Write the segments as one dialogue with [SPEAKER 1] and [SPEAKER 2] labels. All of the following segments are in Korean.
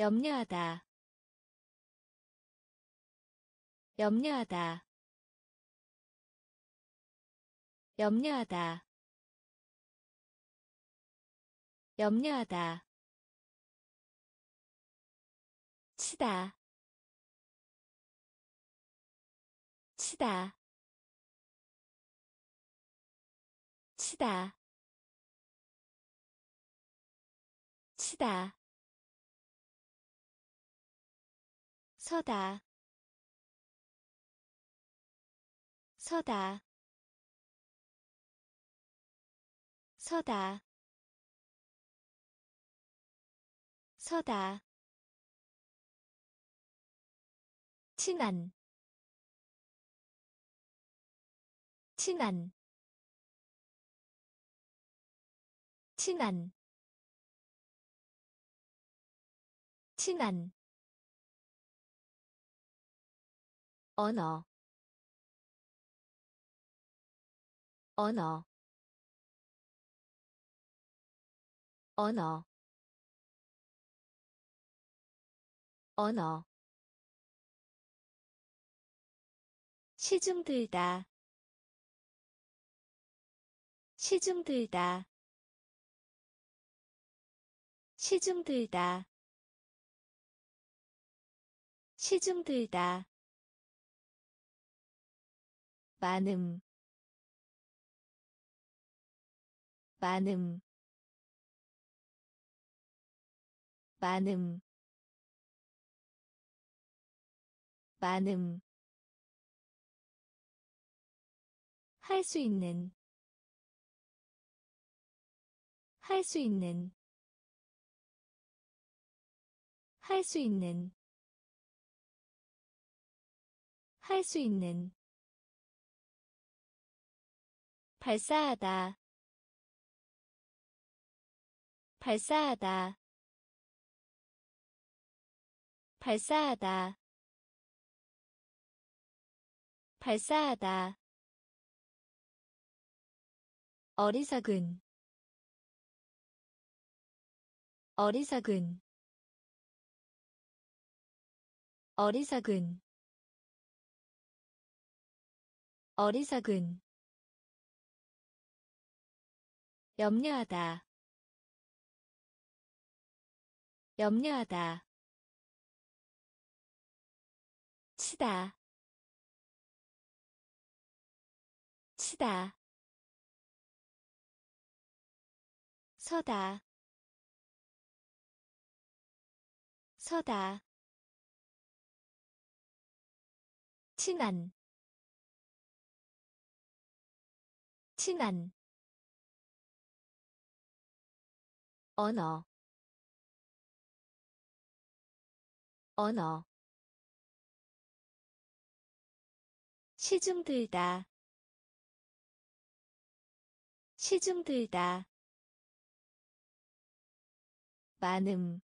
[SPEAKER 1] 염려하다 염려하다 염려하다 염려하다 치다 치다 치다 치다 서다 서다 서다 서다 친한 친한 친한 친한 언어 언어 언어 언어 시중 들다 시중 들다 시중 들다 시중 들다 많음 많음 많음 많음 할 수 있는 할 수 있는 할 수 있는 할 수 있는 발사하다 발사하다 발사하다 발사하다 어리석은 어리석은 어리석은 어리석은 염려하다 염려하다 치다 치다 서다 서다 친한 친한 언어 언어 시중 들다 시중 들다 많음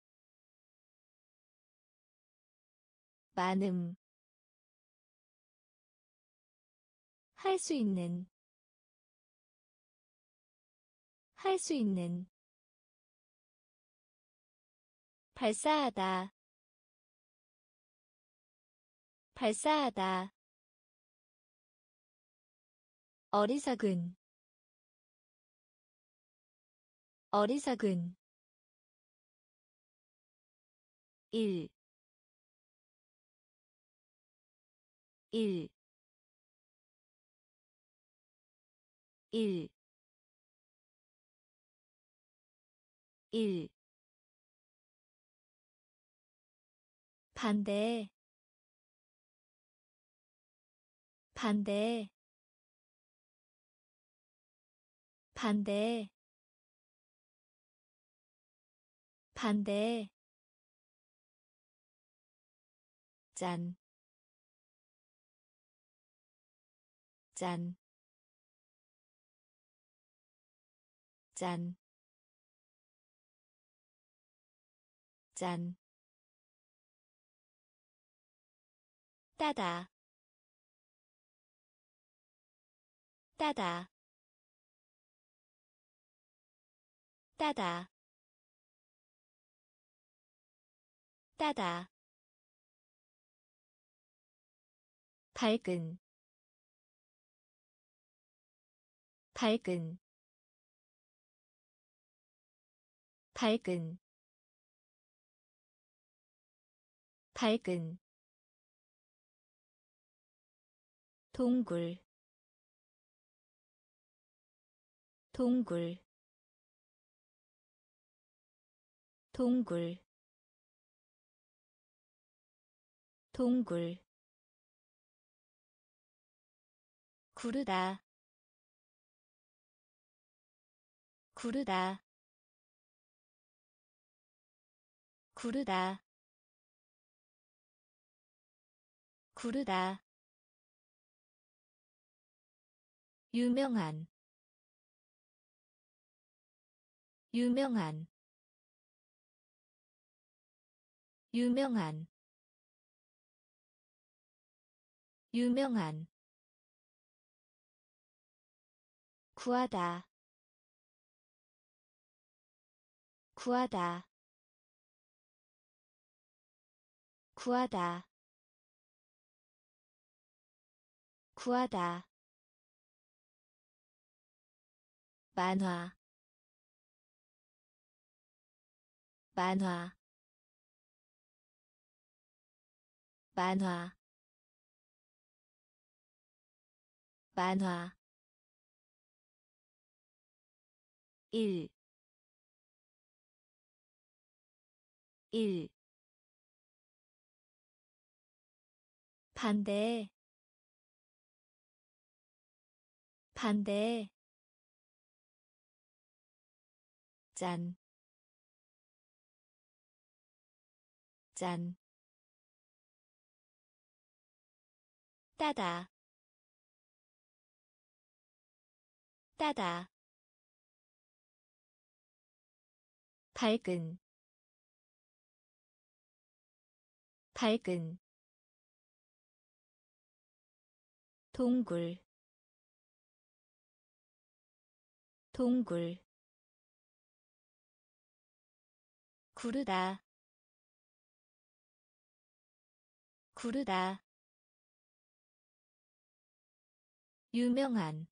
[SPEAKER 1] 많음 할 수 있는 할 수 있는 발사하다 발사하다 어리석은 어리석은 일 일 일 일 반대 반대 반대 반대 짠, 짠, 짠, 짠, 따다, 따다, 따다, 따다 밝은 밝은 밝은 밝은 동굴 동굴 동굴 동굴 구르다 구르다 구르다 구르다 유명한 유명한 유명한 유명한 구하다 구하다 구하다 구하다 만화 만화 만화 만화 1 1 반대 반대 짠 짠 따다 따다 밝은 밝은 동굴 동굴 구르다 구르다 유명한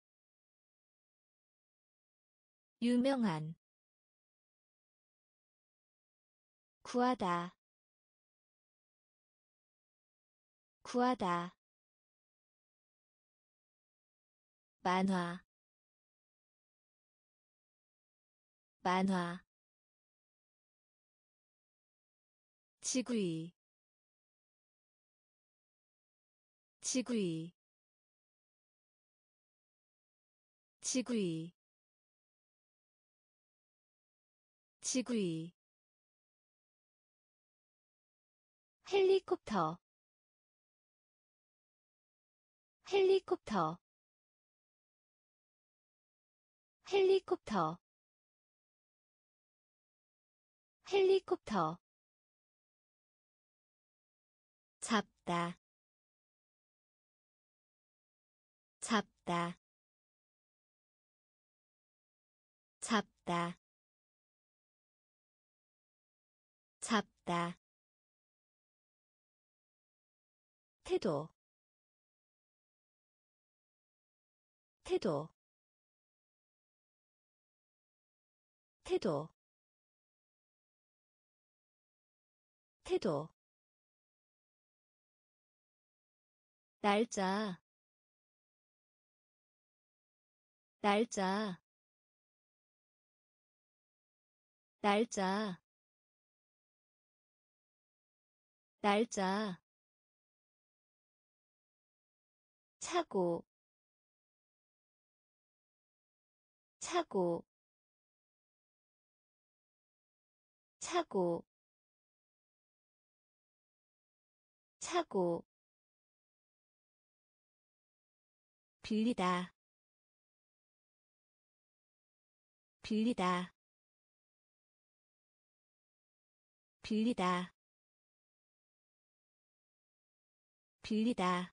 [SPEAKER 1] 유명한 구하다 구하다 만화 만화 지구이 지구이 지구이 지구이 헬리콥터 헬리콥터 헬리콥터 헬리콥터 잡다 잡다 잡다 잡다 태도 태도 태도 태도 날짜 날짜 날짜 날짜 차고 차고 차고 차고 빌리다 빌리다 빌리다 빌리다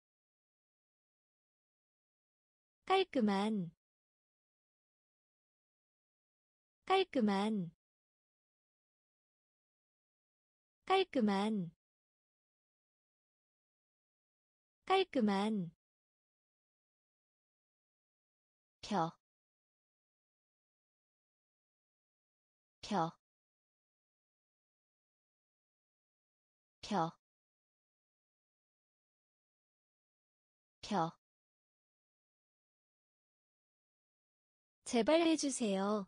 [SPEAKER 1] 깔끔한 깔끔한 깔끔한 깔끔한 펴 펴 펴 펴 제발 해주세요.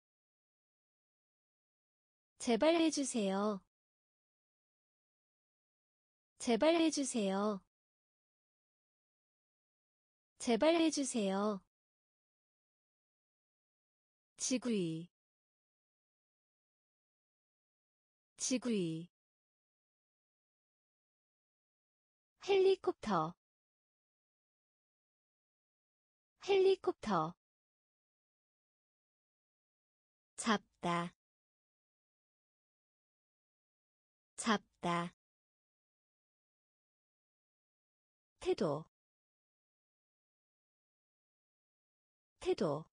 [SPEAKER 1] 제발 해주세요. 제발 해주세요. 제발 해주세요. 지구이 지구이 헬리콥터 헬리콥터 잡다 잡다 태도 태도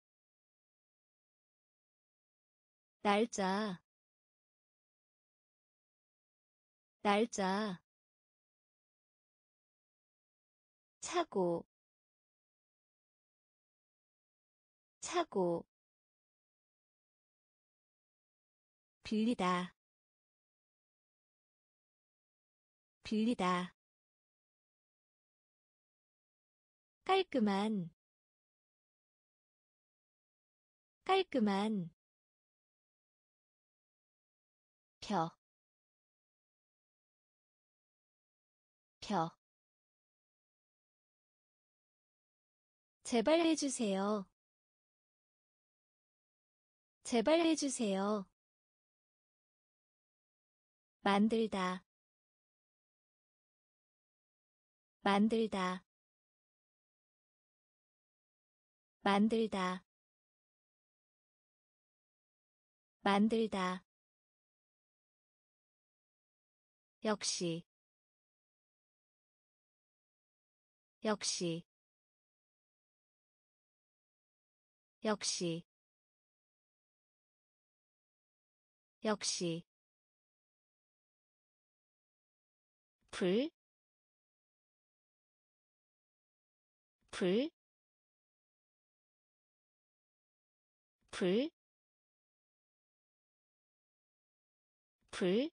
[SPEAKER 1] 날짜 날짜 차고 차고 빌리다 빌리다 깔끔한 깔끔한 펴 펴 제발 해주세요. 제발 해주세요. 만들다 만들다 만들다 만들다 역시 역시 역시 역시 불, 불, 불, 불,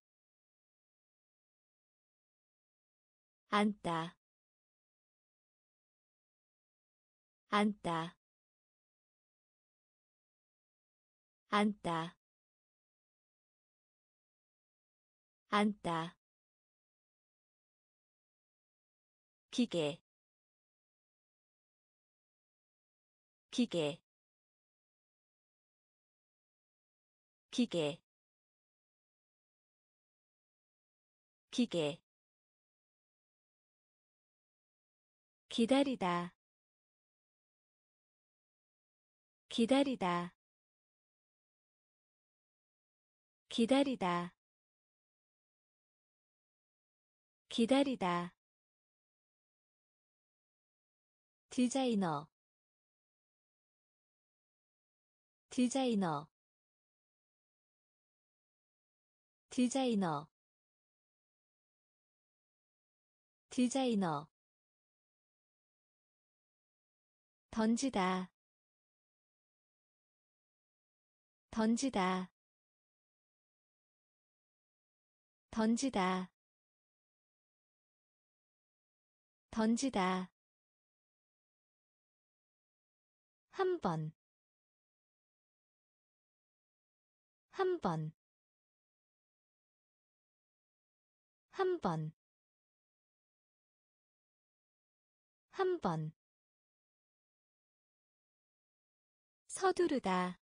[SPEAKER 1] 앉다, 앉다, 앉다, 앉다, 기계, 기계, 기계, 기계, 기다리다, 기다리다, 기다리다, 기다리다, 디자이너, 디자이너, 디자이너, 디자이너, 던지다, 던지다, 던지다, 던지다, 한 번, 한 번, 한 번, 한 번, 서두르다,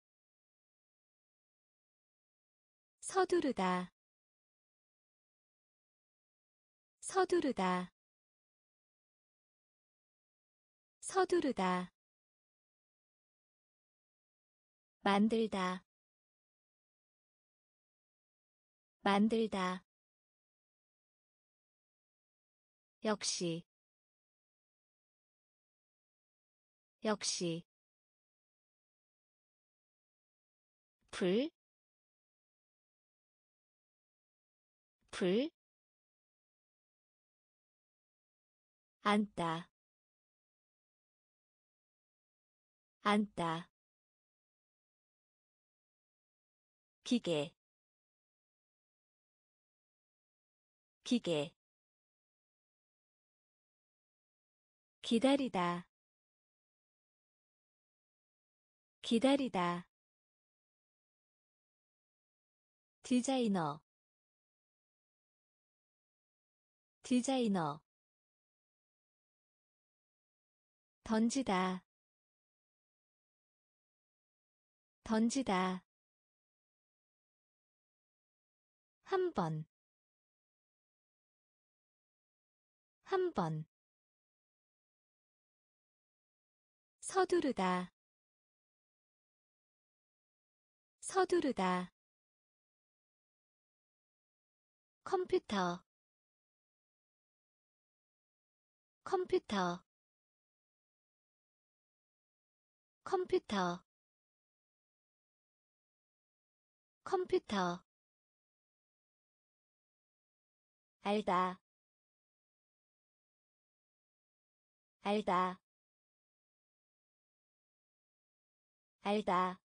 [SPEAKER 1] 서두르다, 서두르다, 서두르다, 만들다, 만들다, 역시, 역시, 불, 풀 앉다 앉다 기계 기계 기다리다 기다리다 디자이너 디자이너 던지다 던지다 한 번 한 번 서두르다 서두르다 컴퓨터 컴퓨터 컴퓨터 컴퓨터 알다 알다 알다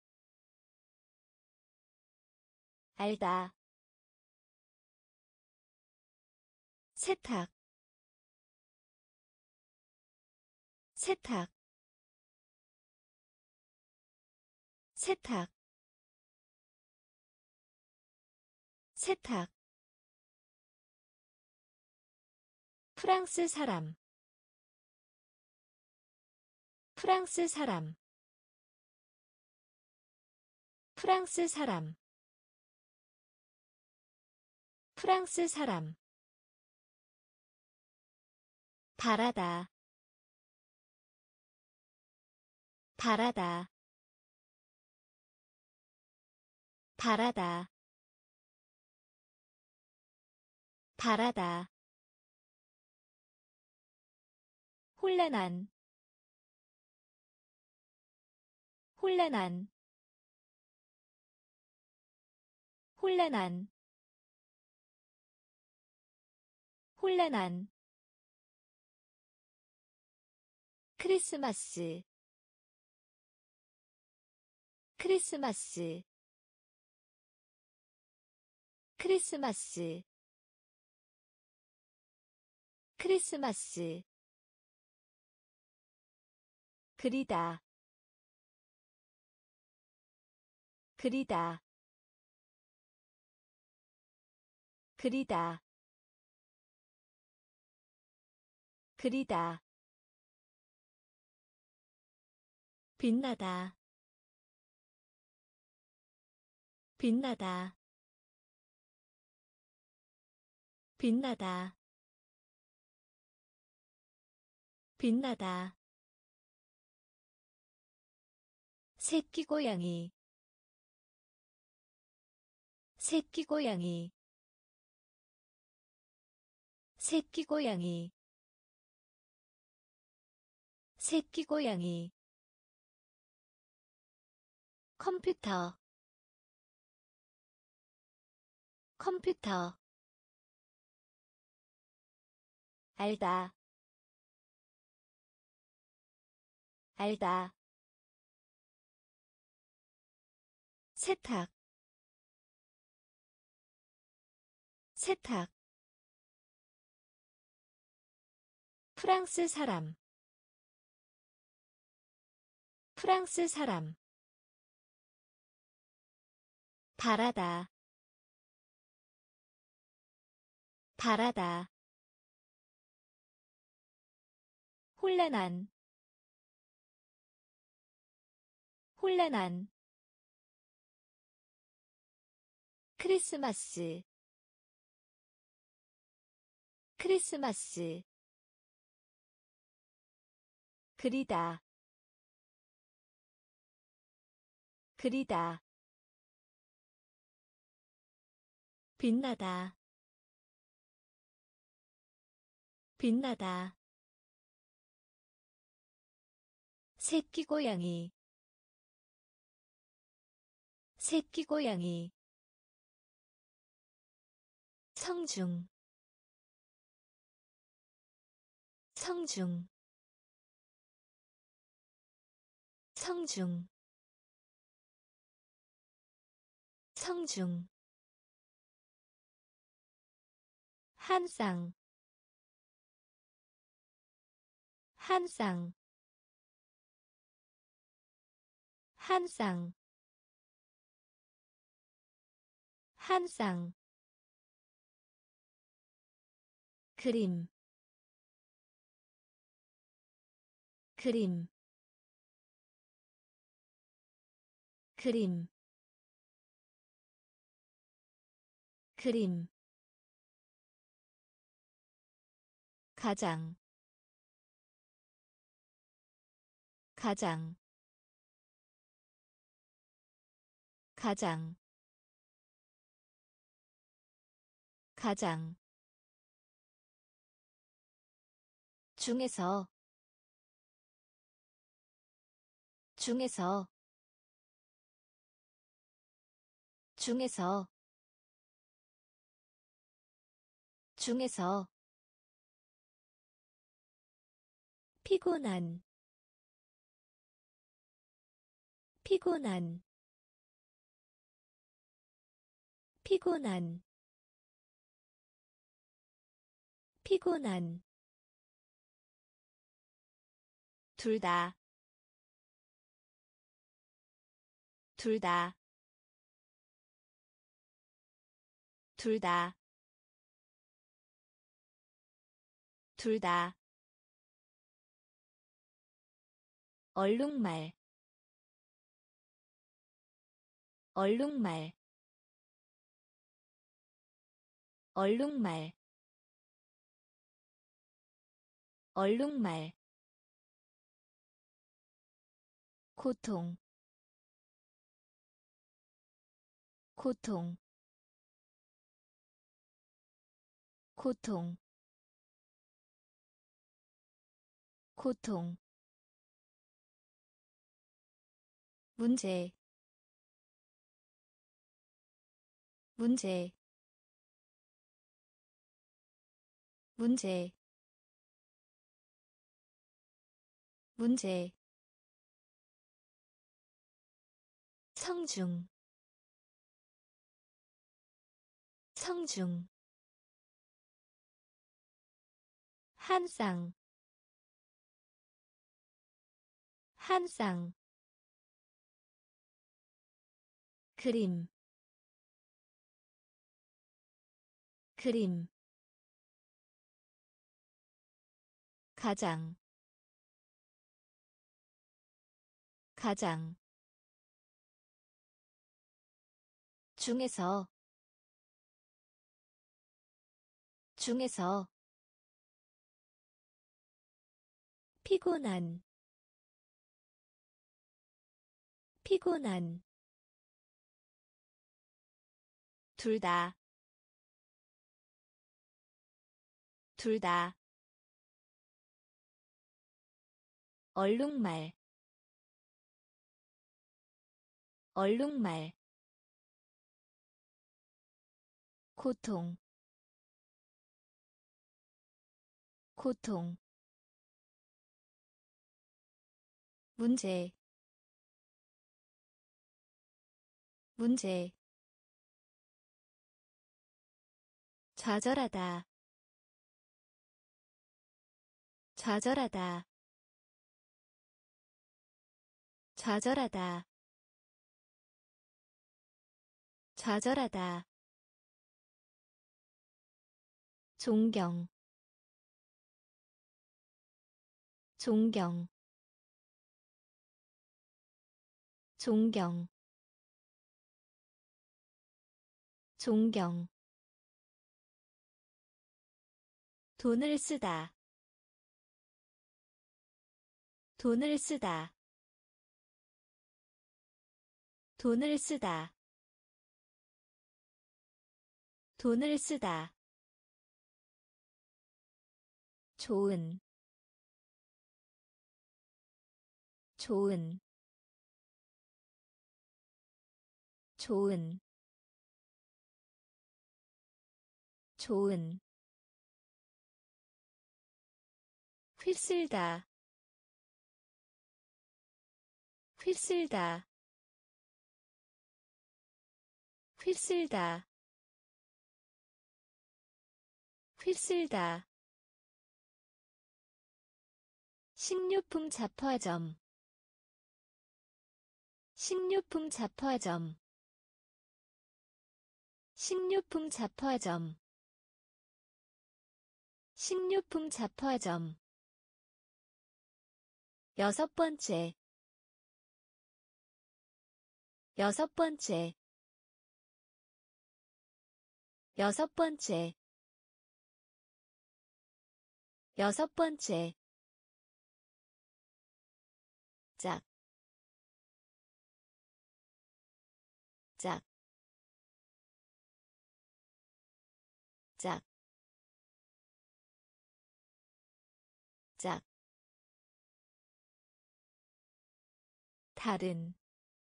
[SPEAKER 1] 알다 세탁 세탁 세탁 세탁 프랑스 사람 프랑스 사람 프랑스 사람 프랑스 사람 바라다 바라다 바라다 바라다 혼란한 혼란한 혼란한 혼란한 크리스마스 크리스마스 크리스마스 크리스마스 그리다 그리다 그리다 그리다 빛나다 빛나다 빛나다 빛나다 새끼고양이 새끼고양이 새끼고양이 새끼고양이 컴퓨터 컴퓨터 알다 알다 세탁 세탁 프랑스 사람 프랑스 사람 바라다 바라다 혼란한 혼란한 크리스마스 크리스마스 그리다 그리다 빛나다 빛나다 새끼고양이 새끼고양이 성중 성중 성중 성중 한쌍 한쌍 한쌍 한쌍 그림 그림 그림 그림 가장 가장 가장 가장 중에서 중에서 중에서 중에서 피곤한 피곤한 피곤한 피곤한 둘 다 둘 다 둘 다 둘 다 얼룩말 얼룩말 얼룩말 얼룩말 고통 고통 고통 고통 문제 문제 문제 문제 성중 성중 한쌍 한쌍 그림 그림 가장 가장 중에서 중에서 피곤한 피곤한 둘 다 둘 다 얼룩말 얼룩말 고통 고통 문제 문제 좌절하다 좌절하다 좌절하다 좌절하다 존경 존경 존경 존경 돈을 쓰다 돈을 쓰다 돈을 쓰다 돈을 쓰다 좋은 좋은 좋은 좋은 휩쓸다 휩쓸다 휩쓸다 휩쓸다 식료품 잡화점 식료품 잡화점 식료품 잡화점 식료품 잡화점 여섯 번째 여섯 번째 여섯 번째 여섯 번째 짝, 짝, 짝, 짝, 다른,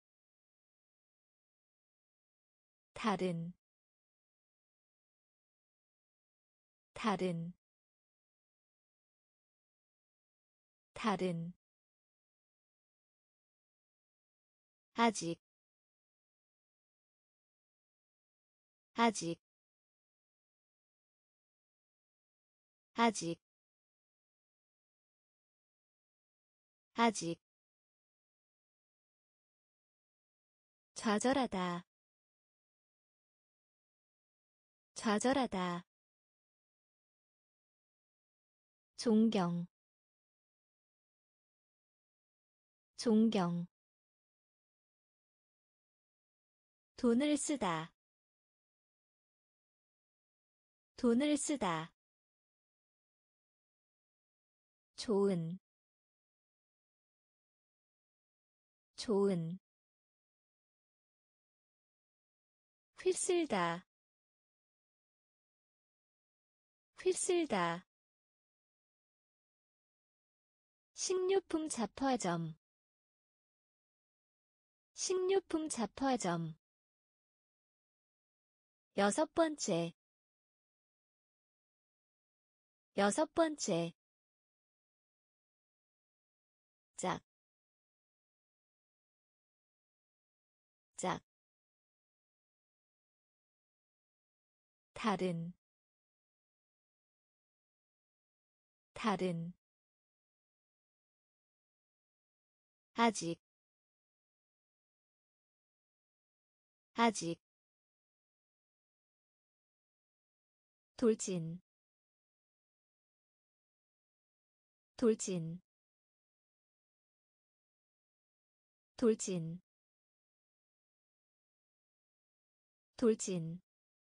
[SPEAKER 1] 다른, 다른, 다른, 아직, 아직, 아직, 아직, 좌절하다, 좌절하다, 존경, 존경, 돈을 쓰다, 돈을 쓰다, 좋은, 좋은, 휩쓸다, 휩쓸다, 식료품 잡화점 식료품 잡화점 여섯 번째 여섯 번째 짝, 짝, 다른, 다른, 아직, 아직, 돌진, 돌진, 돌진, 돌진,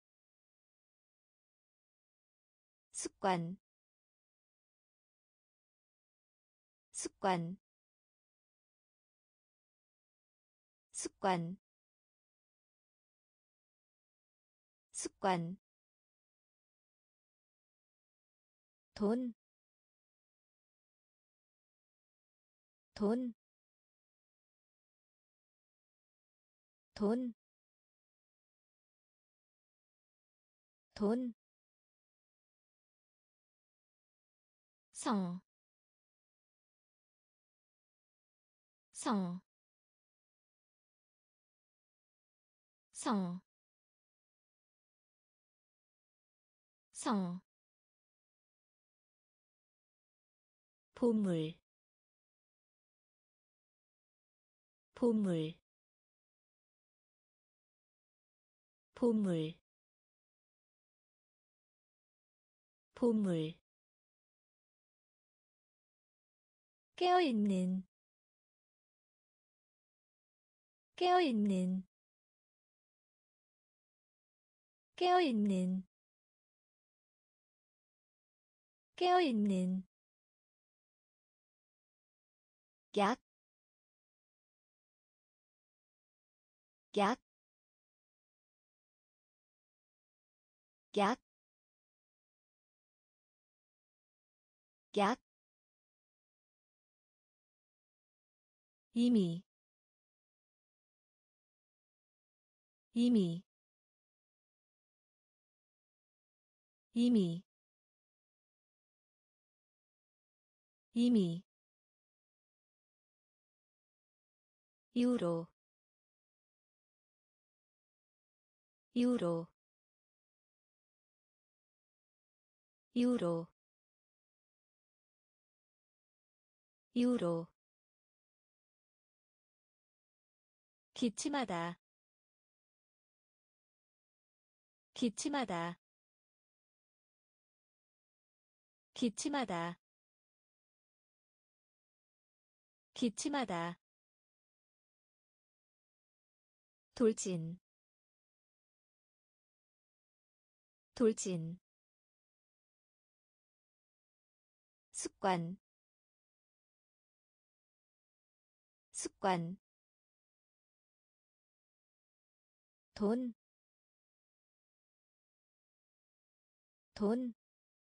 [SPEAKER 1] 습관, 습관, 습관, 습관, 돈, 돈, 돈, 돈, 성, 성, 성, 성, 보물, 보물, 보물, 보물, 깨어있는, 깨어있는, 깨어있는, 깨어있는, 약, 약, 약, 약, 이미, 이미, 이미 이미 이후로 이후로 이후로 이후로 기침하다 기침하다 기침하다 기침하다 돌진 돌진 습관 습관 돈, 돈,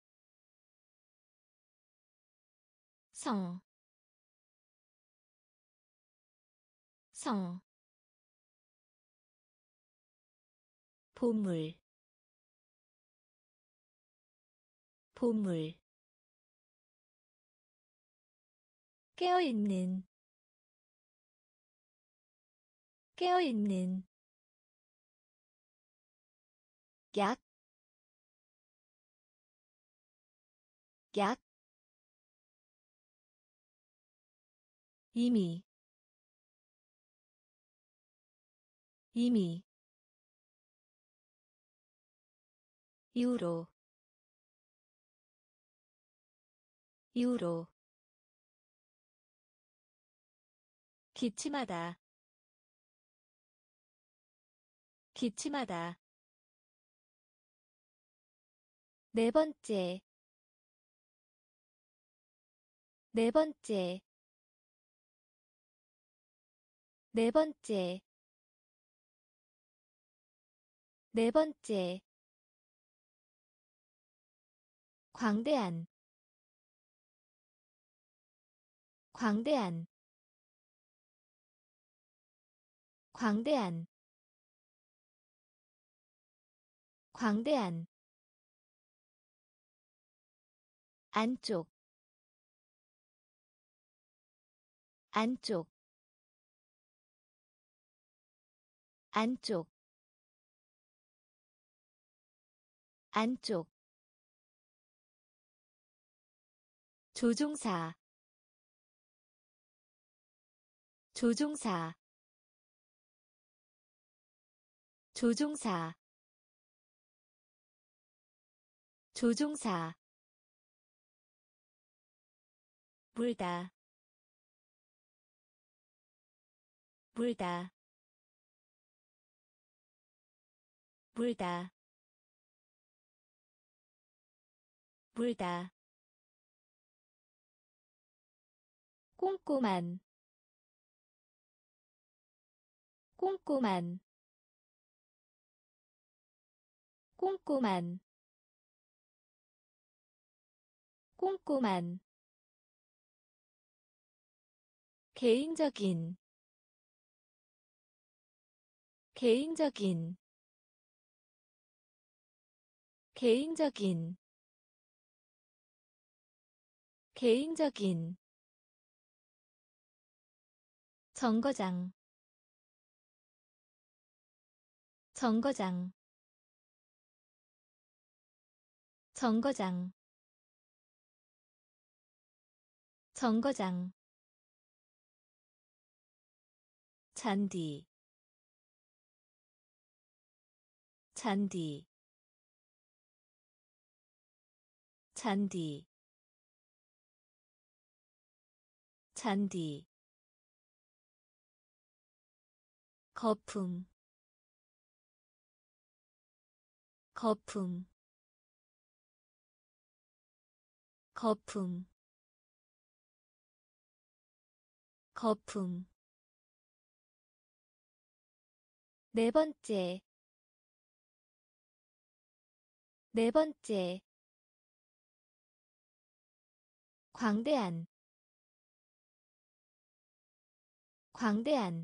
[SPEAKER 1] 성, 성, 보물, 보물, 깨어있는, 깨어있는, 약, 약, 이미, 이미, 이후로, 이후로, 기침하다, 기침하다, 네 번째, 네 번째, 네 번째, 네 번째, 광대한, 광대한, 광대한, 광대한, 안쪽, 안쪽, 안쪽, 안쪽, 조종사, 조종사, 조종사, 조종사, 물다, 물다, 물다, 물다, 꼼꼼한, 꼼꼼한, 꼼꼼한, 꼼꼼한, 개인적인, 개인적인, 개인적인, 개인적인, 정거장, 정거장, 정거장, 정거장, 잔디, 잔디, 잔디, 잔디, 거품, 거품, 거품, 거품, 네 번째, 네 번째, 광대한, 광대한,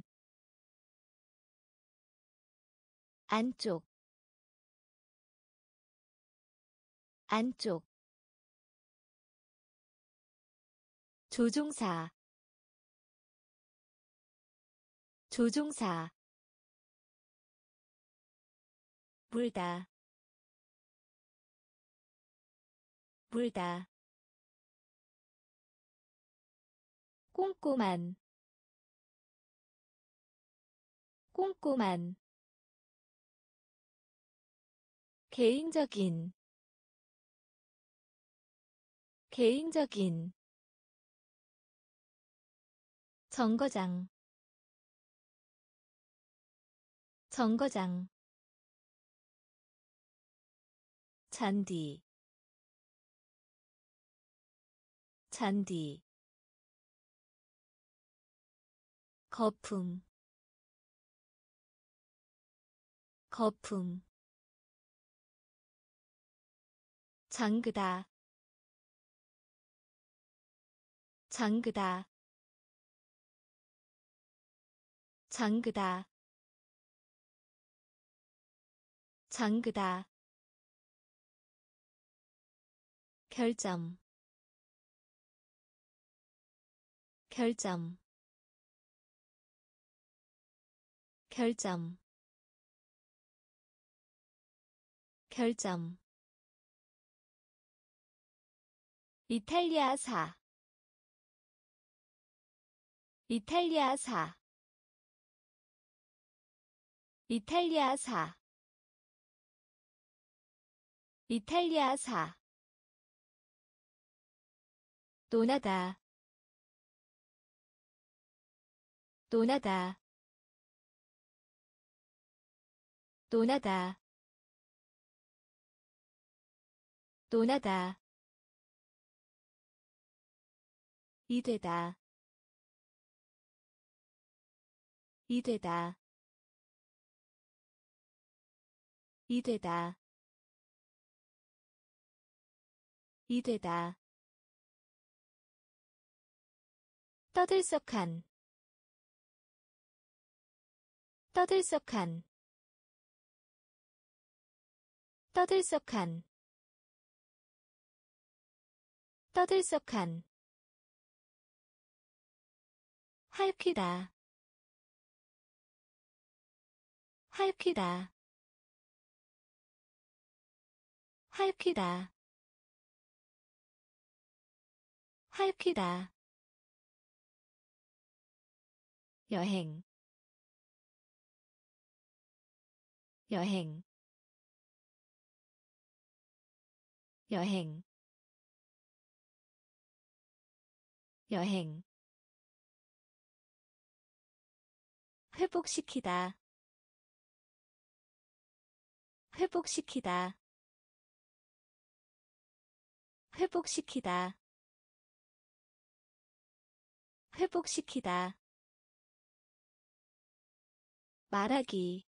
[SPEAKER 1] 안쪽, 안쪽 조종사 조종사 물다 물다 꼼꼼한 꼼꼼한 개인적인 개인적인 정거장 정거장 잔디 잔디 거품 거품 잠그다 잠그다 잠그다 잠그다 결점 결점 결점 결점 이탈리아사 이탈리아사 이탈리아사 이탈리아사 논하다 논하다 논하다 논하다 이되다 이되다 이되다 이되다 떠들썩한 떠들썩한 떠들썩한 떠들썩한 할퀴다 할퀴다 할퀴다 할퀴다 여행 여행 여행 여행 회복시키다 회복시키다 회복시키다 회복시키다 말하기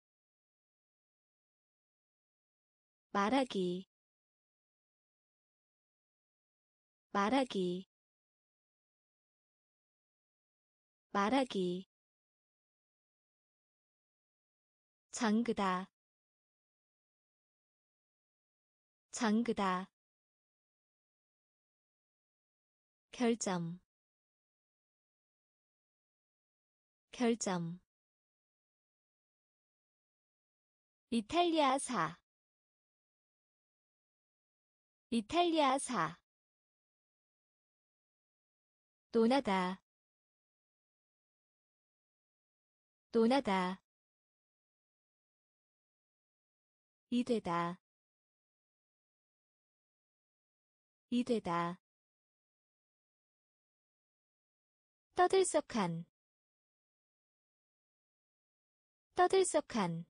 [SPEAKER 1] 말하기 말하기 말하기 잠그다 잠그다 결점 결점 이탈리아사 이탈리아사 논하다 논하다 이되다 이되다 떠들썩한 떠들썩한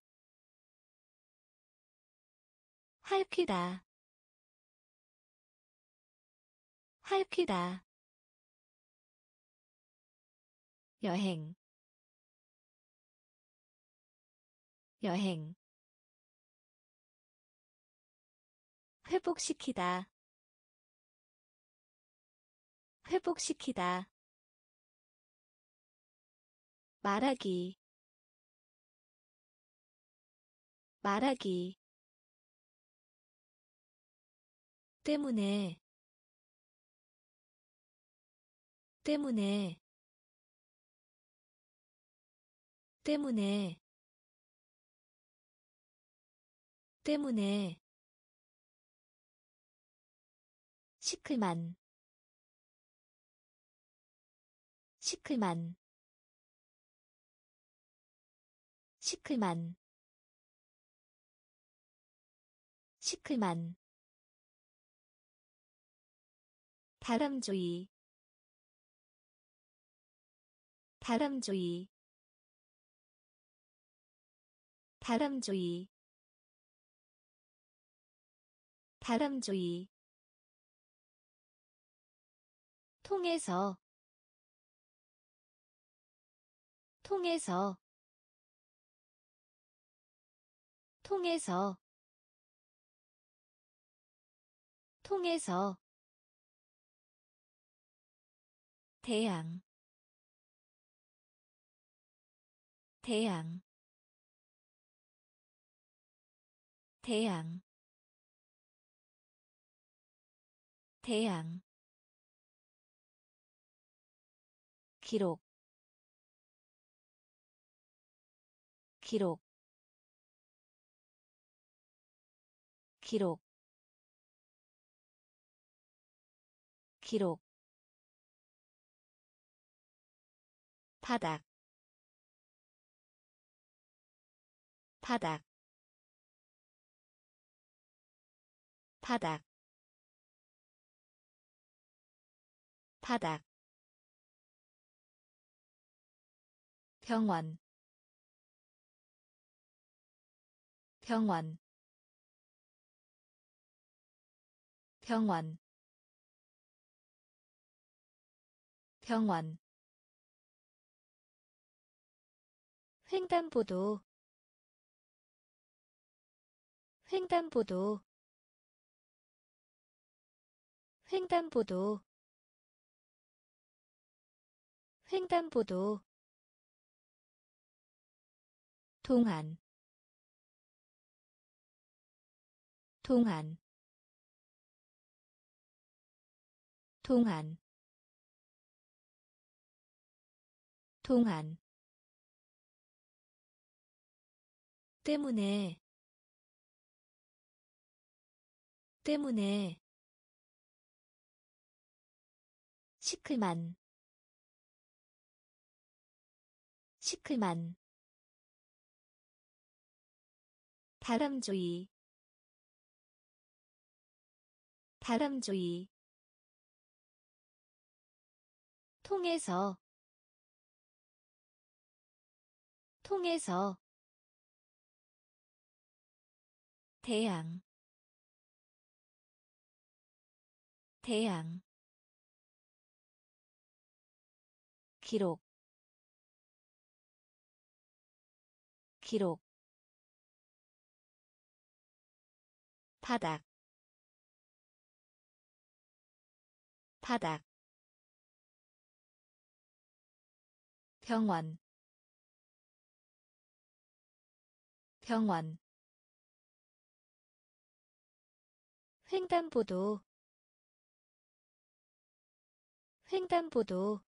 [SPEAKER 1] 할퀴다 할퀴다 여행 여행 회복시키다 회복시키다 말하기 말하기 때문에 때문에 때문에 때문에 시클만 시클만 시클만 시클만 다람쥐 다람쥐 다람쥐 다람쥐 통해서 통해서 통해서 통해서 태양 태양 태양 태양 기록 기록 기록 기록 바닥 바닥 바닥 바닥 병원 병원 병원 병원 횡단보도 횡단보도 횡단보도 횡단보도 동안 동안 동안 동안 때문에 때문에 시클만 시클만 다람쥐 다람쥐 통해서 통해서 태양 태양 기록 기록 바닥 바닥 병원 병원 횡단보도 횡단보도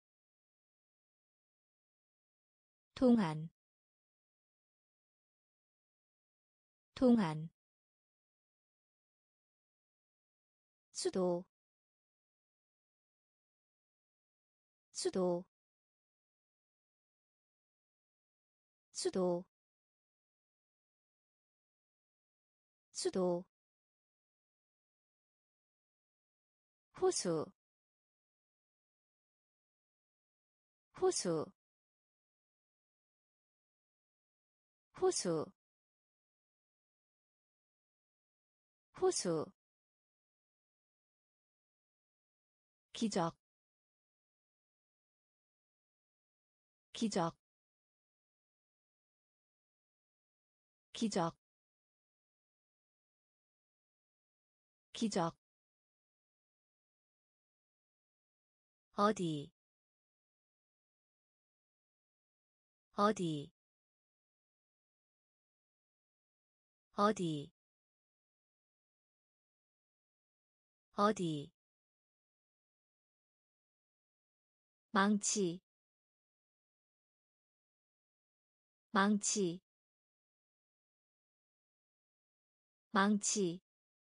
[SPEAKER 1] 동안 동안 수도 수도 수도 수도 호수 호수 호수 호수 기적 기적 기적 기적 어디 어디 어디 어디 망치 망치 망치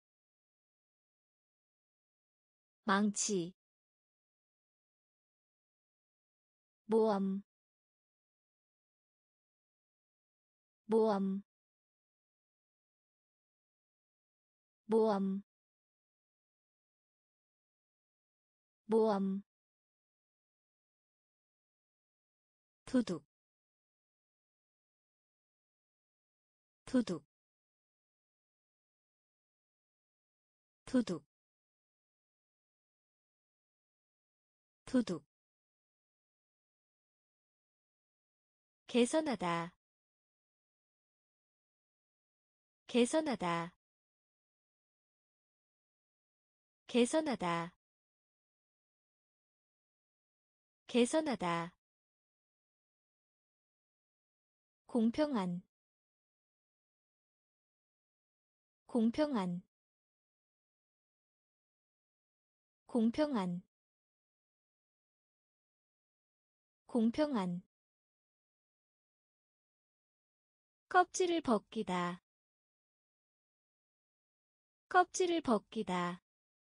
[SPEAKER 1] 망치 모험 모험 모험 모험 도둑 도둑 도둑 도둑 개선하다 개선하다 개선하다 개선하다 공평한 공평한 공평한 공평한 껍질을 벗기다 껍질을 벗기다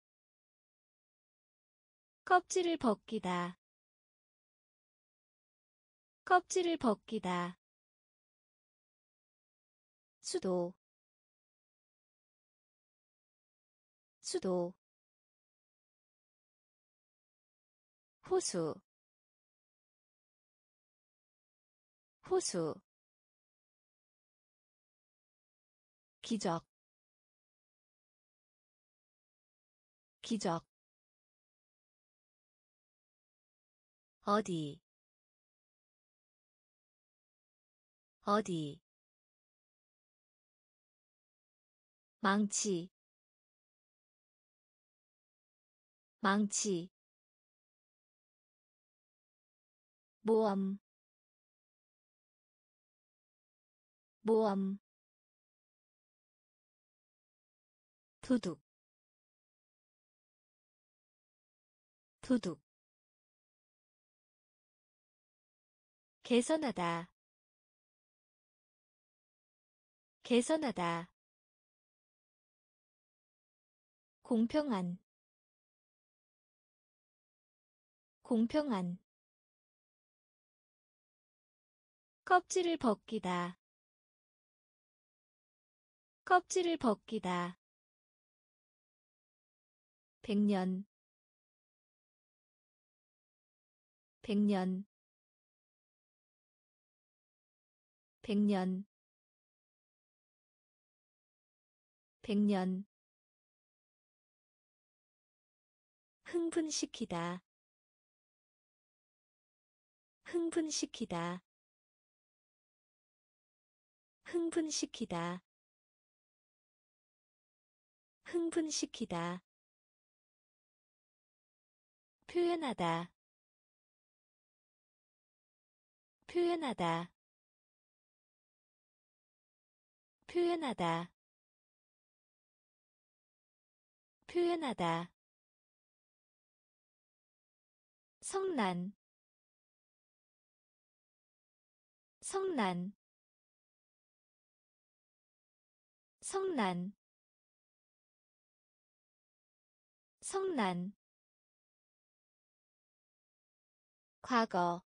[SPEAKER 1] 껍질을 벗기다 껍질을 벗기다 수도 수도 호수 호수 기적 기적 어디 어디 망치 망치 모험 모험 도둑 도둑 개선하다 개선하다 공평한 공평한 껍질을 벗기다 껍질을 벗기다 백년 백년 백년 백년 흥분시키다 흥분시키다 흥분시키다 흥분시키다 표현하다 표현하다 표현하다 표현하다 성난 성난 성난 성난 과거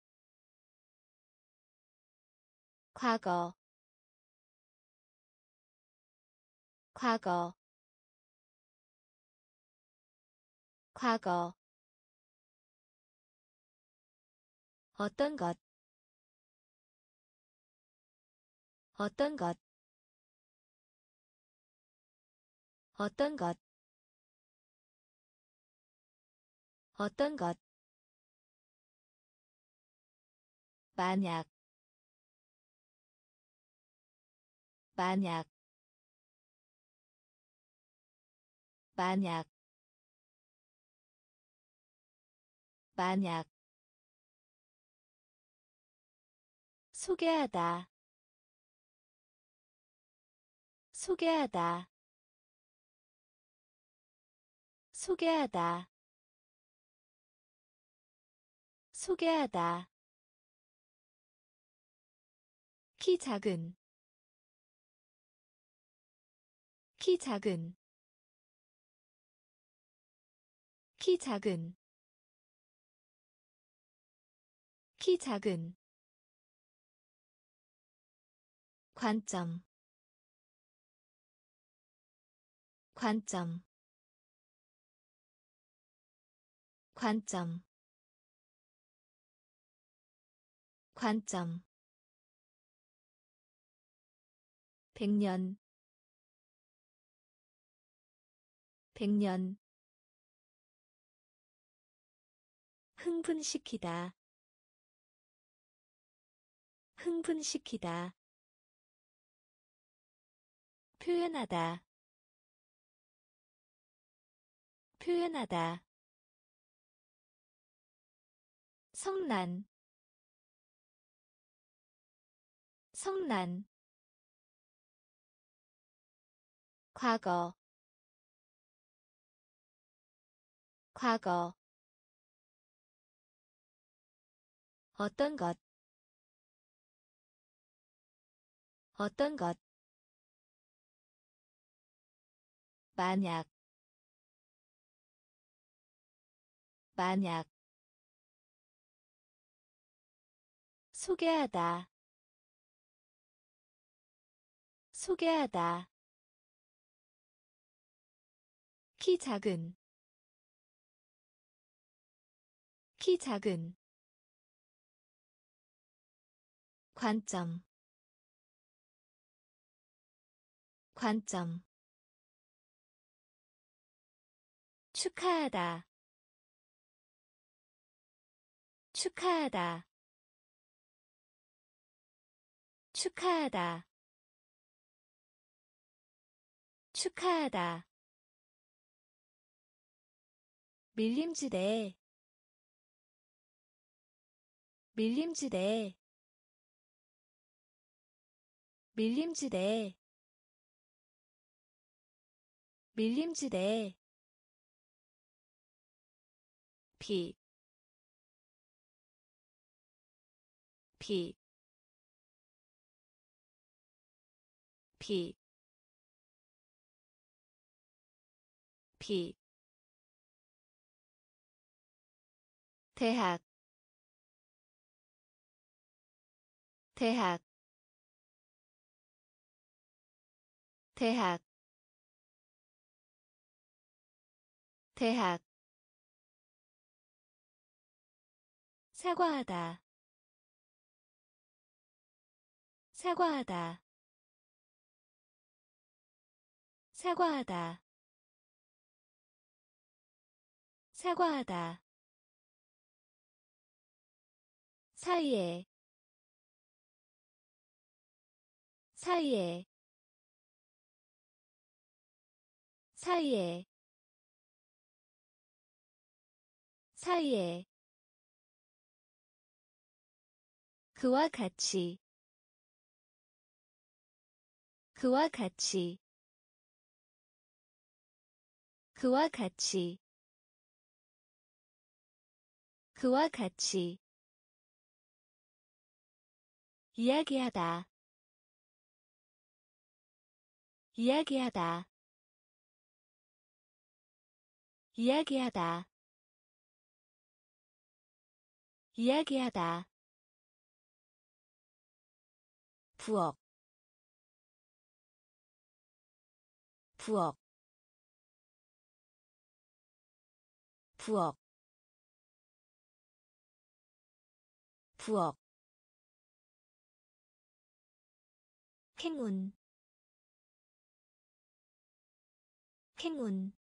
[SPEAKER 1] 과거 과거 과거 어떤 것 어떤 것 어떤 것 어떤 것 만약 만약 만약 만약 소개하다 소개하다 소개하다 소개하다 키 작은 키 작은 키 작은 키 작은 관점 관점 관점 관점 100년 100년 흥분시키다 흥분시키다 표현하다 표현하다 성난 성난 과거 과거 어떤 것 어떤 것 만약 만약 소개하다 소개하다 키 작은 키 작은 관점 관점 축하하다 축하하다 축하하다 축하하다 밀림지대 밀림지대 밀림지대 밀림지대 비, 비, 비, 비, 대학, 대학, 대학, 대학, 사과하다, 사과하다, 사과하다, 사과하다, 사이에, 사이에, 사이에, 사이에, 그와 같이, 그와 같이, 그와 같이, 그와 같이, 이야기하다, 이야기하다, 이야기하다, 이야기하다, 부엌, 부엌, 부엌, 부엌, 행운, 행운,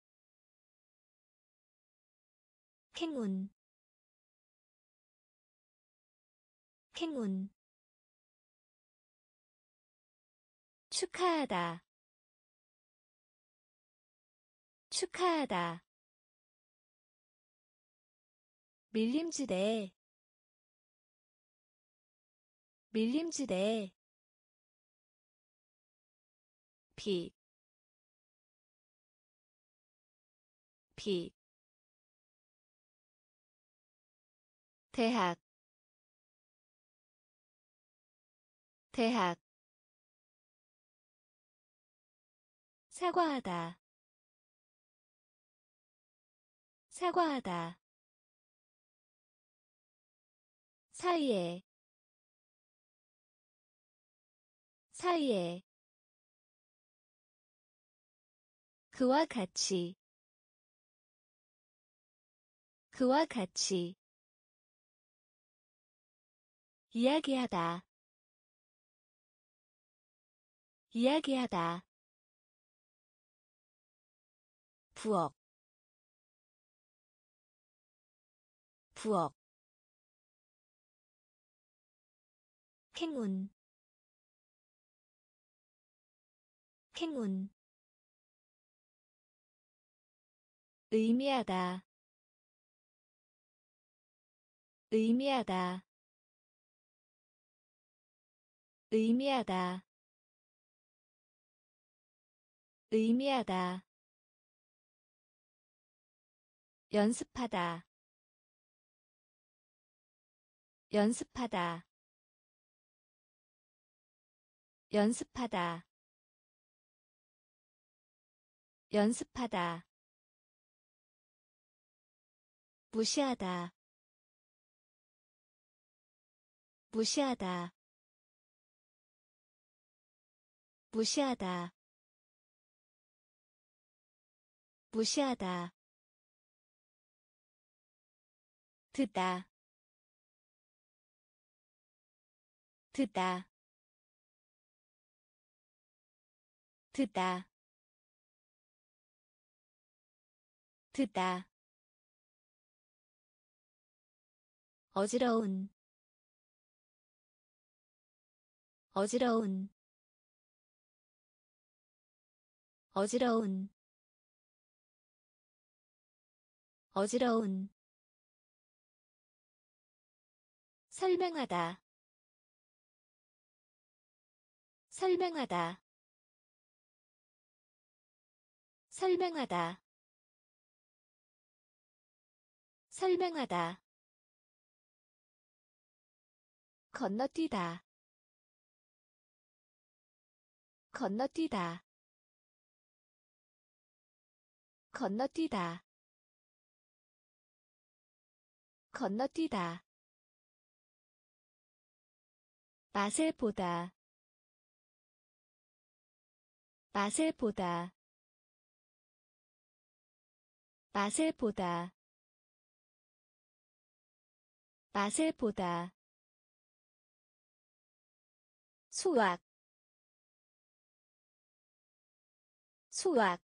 [SPEAKER 1] 행운, 행운, 축하하다, 축하하다, 밀림지대, 밀림지대, 비, 높이 대학 대학 사과하다 사과하다 사이에 사이에 그와 같이 그와 같이 이야기하다 이야기하다 부엌 부엌 행운 행운 의미하다 의미하다 의미하다 의미하다 연습하다 연습하다 연습하다 연습하다 무시하다 무시하다 무시하다 무시하다 듣다 듣다 듣다 듣다 어지러운 어지러운 어지러운 어지러운 설명하다 설명하다 설명하다 설명하다 건너뛰다 건너뛰다 건너뛰다 건너뛰다 맛을 보다 맛을 보다 맛을 보다 맛을 보다 수학 수학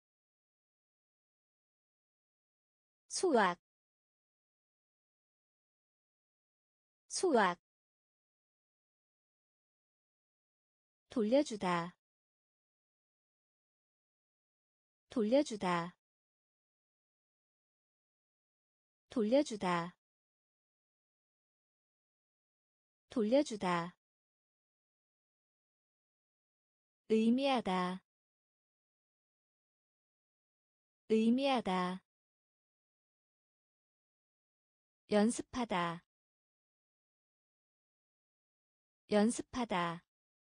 [SPEAKER 1] 수학 수학 돌려주다 돌려주다 돌려주다 돌려주다 의미하다 의미하다 연습하다 연습하다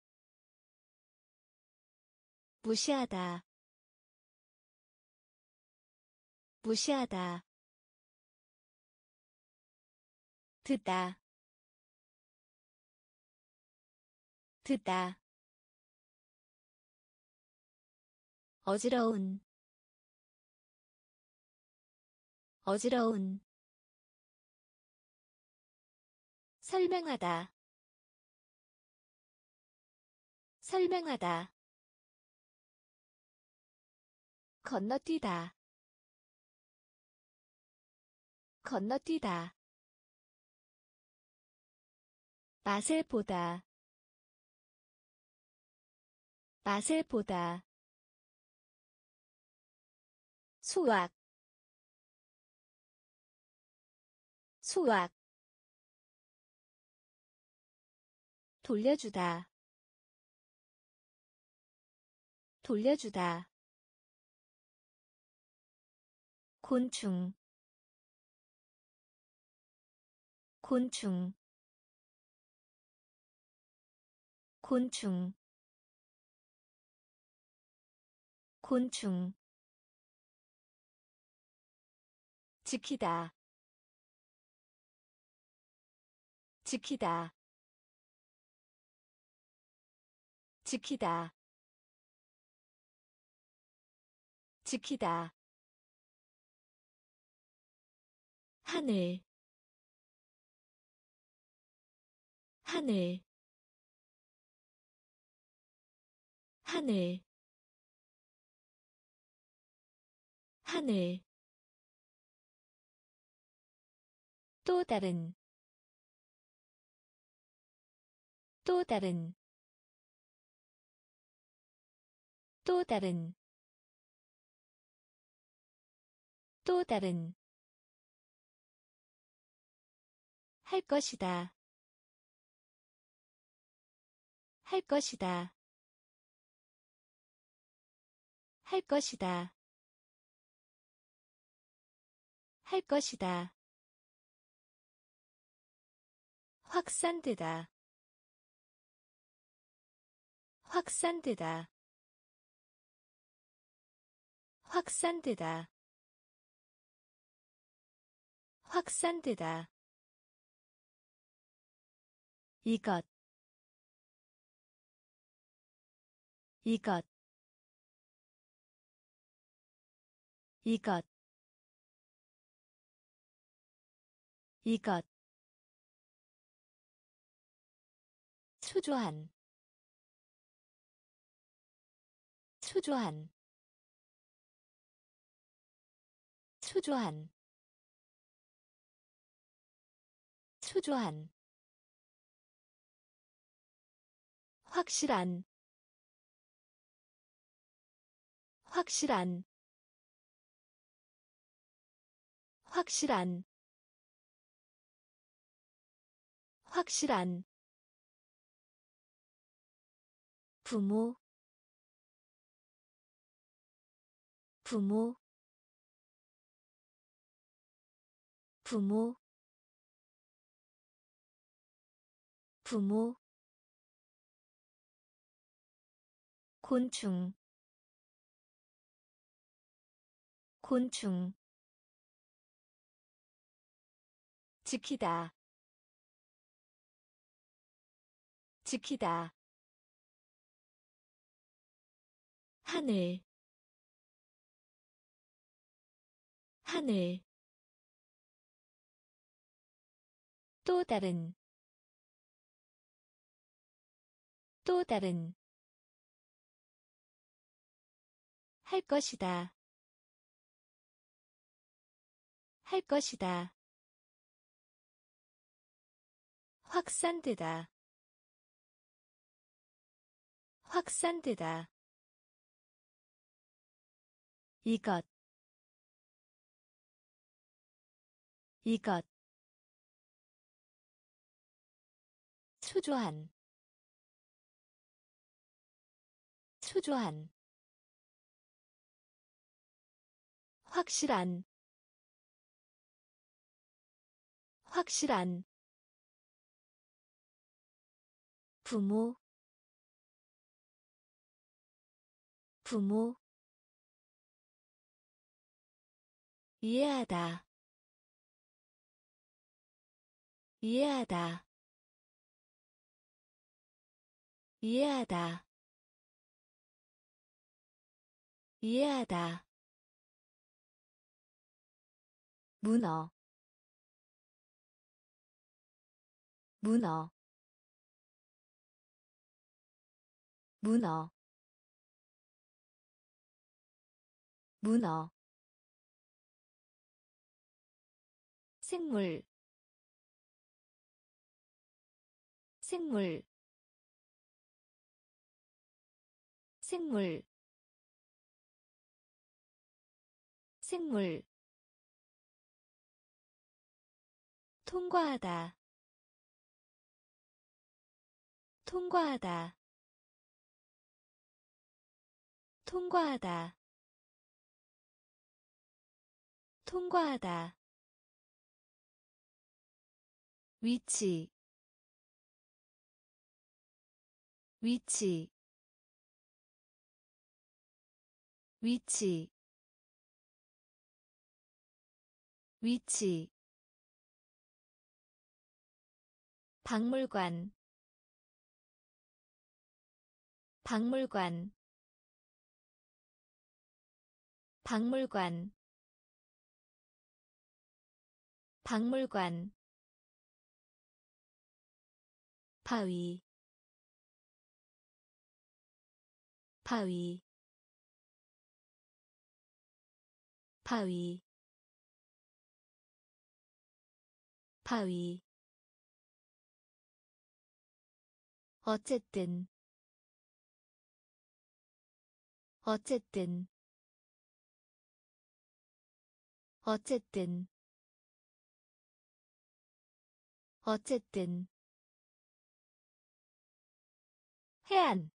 [SPEAKER 1] 무시하다 무시하다 듣다 듣다 어지러운 어지러운 설명하다 설명하다 건너뛰다 건너뛰다 맛을 보다 맛을 보다 수학 수학 돌려주다 돌려주다 곤충 곤충 곤충 곤충 지키다 지키다 지키다 지키다 하늘 하늘 하늘 하늘 또 다른 또 다른 또 다른 또 다른 할 것이다 할 것이다 할 것이다 할 것이다 확산되다 확산되다 확산되다 확산되다 이것 이것 이것 이것 초조한 초조한 초조한 초조한 확실한 확실한 확실한 확실한 부모 부모 부모 부모 곤충 곤충 지키다 지키다 하늘 하늘 또 다른 또 다른 할 것이다 할 것이다 확산되다 확산되다 이것 이것 초조한 초조한 확실한 확실한 부모 부모 이해하다 이해하다 이해하다 이해하다 문어 문어 문어 문어 생물 생물 생물 생물 통과하다 통과하다 통과하다 통과하다 위치 위치 위치 위치 박물관 박물관 박물관 박물관 바위 바위 바위 바위 어쨌든 어쨌든 어쨌든 어쨌든 해안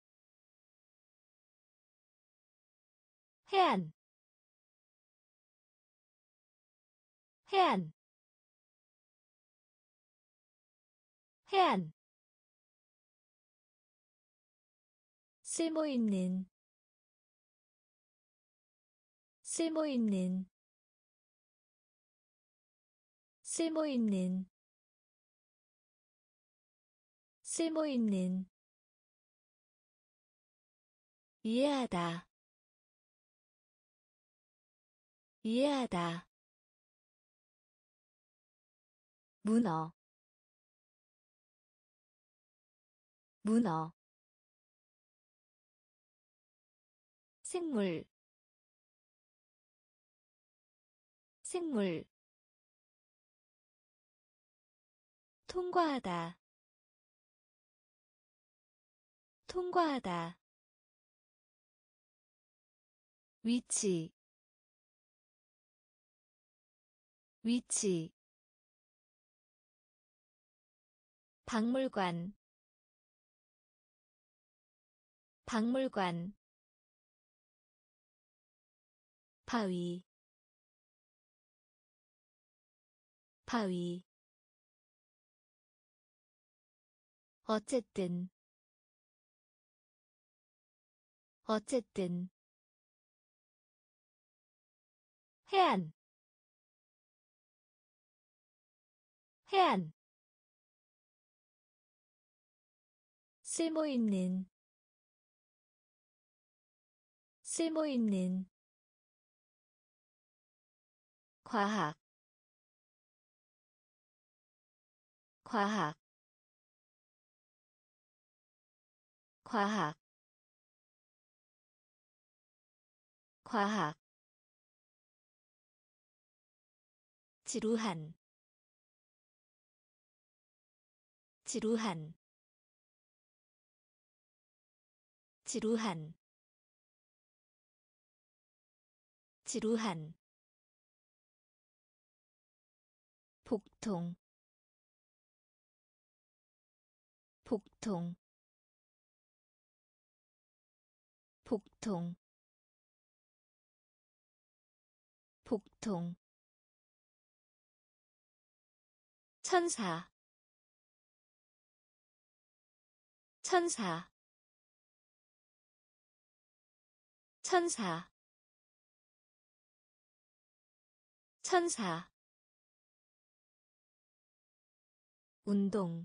[SPEAKER 1] 해안 해안 해안 쓸모있는 쓸모있는 쓸모있는 쓸모있는 이해하다 이해하다 문어 문어 생물 생물 통과하다 통과하다 위치 위치 박물관 박물관 바위 바위 어쨌든 어쨌든 해안 해안 쓸모있는 쓸모있는 과학 과학 과학 과학 지루한 지루한 지루한 지루한 복통 복통 복통 복통 천사 천사 천사 천사 운동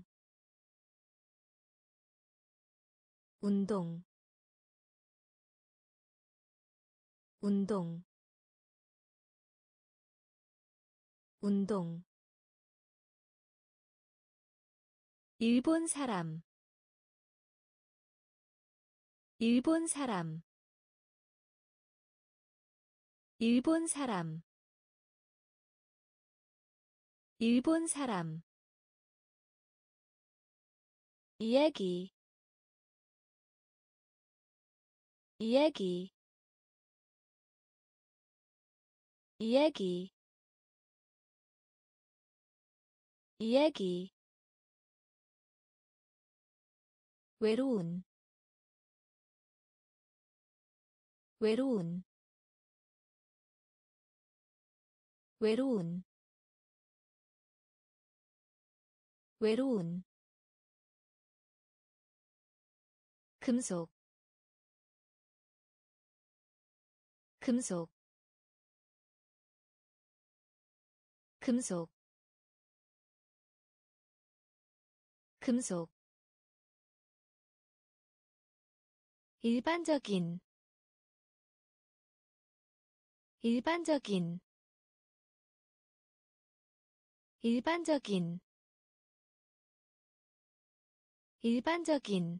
[SPEAKER 1] 운동 운동 운동 일본 사람 일본 사람 일본 사람 일본 사람 이야기 이야기 이야기 이야기 외로운 외로운 외로운 외로운 금속 금속 금속 금속 일반적인 일반적인 일반적인 일반적인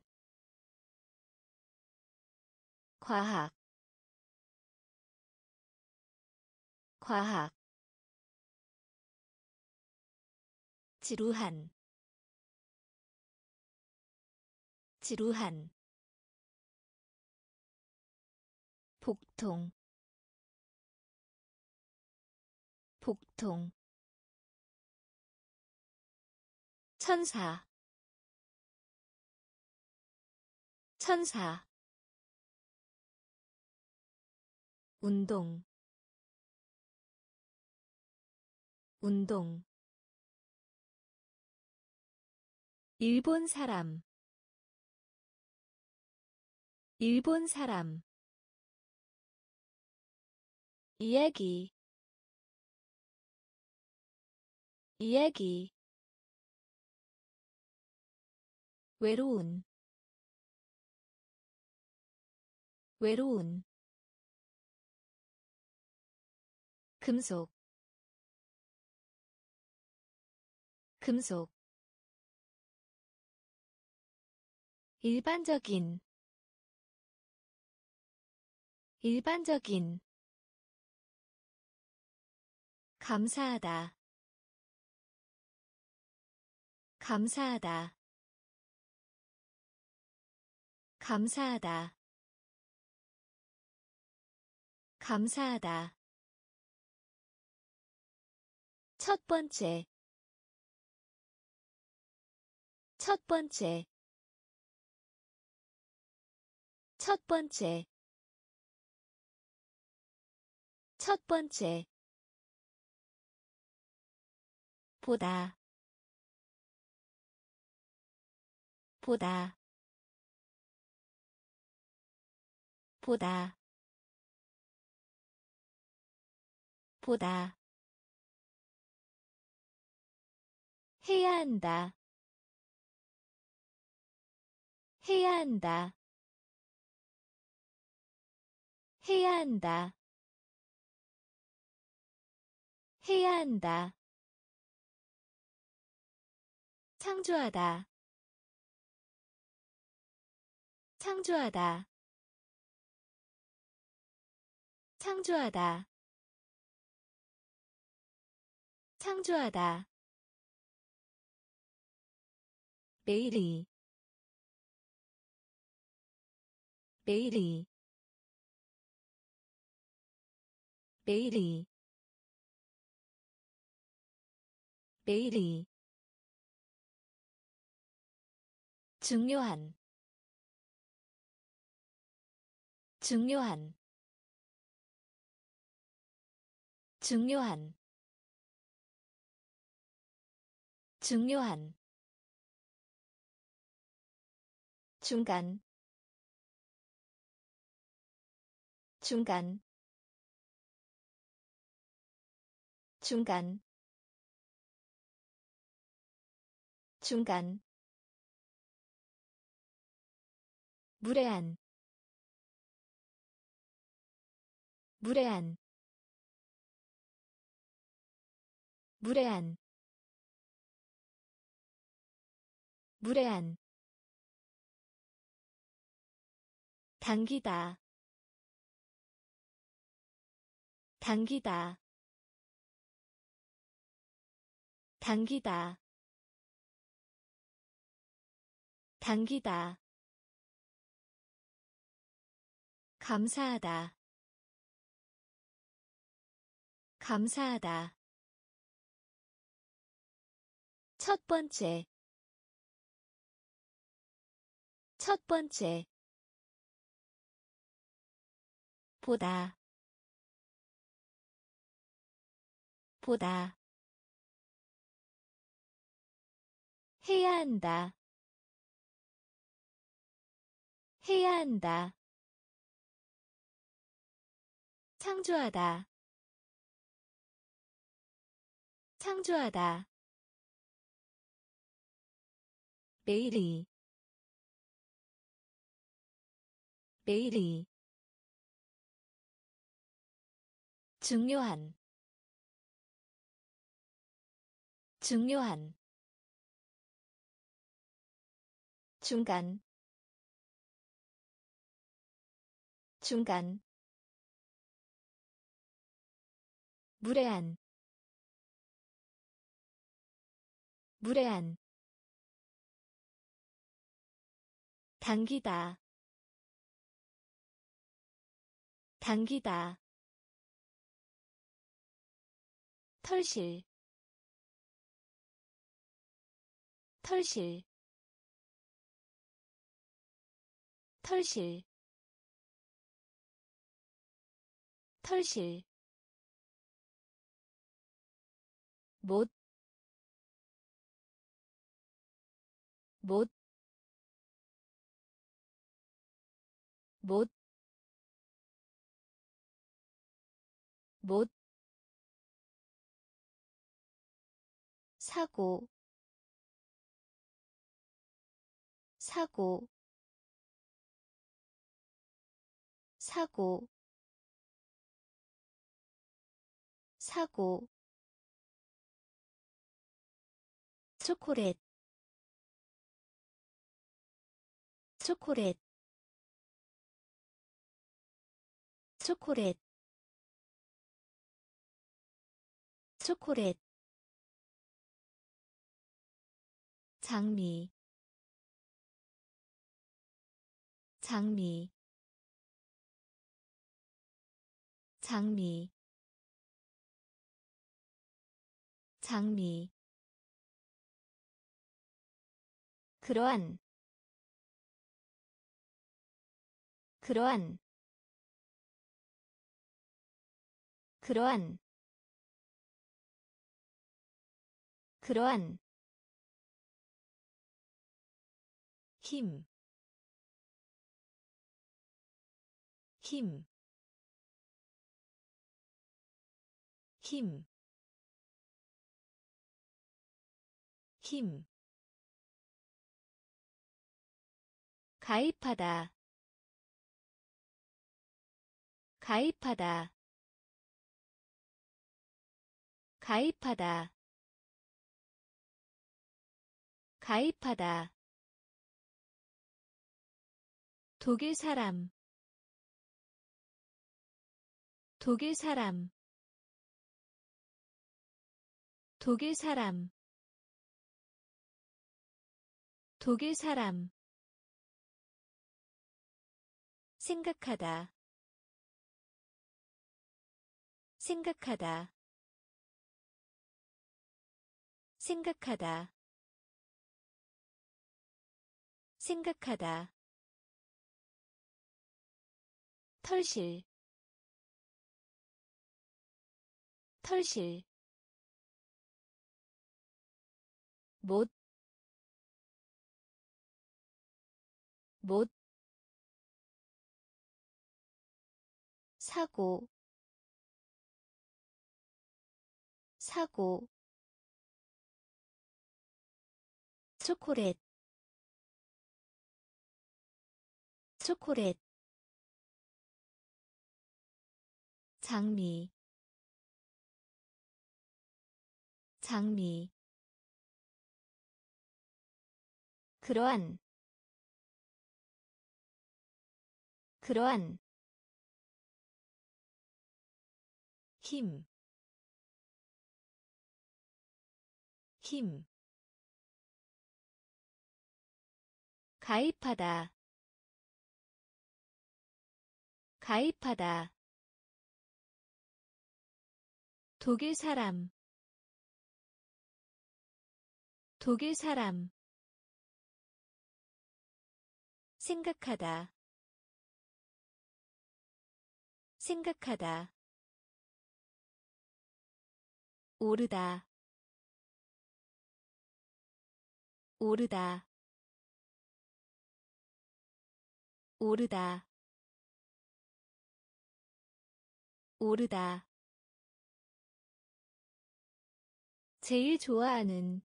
[SPEAKER 1] 과학 과학 지루한 지루한 복통 복통 천사 천사 운동 운동 일본 사람 일본 사람 이야기 이야기 외로운 외로운 금속 금속 일반적인 일반적인 감사하다 감사하다 감사하다 감사하다 첫 번째 첫 번째 첫 번째 첫 번째 보다 보다 보다 보다 해야 한다 해야 한다 해야 한다 해야 한다 창조하다 창조하다 창조하다 창조하다 매일이 매일이 매일이 매일이 중요한 중요한 중요한 중요한 중간 중간 중간 중간 무례한 무례한 무례한 무례한 당기다 당기다 당기다 당기다 감사하다 감사하다 첫 번째 첫 번째 보다 보다 해야 한다 해야 한다 창조하다 창조하다 매일이 매일이 중요한 중요한 중간 중간 무례한 무례한 당기다 당기다 털실 털실 털실 털실 못 못 못 못 사고 사고 사고 사고 초콜릿 초콜릿 초콜릿 초콜릿 장미 장미 장미 장미 그러한 그러한 그러한 그러한 힘, 힘, 힘, 힘. 가입하다, 가입하다, 가입하다, 가입하다. 독일 사람, 독일 사람, 독일 사람, 독일 사람. 생각하다, 생각하다, 생각하다, 생각하다. 털실, 털실. 못, 못. 사고, 사고. 초콜릿, 초콜릿. 장미, 장미. 그러한 그러한 힘, 힘. 가입하다, 가입하다. 독일 사람, 독일 사람. 생각하다, 생각하다. 오르다 오르다 오르다 오르다 제일 좋아하는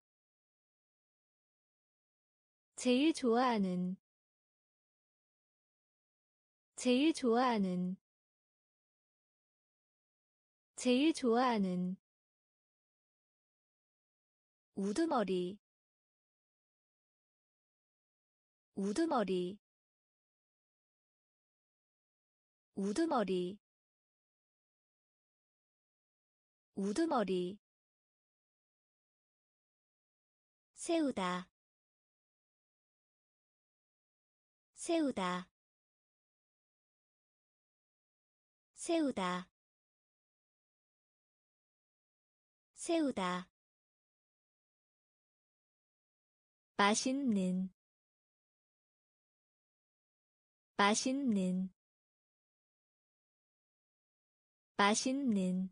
[SPEAKER 1] 제일 좋아하는 제일 좋아하는 제일 좋아하는 우두머리 우두머리 우두머리 우두머리 세우다 세우다 세우다 세우다 맛있는 맛있는 맛있는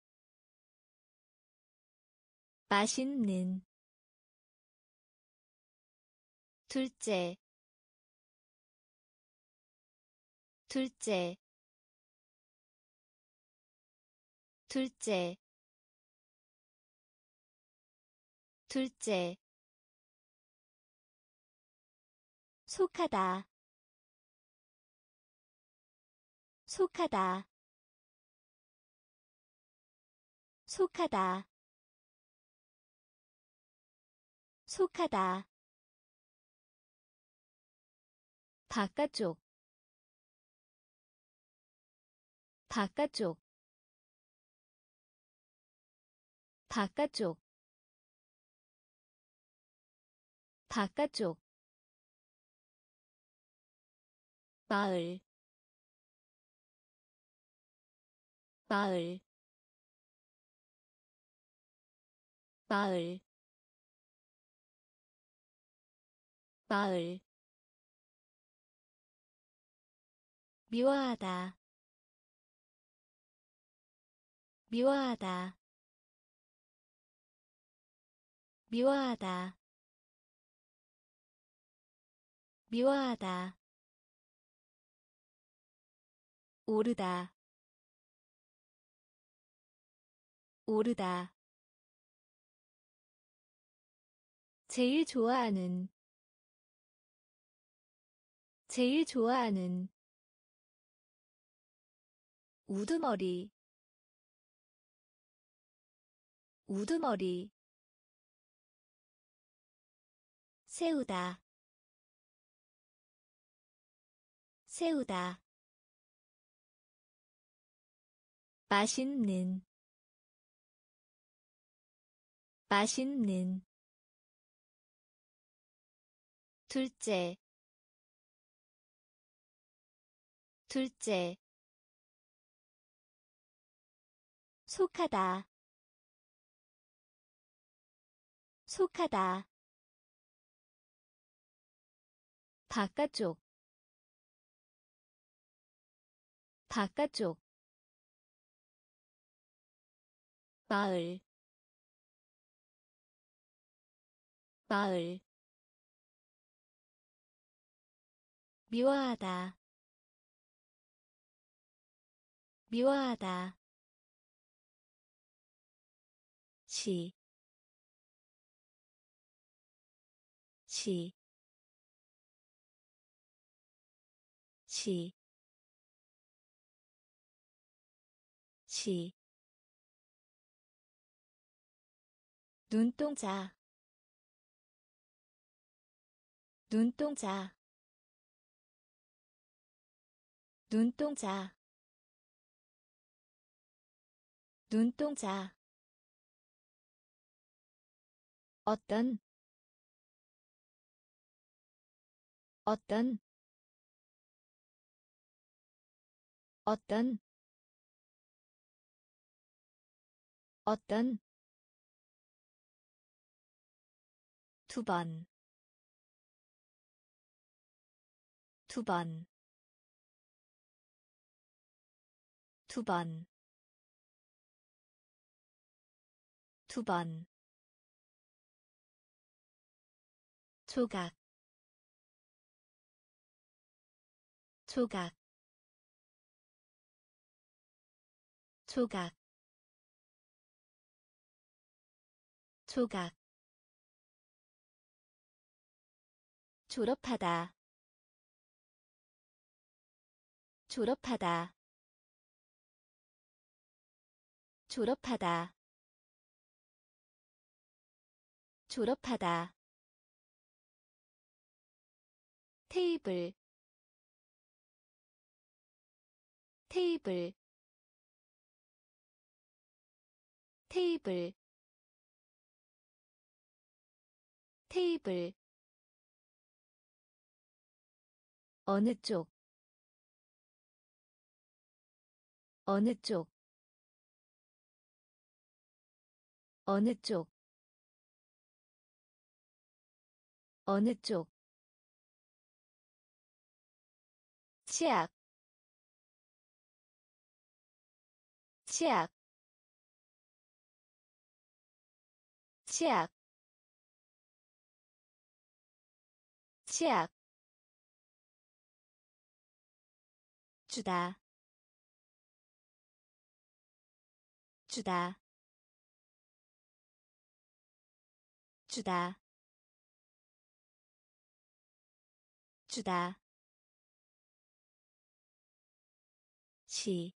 [SPEAKER 1] 맛있는 둘째 둘째 둘째 둘째 속하다 속하다 속하다 속하다 바깥쪽 바깥쪽 바깥쪽 바깥쪽 마을 마을 마을 마을 미워하다 미워하다 미워하다 미워하다 오르다 오르다 제일 좋아하는 제일 좋아하는 우두머리 우두머리 세우다 세우다 맛있는 맛있는 둘째 둘째 속하다 속하다 바깥쪽 바깥쪽 마을 마을 미워하다 미워하다 시, 시, 시, 시, 눈동자, 눈동자, 눈동자, 눈동자, 어떤, 어떤, 어떤, 어떤, 두 번, 두 번, 두 번, 두 번, 조각, 조각, 조각, 조각, 졸업하다, 졸업하다, 졸업하다, 졸업하다. 테이블, 테이블, 테이블, 테이블. 어느 쪽, 어느 쪽, 어느 쪽, 어느 쪽. 치약, 치약, 치약, 치약. 주다, 주다, 주다, 주다. 시,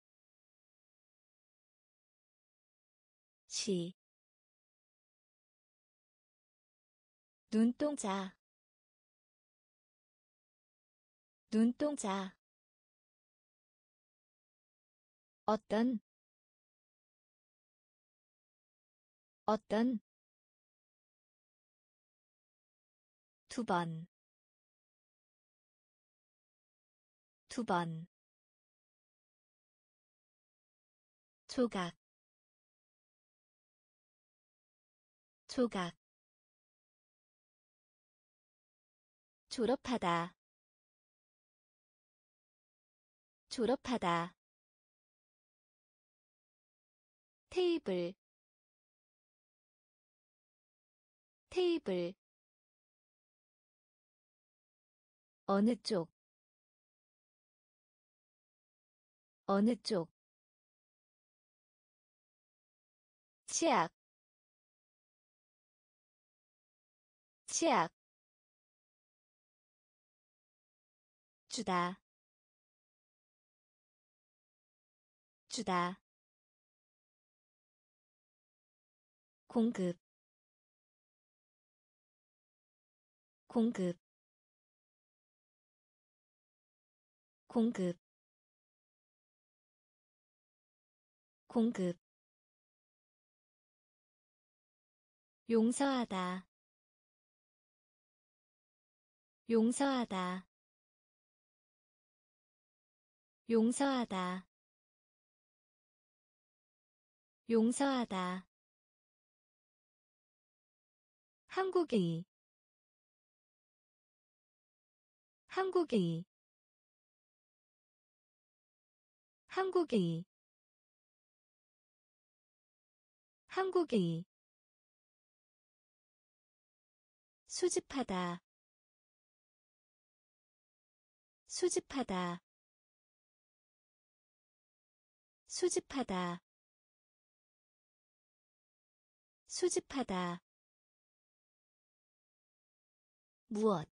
[SPEAKER 1] 시. 눈동자, 눈동자. 어떤, 어떤. 두 번, 두 번. 조각, 조각. 졸업하다, 졸업하다. 테이블, 테이블. 어느 쪽, 어느 쪽. 치약, 치약. 주다, 주다. 공급, 공급, 공급, 공급. 용서하다, 용서하다, 용서하다, 용서하다. 한국의, 한국의, 한국의, 한국의. 수집하다, 수집하다, 수집하다, 수집하다. 무엇,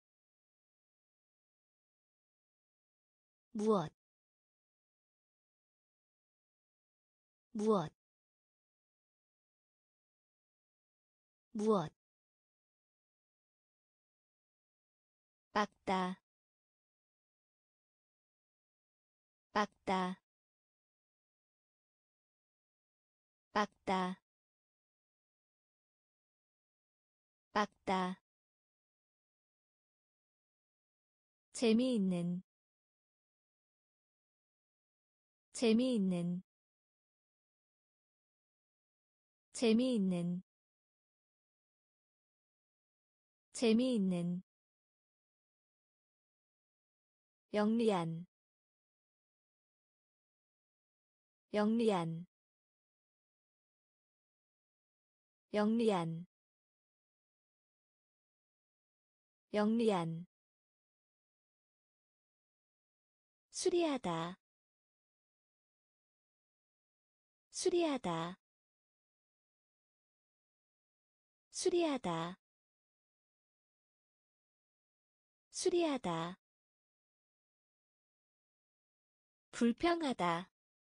[SPEAKER 1] 무엇, 무엇, 무엇. 빡다, 빡다, 빡다, 빡다. 재미있는, 재미있는, 재미있는, 재미있는. 영리한, 영리한, 영리한 영리한 수리하다 수리하다 수리하다 수리하다 불평하다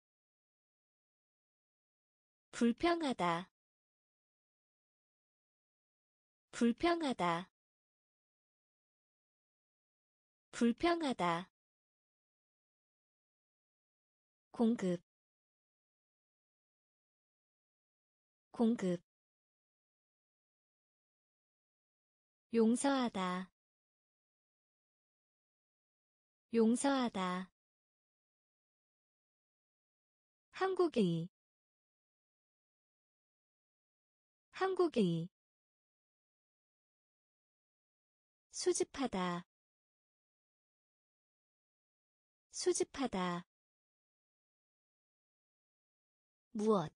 [SPEAKER 1] 불평하다 불평하다 불평하다 공급 공급 용서하다 용서하다 한국의 한국의 수집하다 수집하다 무엇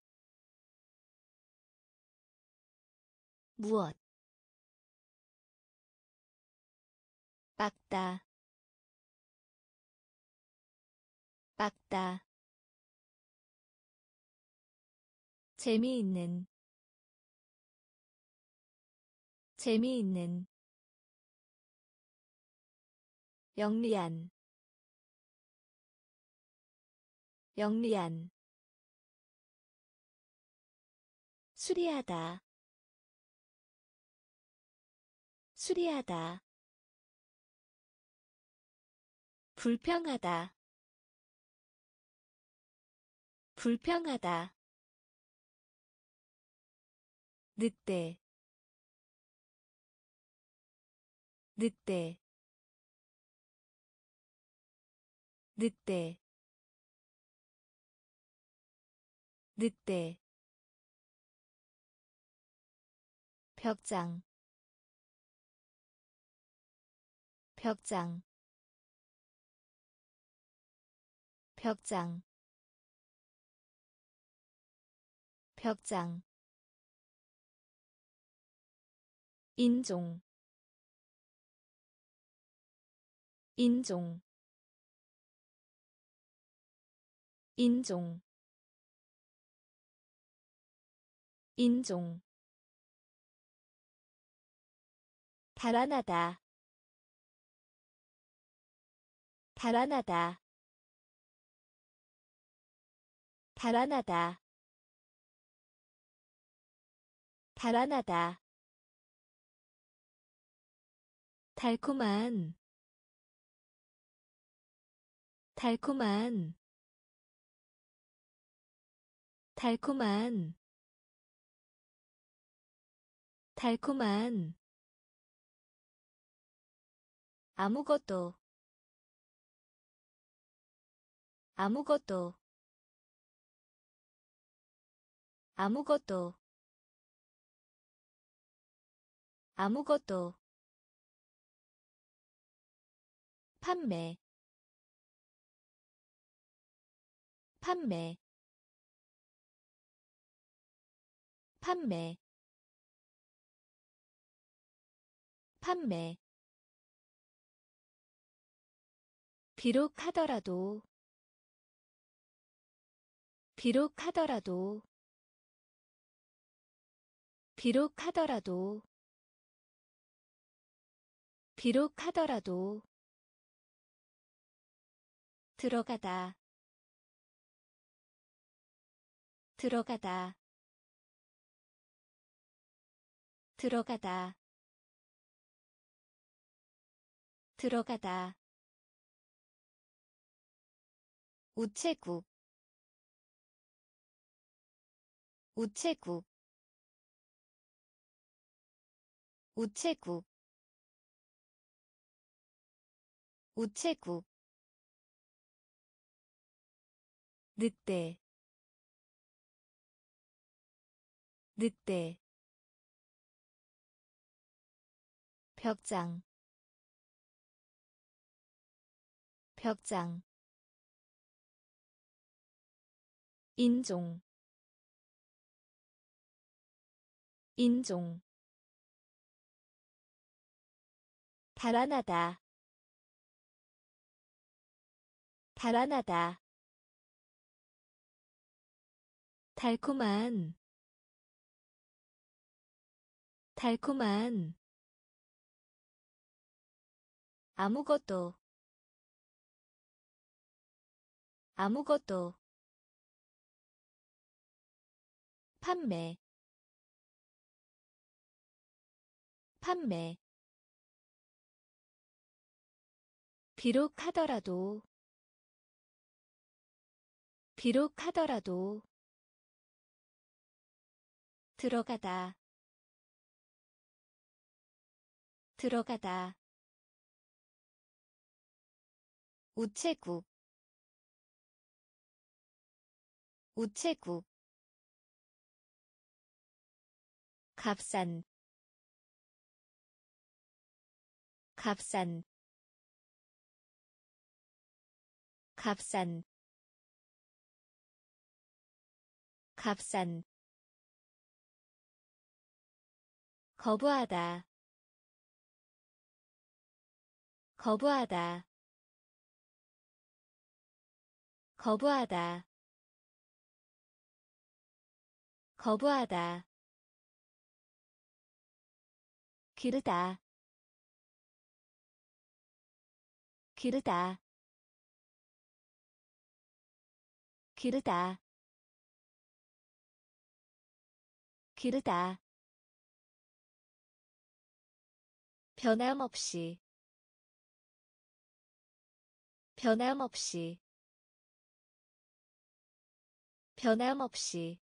[SPEAKER 1] 무엇 막다 막다 재미있는 재미있는 영리한 영리한 수리하다 수리하다 불평하다 불평하다 늑대 늑대 늑대 늑대 벽장 벽장 벽장 벽장 인종 인종 인종 인종 달아나다 달아나다 달아나다 달아나다 달콤한 달콤한 달콤한 달콤한 아무것도 아무것도 아무것도 아무것도 판매 판매 판매 판매 비록 하더라도 비록 하더라도 비록 하더라도 비록 하더라도 들어가다 들어가다 들어가다 들어가다 우체국 우체국 우체국 우체국 늑대 늑대 벽장 벽장 인종 인종 달아나다 달아나다 달콤한 달콤한 아무것도 아무것도 판매 판매 비록 하더라도 비록 하더라도 들어가다 들어가다 우체국 우체국 값싼 값싼 값싼 값싼 거부하다 거부하다 거부하다 거부하다 기르다 기르다 기르다 기르다 변함없이 변함없이 변함없이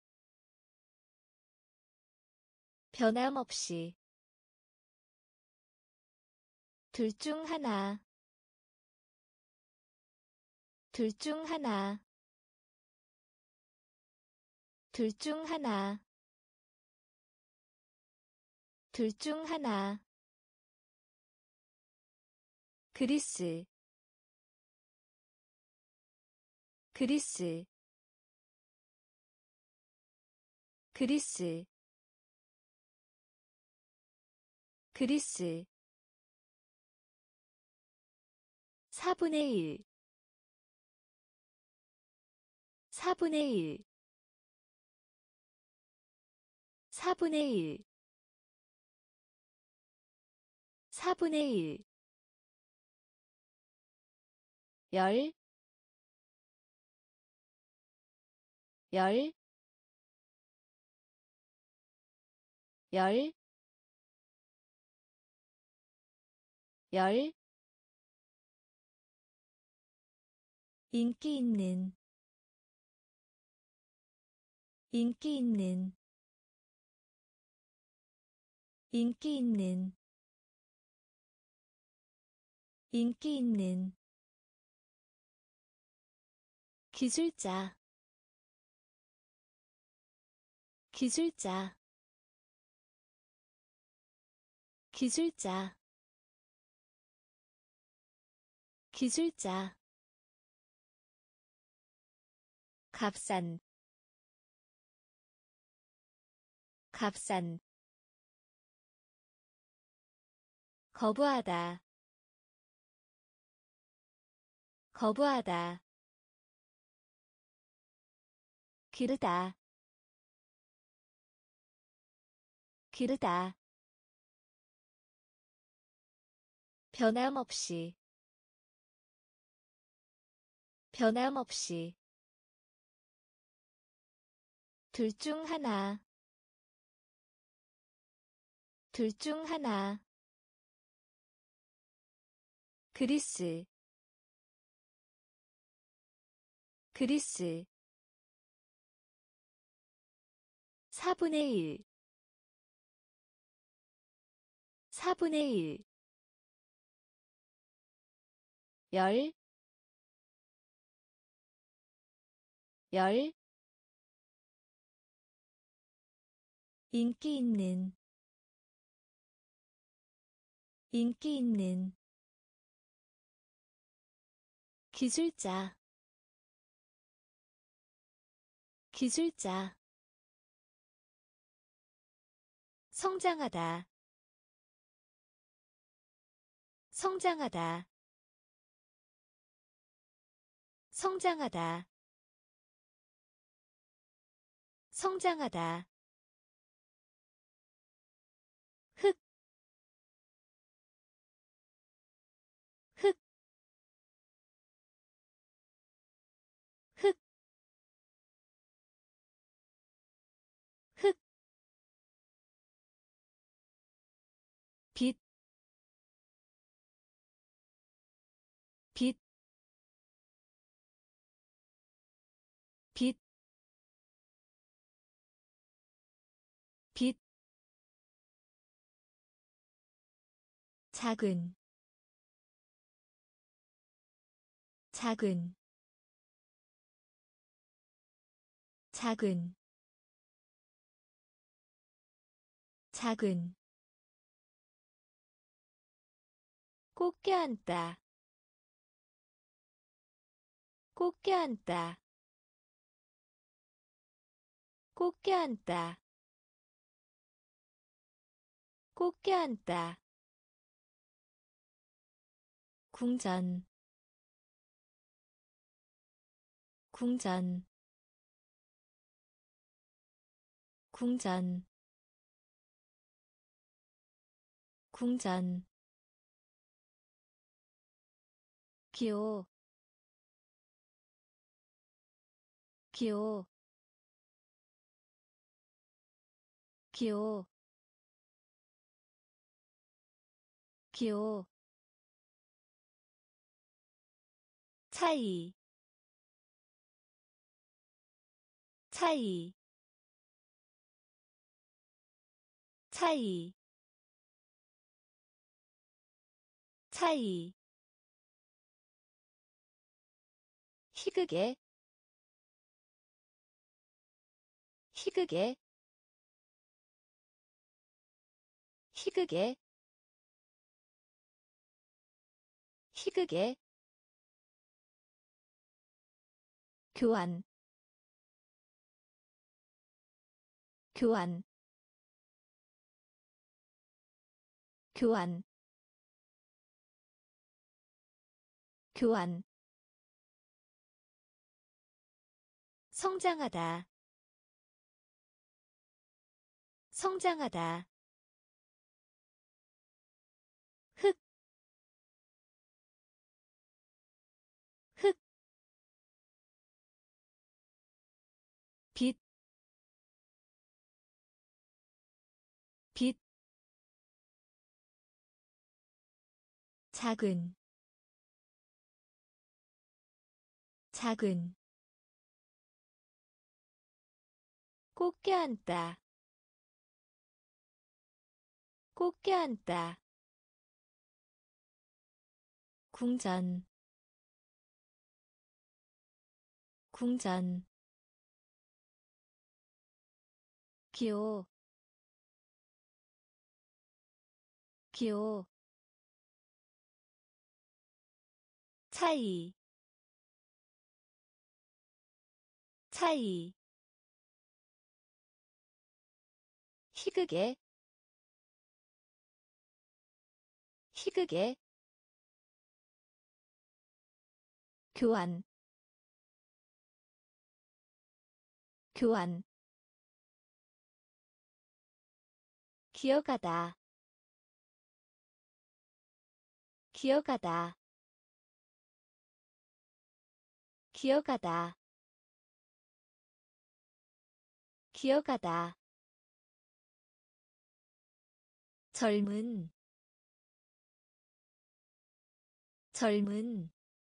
[SPEAKER 1] 변함없이 둘 중 하나 둘 중 하나 둘 중 하나 둘 중 하나 그리스 그리스 그리스 그리스 4분의 1 4분의 1 4분의 1 4분의 1 열, 열, 열, 열, 인기 있는, 인기 있는, 인기 있는, 인기 있는, 기술자, 기술자, 기술자, 기술자, 값싼, 값싼, 거부하다, 거부하다, 기르다, 기르다, 변함없이, 변함없이, 둘 중 하나, 둘 중 하나, 그리스, 그리스, 4분의 1 4분의 1 열, 열, 인기 있는, 인기 있는, 기술자, 기술자, 성장하다 성장하다 성장하다 성장하다 흙, 흙, 흙, 흙, 빛, 빛, 빛, 빛, 작은, 작은, 작은, 작은, 꼭 껴안다, 꼭 껴안다, 꼭 껴안다, 꼭 껴안다, 궁전, 궁전, 궁전, 궁전, 기호, 기호, 기호, 기호, 차이, 차이, 차이, 차이, 희극의, 희극의, 희극의, 희극의, 교환, 교환, 교환, 교환, 성장하다, 성장하다, 흙, 흙, 빛, 빛, 작은, 작은, 꼭 껴안다, 꼭 껴안다, 궁전, 궁전, 기호, 기호, 차이, 차이, 희극의, 희극의, 교환, 교환, 기어가다, 기어가다, 기어가다, 기어가다, 젊은, 젊은,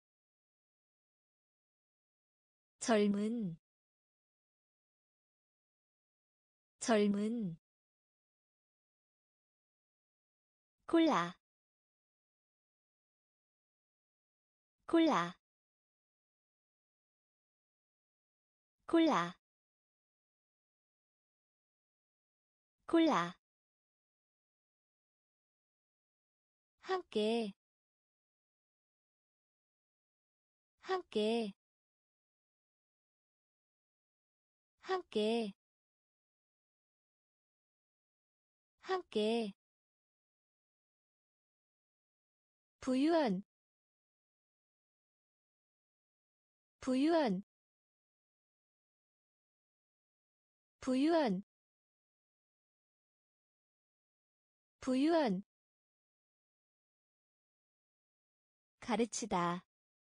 [SPEAKER 1] 젊은, 젊은, 콜라, 콜라, 콜라, 콜라, 함께, 함께, 함께, 함께 부유한 부유한 부유한 부유한 가르치다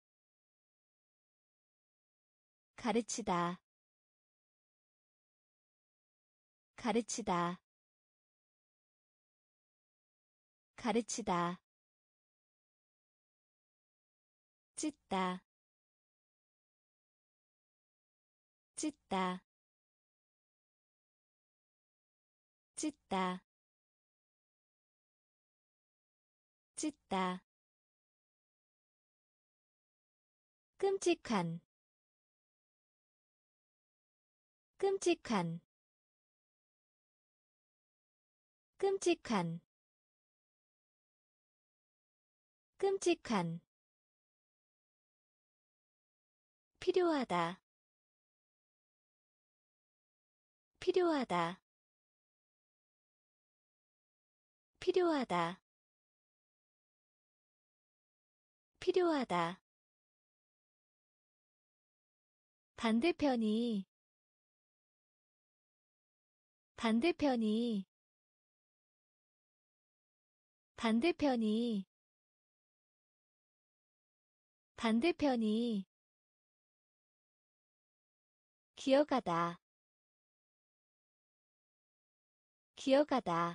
[SPEAKER 1] 가르치다 가르치다 가르치다 찢다 찢다 찢다 찢다 끔찍한 끔찍한 끔찍한 끔찍한 필요하다 필요하다 필요하다 필요하다 반대편이 반대편이 반대편이 반대편이 기어가다 기어가다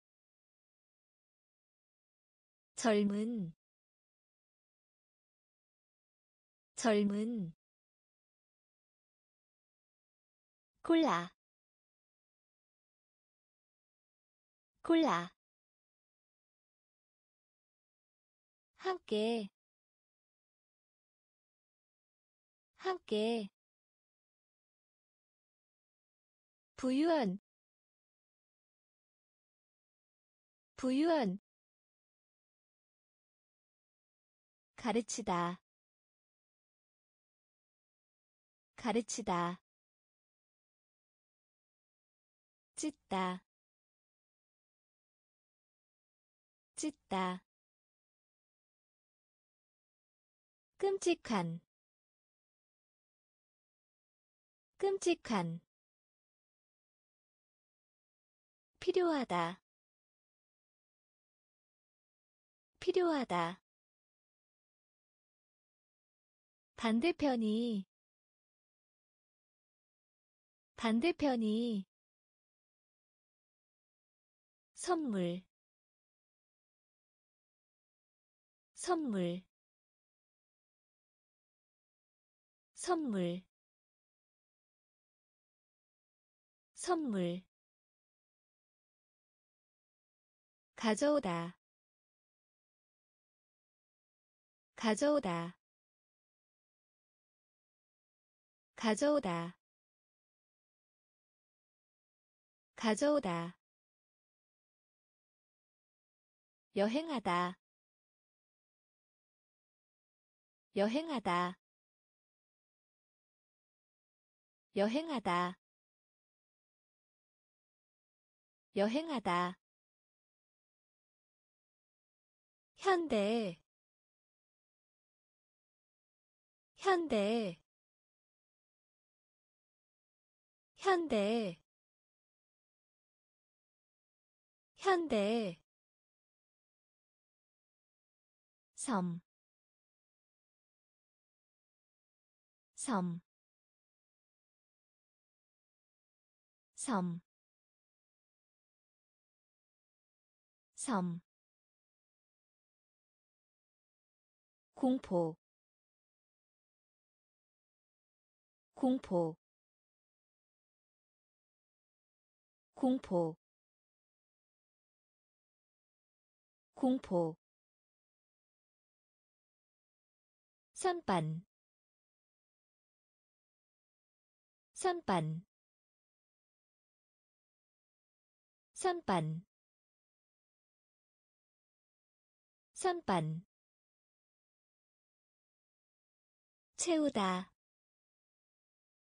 [SPEAKER 1] 젊은 젊은 골라 골라 함께 함께 부유한 부유한 가르치다 가르치다 찢다 찢다 끔찍한 끔찍한 필요하다 필요하다 반대편이 반대편이 선물 선물 선물 선물 가져오다 가져오다 가져오다 가져오다 여행하다 여행하다 여행하다 여행하다 현대 현대 현대 현대 섬, 섬, 섬, 섬, 공포, 공포, 공포, 공포, 선반, 선반, 선반, 선반, 채우다,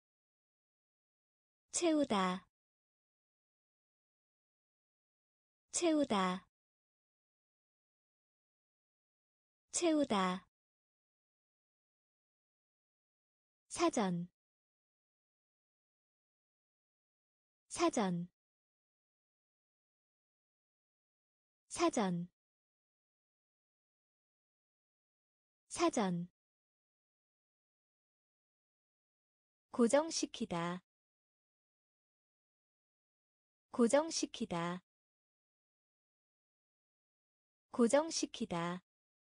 [SPEAKER 1] 채우다, 채우다 채우다 사전 사전 사전 사전 고정시키다 고정시키다 고정시키다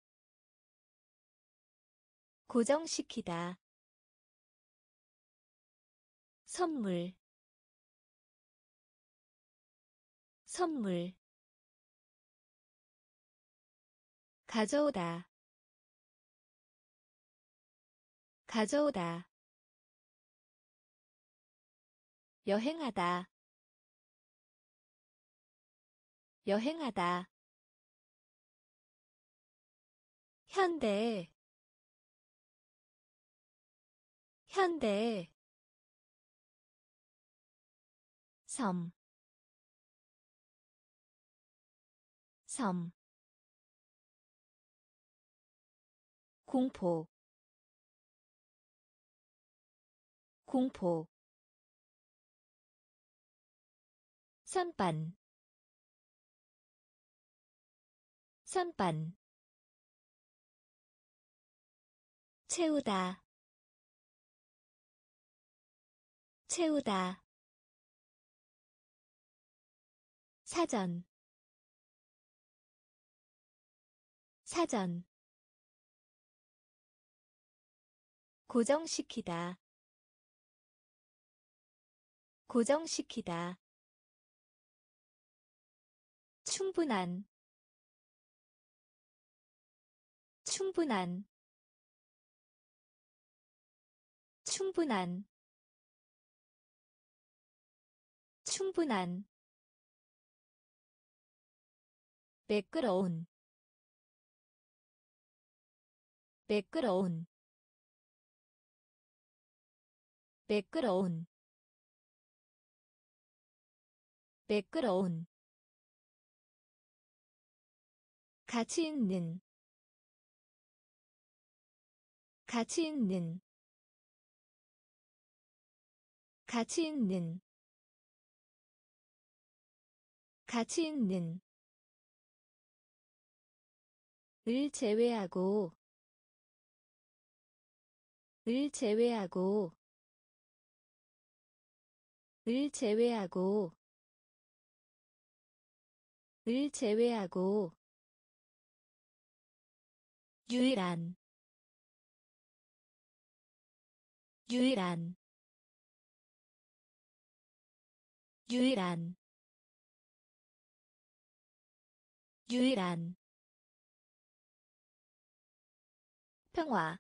[SPEAKER 1] 고정시키다 선물 선물 가져오다 가져오다 여행하다 여행하다 현대 현대 섬 섬 공포 공포 선반 선반 채우다 채우다 사전 사전 고정시키다 고정시키다 충분한 충분한 충분한 충분한 매끄러운 매끄러운 매끄러운 매끄러운 가치 있는 가치 있는 가치 있는 가치 있는 을 제외하고 을 제외하고 을 제외하고 을 제외하고 유일한 유일한 유일한 유일한 평화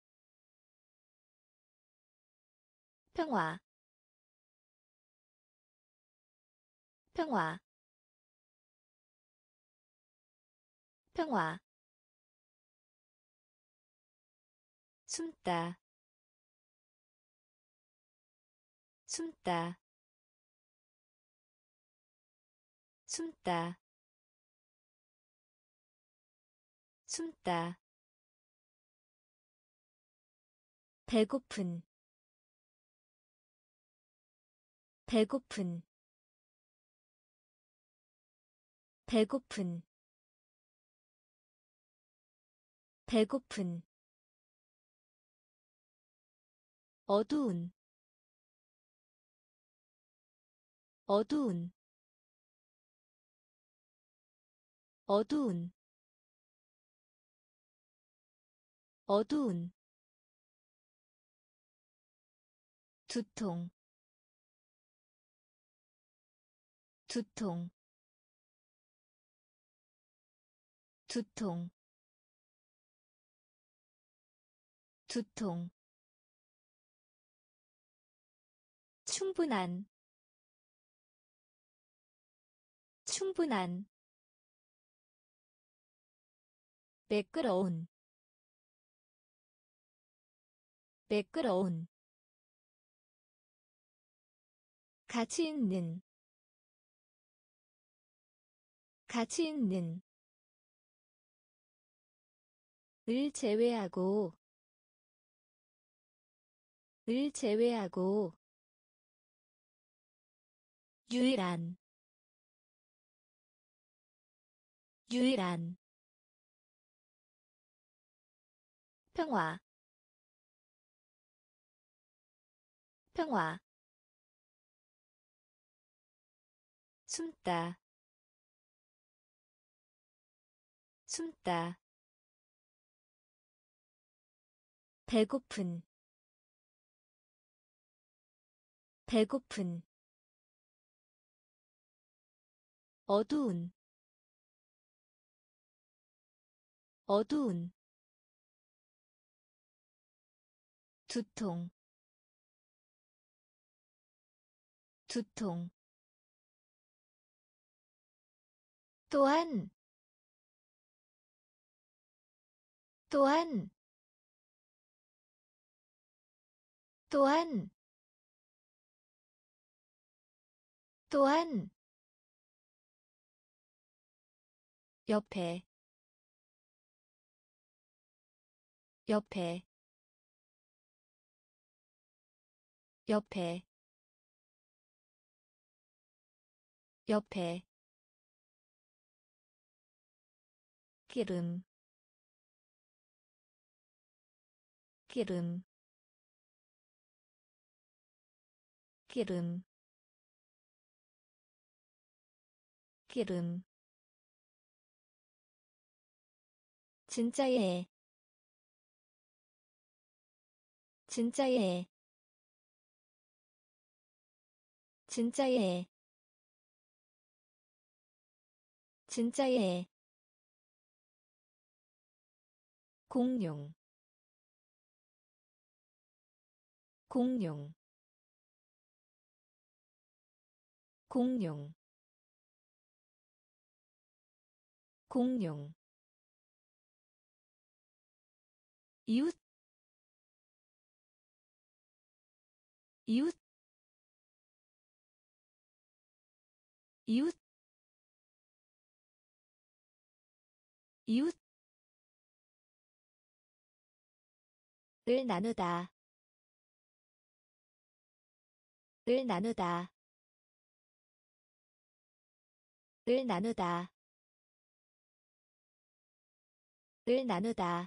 [SPEAKER 1] 평화 평화 평화 숨다 숨다 숨다 숨다 배고픈 배고픈 배고픈 배고픈 어두운 어두운 어두운 어두운 두통 두통 두통 두통 충분한 충분한 매끄러운 매끄러운 가치 있는 가치 있는 을 제외하고 을 제외하고 유일한 유일한 평화 평화 숨다 숨다 배고픈 배고픈 어두운 어두운 두통 두통 또한 또한 또한 또한 옆에 옆에 옆에 옆에 기름 기름 기름 기름 진짜예 진짜예 진짜예 진짜예 공룡 공룡 공룡 공룡 이웃 이웃 이웃 이웃 을 나누다 을 나누다 을 나누다 을 나누다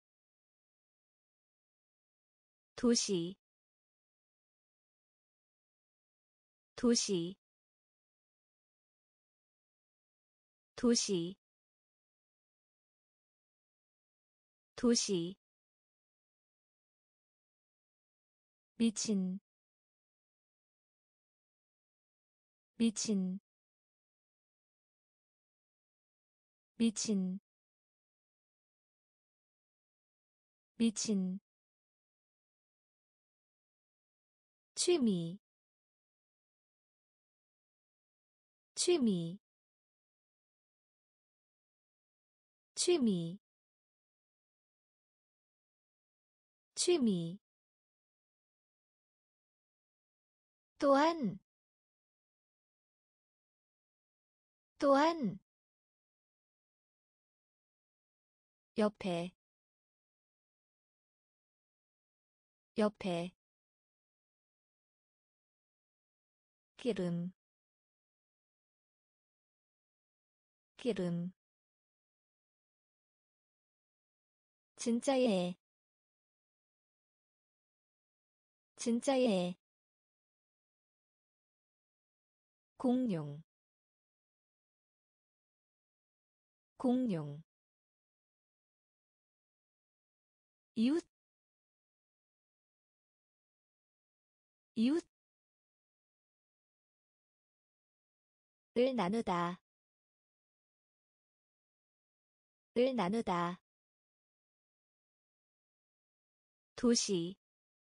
[SPEAKER 1] 도시 도시 도시 도시 미친 미친 미친 미친 취미 취미 취미 취미 또한 또한 옆에 옆에 기름 기름 진짜예 진짜예 공룡 공룡 이웃 이웃 을 나누다 을 나누다 도시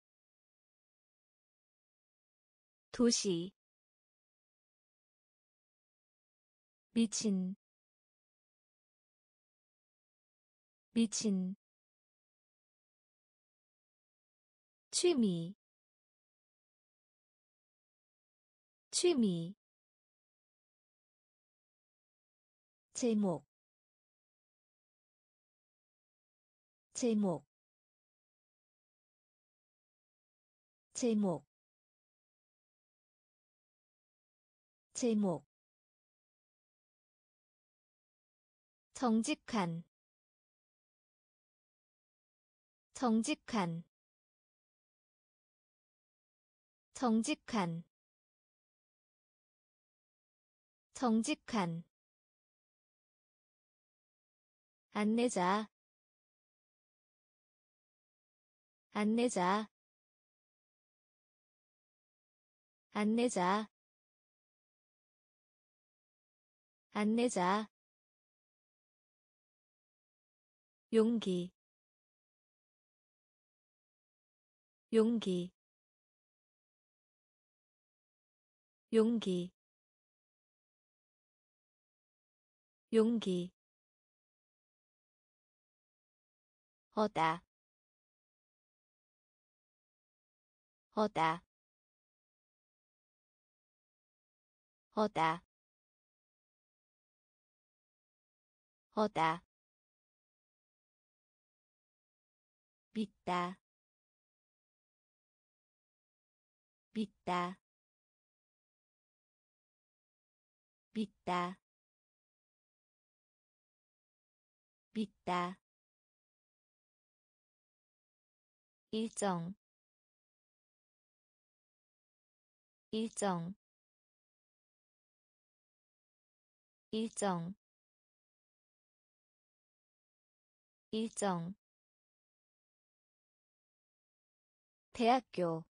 [SPEAKER 1] 도시 미친 미친 취미 취미 제목 제목 제목 제목 정직한 정직한 정직한 정직한 안내자 안내자 안내자 안내자 용기 용기 용기 용기 어다 어다 어다 어다 믿다 믿다 믿다 믿다 일정 일정 일정 일정 대학교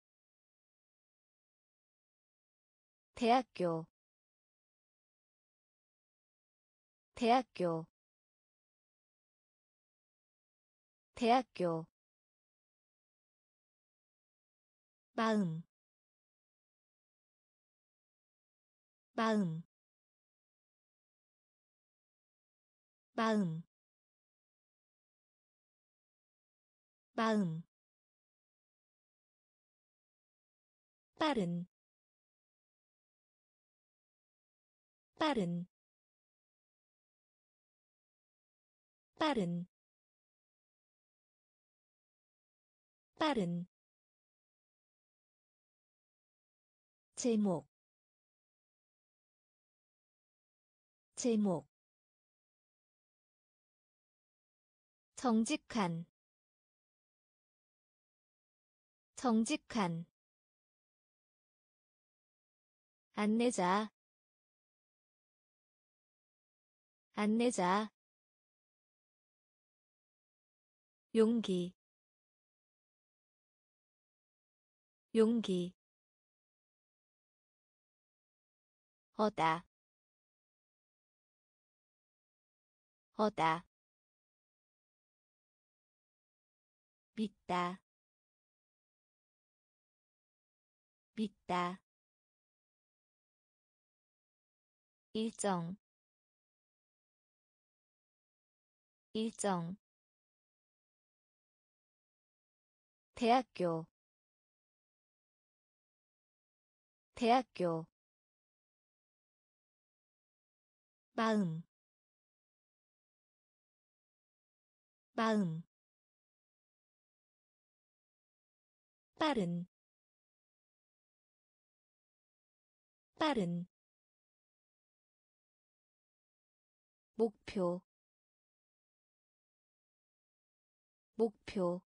[SPEAKER 1] 대학교 대학교 대학교 마음 마음 마음 마음 빠른 빠른 빠른 빠른 제목 제목 정직한 정직한 안내자 안내자 용기 용기 어다 어다 믿다 믿다 일정 일정 대학교 대학교 마음 마음 빠른 빠른 목표 목표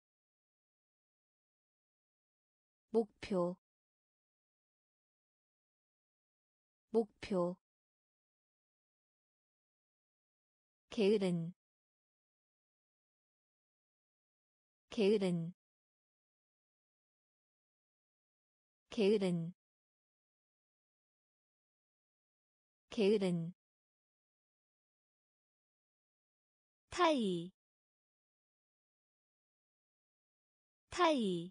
[SPEAKER 1] 목표 목표 게으른 게으른 게으른 게으른 타이 타이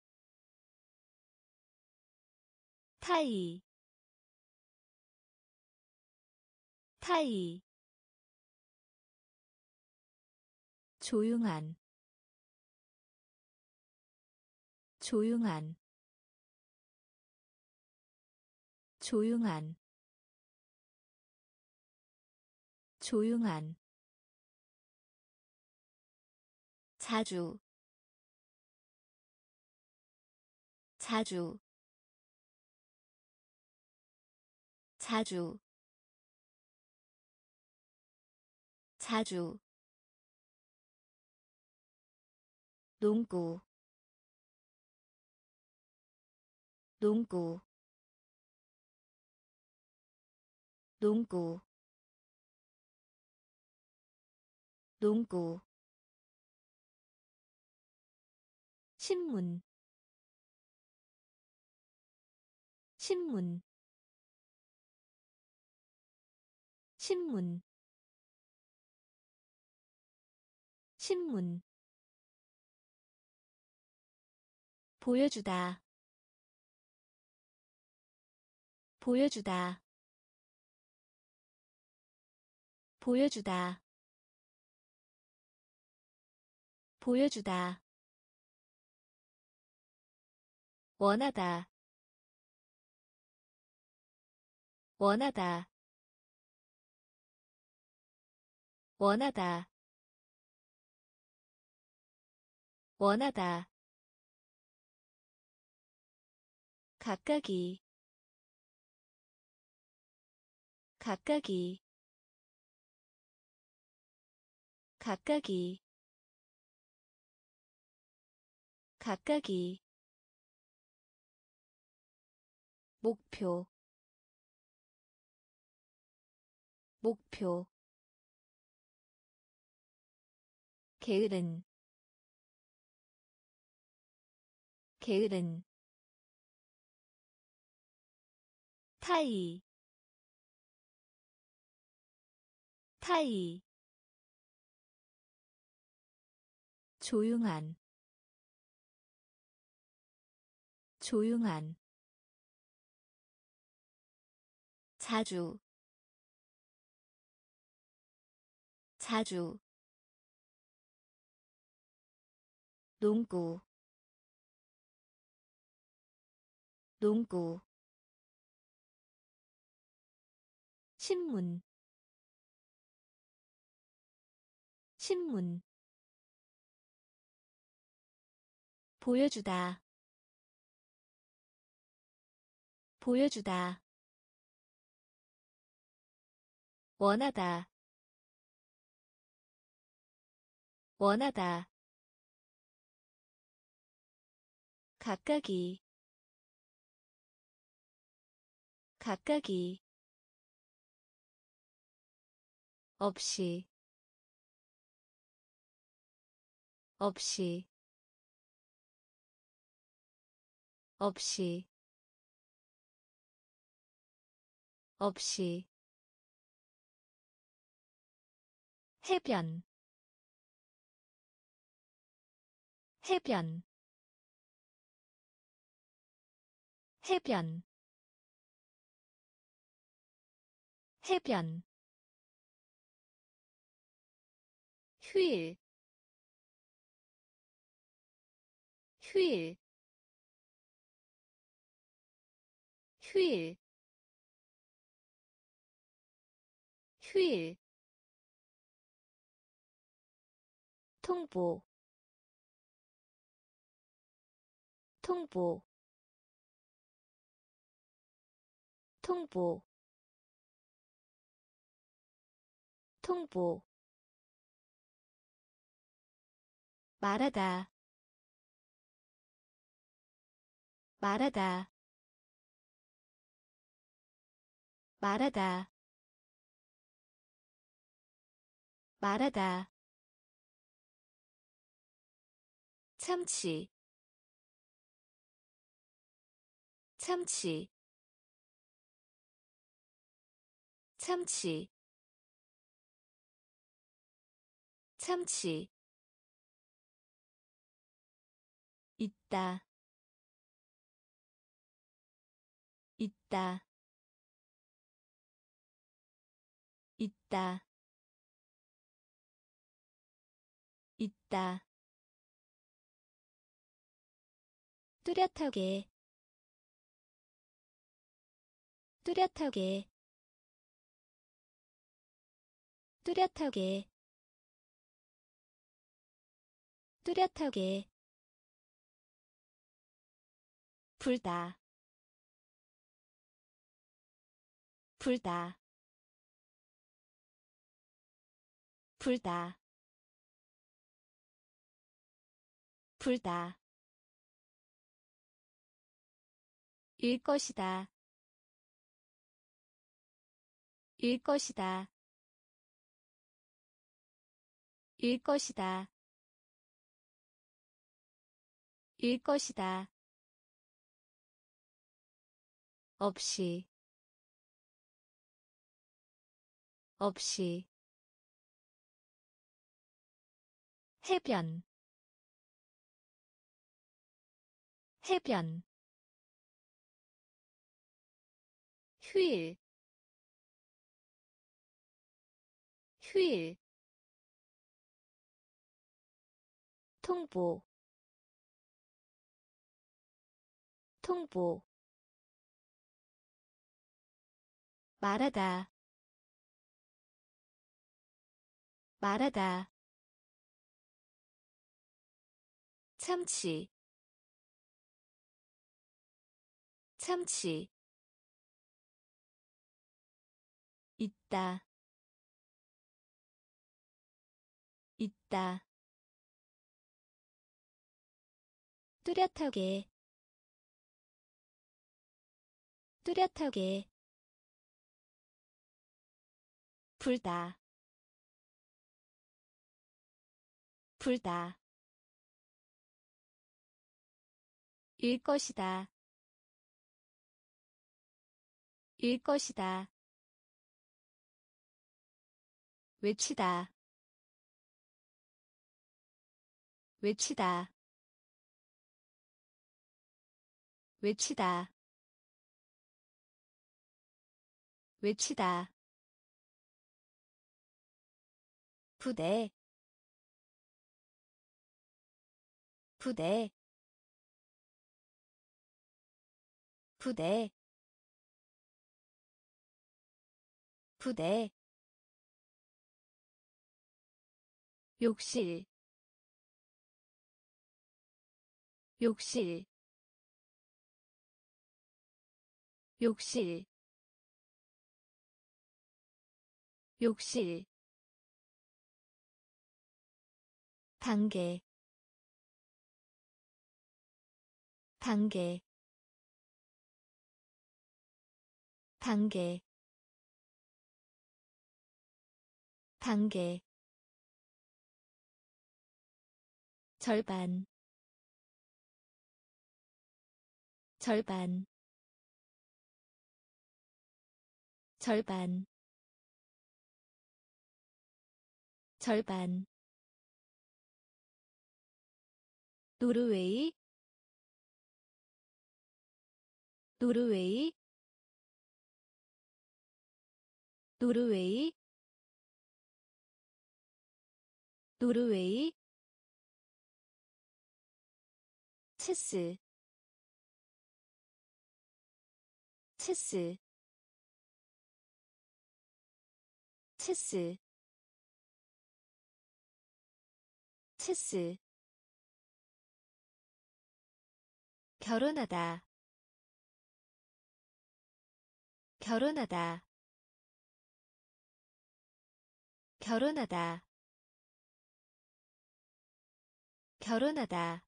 [SPEAKER 1] 타이 타이 조용한 조용한 조용한 조용한 자주 자주 자주 자주 농구 농구 농구 농구 신문 신문 신문 신문 보여주다 보여주다 보여주다 보여주다 원하다 원하다 원하다 원하다 가까이 가까이 가까이 가까이 목표 목표 게으른 게으른 타이 타이 조용한 조용한 자주 자주 농구 농구 신문 신문 보여주다 보여주다 원하다 원하다 가까이 가까이 없이 없이 없이 없이 해변 해변 해변 해변 휴일 휴일 휴일 휴일 통보 통보 통보 통보 말하다 말하다 말하다 말하다 참치 참치 참치 참치 있다 있다 있다 있다 뚜렷하게 뚜렷하게 뚜렷하게 뚜렷하게 불다 불다 불다 불다 일 것이다 일 것이다 일 것이다 일 것이다 없이 없이 해변 해변 휴일 휴일 통보 통보 말하다 말하다 참치 참치 있다 있다 뚜렷하게 뚜렷하게 불다 불다 일 것이다 일 것이다 외치다 외치다 외치다 외치다 부대 부대 부대 부대 욕실 욕실 욕실 욕실 단계 단계 단계 단계 절반 절반 절반 절반 노르웨이 노르웨이 노르웨이 노르웨이 체스 체스 체스 체스 결혼하다 결혼하다 결혼하다 결혼하다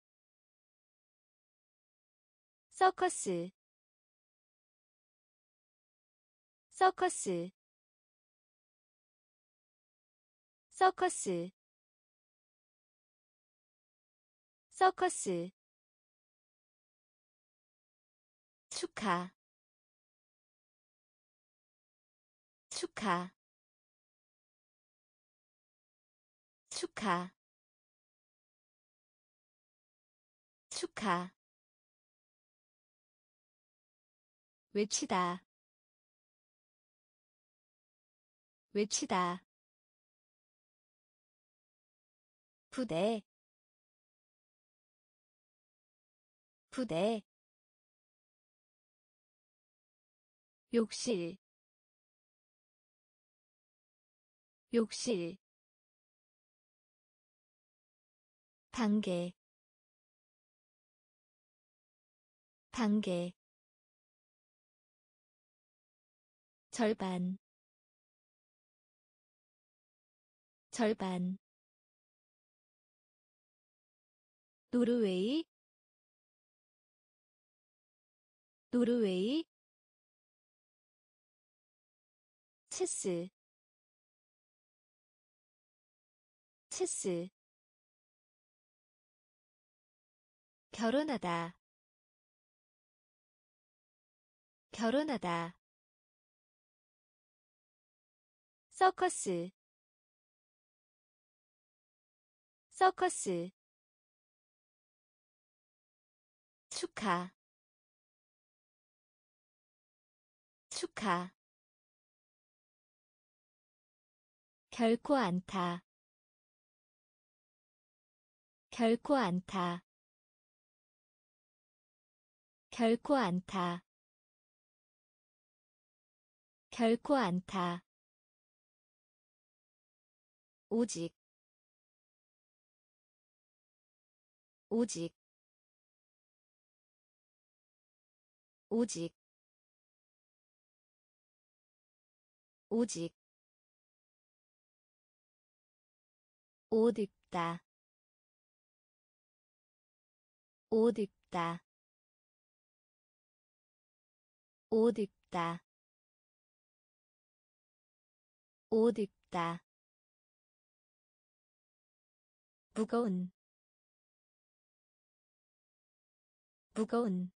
[SPEAKER 1] 서커스 서커스 서커스 서커스 축하 축하 축하 축하 외치다 외치다 부대 부대 욕실 욕실 단계 단계 절반 절반 노르웨이 노르웨이 체스 체스 결혼하다 결혼하다 서커스 서커스 축하 축하 결코 않다 결코 않다 결코 않다 결코 않다 오직 오직 오직 오직 옷 입다 옷 입다 옷 입다 옷 입다 무거운 무거운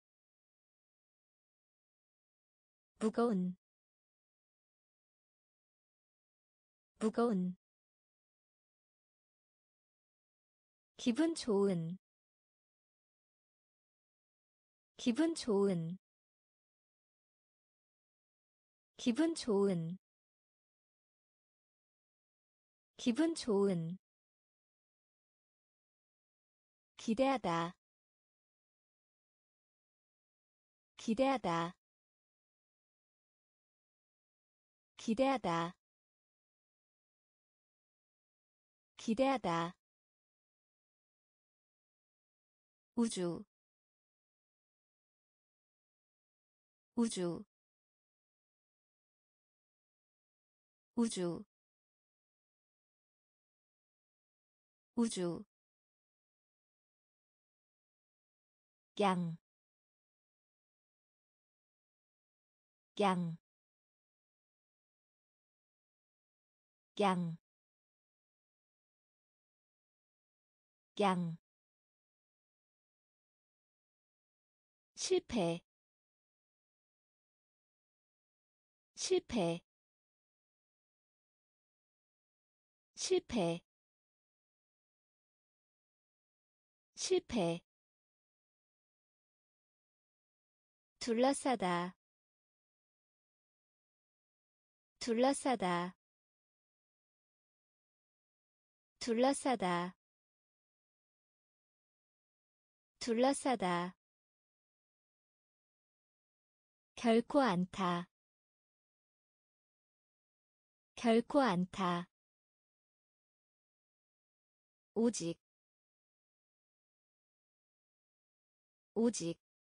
[SPEAKER 1] 무거운 무거운 기분 좋은 기분 좋은 기분 좋은 기분 좋은 기대하다 기대하다 기대하다 기대하다 우주 우주 우주 우주 양, 양, 양, 양, 실패, 실패, 실패, 실패, 둘러싸다, 둘러싸다, 둘러싸다, 둘러싸다, 결코 않다, 결코 않다, 오직, 오직,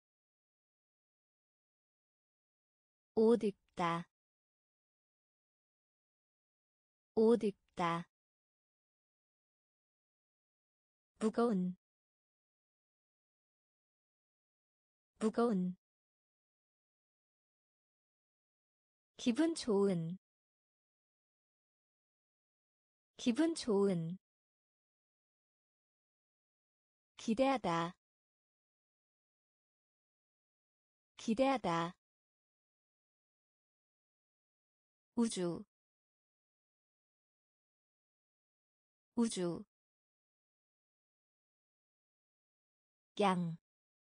[SPEAKER 1] 옷 입다, 옷 입다, 무거운, 무거운, 기분 좋은, 기분 좋은, 기대하다, 기대하다, 우주, 우주, 양,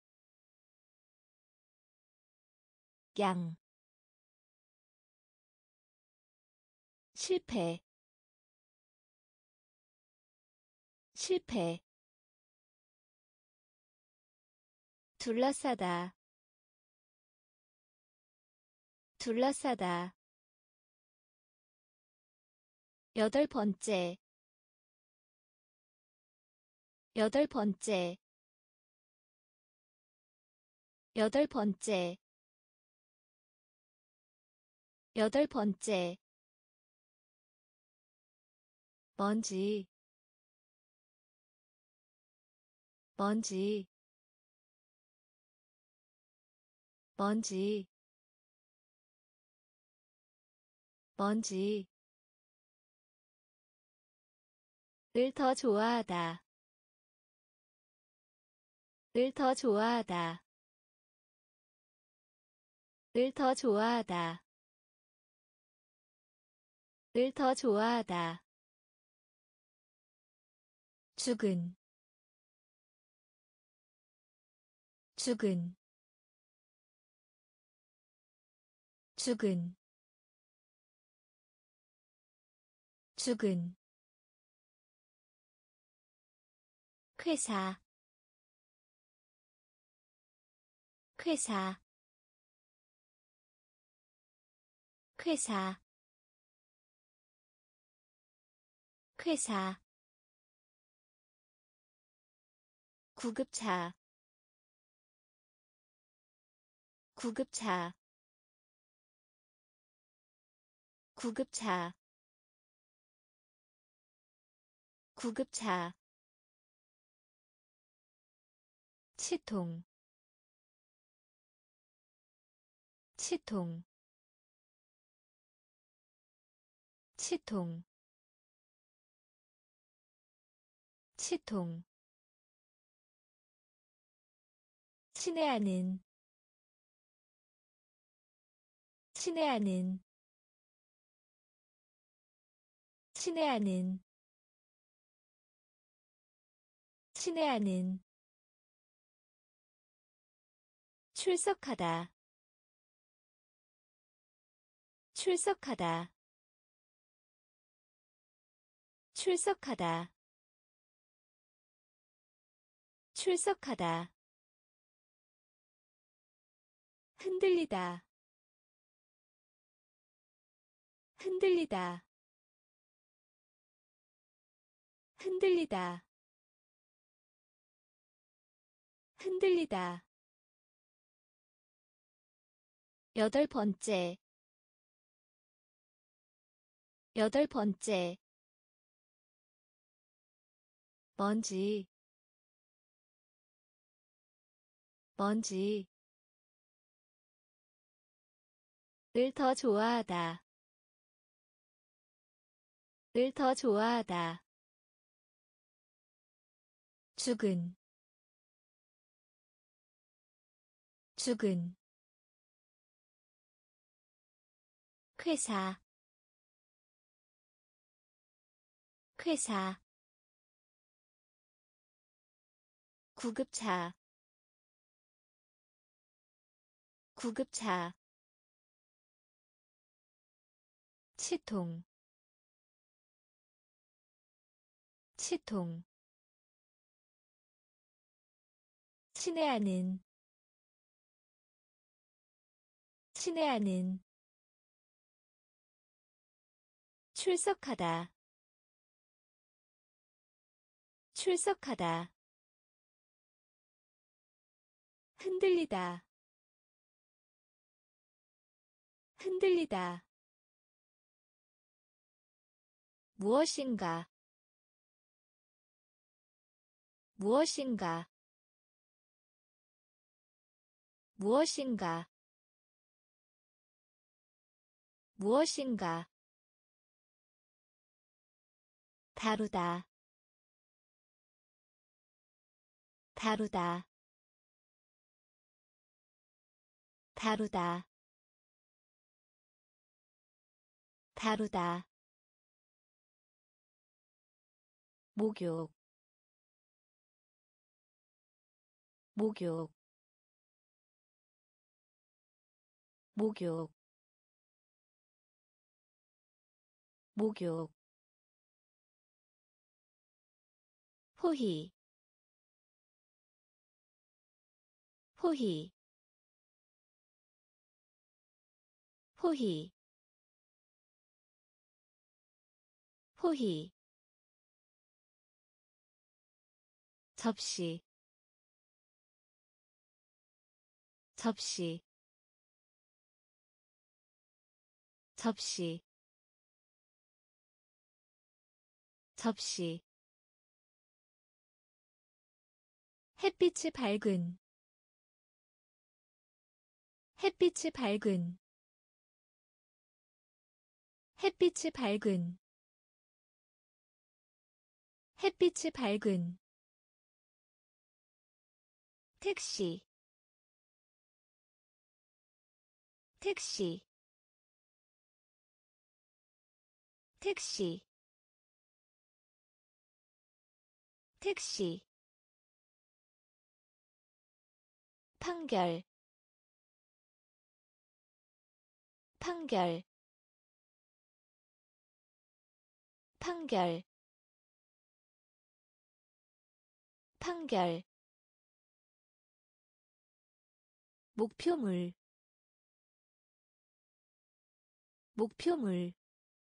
[SPEAKER 1] 양, 실패, 실패, 둘러싸다, 둘러싸다, 여덟 번째, 여덟 번째, 여덟 번째, 여덟 번째, 먼지, 먼지, 먼지, 먼지, 을 더 좋아하다, 을 더 좋아하다, 을 더 좋아하다, 을 더 좋아하다. 죽은, 죽은, 죽은, 죽은, 회사, 회사, 회사, 회사, 구급차, 구급차, 구급차, 구급차, 치통, 치통, 치통, 치통, 친애하는, 친애하는, 친애하는, 친애하는, 출석하다, 출석하다, 출석하다, 출석하다. 흔들리다, 흔들리다, 흔들리다, 흔들리다. 여덟 번째, 여덟 번째, 먼지, 먼지, 을 더 좋아하다, 을 더 좋아하다. 죽은, 죽은, 회사, 회사, 구급차, 구급차, 치통, 치통, 친애하는, 친애하는, 출석하다, 출석하다. 흔들리다, 흔들리다. 무엇인가, 무엇인가, 무엇인가, 무엇인가. 다루다, 다루다, 다루다, 다루다. 목욕, 목욕, 목욕, 목욕. 포희, 포희, 포희. 포희 접시 접시 접시 접시 햇빛이 밝은 햇빛이 밝은 햇빛이 밝은 햇빛이 밝은 택시 택시 택시 택시 판결 판결 판결 판결 목표물 목표물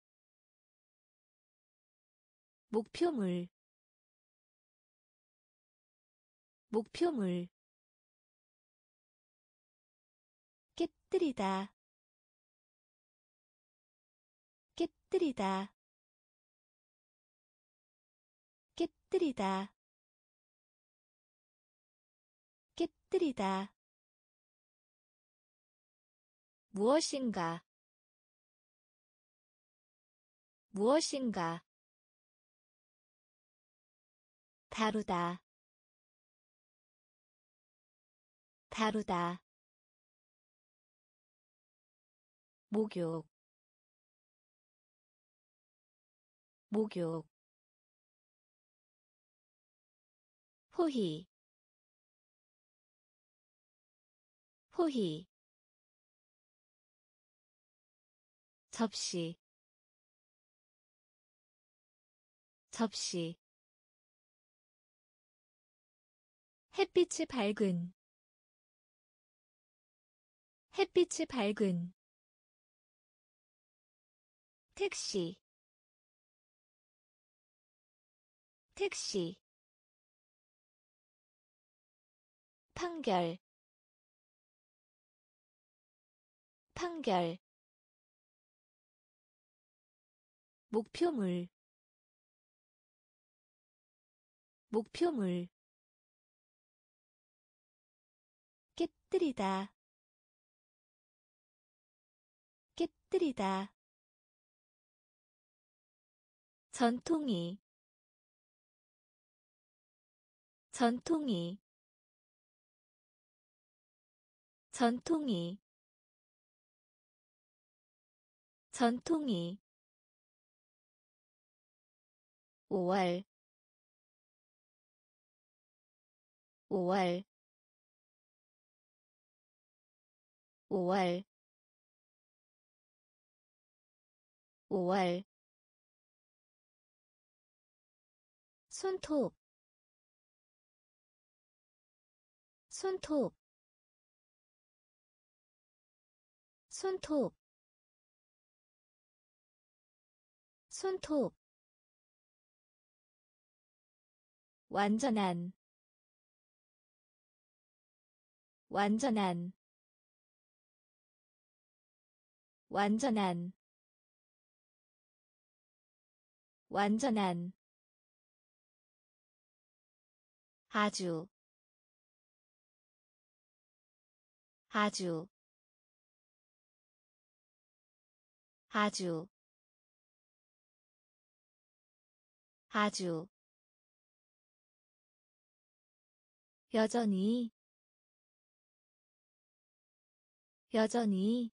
[SPEAKER 1] 목표물 목표물 깨뜨리다 깨뜨리다 깨뜨리다 깨뜨리다 무엇인가 무엇인가 다루다 다루다 목욕 목욕 포희 포희 접시 접시 햇빛이 밝은 햇빛이 밝은 택시 택시 판결 판결 목표물 목표물 깨뜨리다 깨뜨리다 전통이 전통이 전통이 전통이 5월 5월 5월 5월 손톱 손톱 손톱 손톱 완전한 완전한 완전한 완전한 아주 아주 아주 아주 여전히 여전히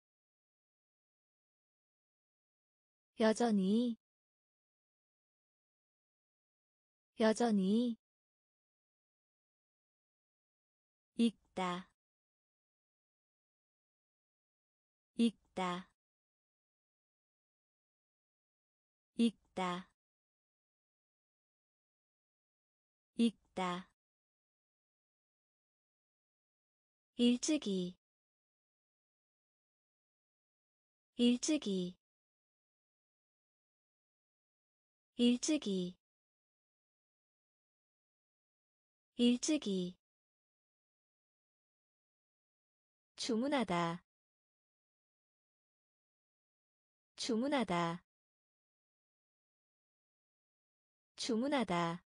[SPEAKER 1] 여전히 여전히 읽다 읽다 읽다 읽다 일찍이 일찍이 일찍이 일찍이 주문하다 주문하다 주문하다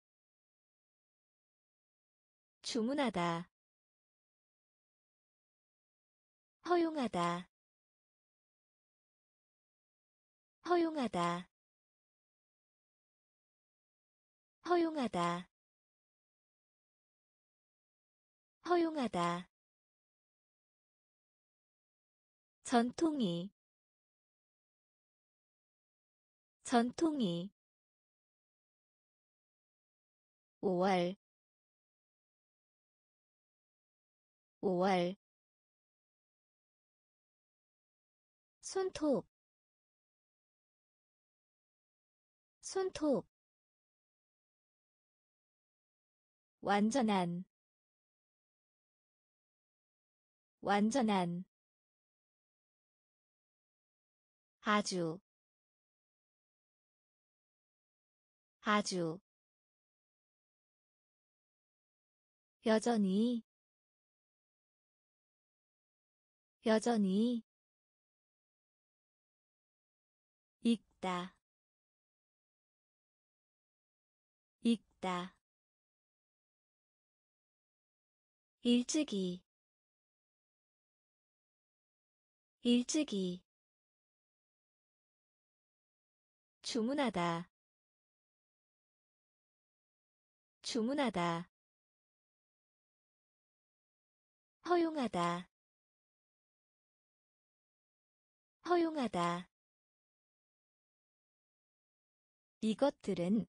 [SPEAKER 1] 주문하다 허용하다 허용하다 허용하다 허용하다 전통이 전통이 5월 5월 손톱 손톱 완전한 완전한 아주 아주 여전히 여전히 읽다 읽다 일찍이 일찍이 주문하다 주문하다 허용하다 허용하다 이것들은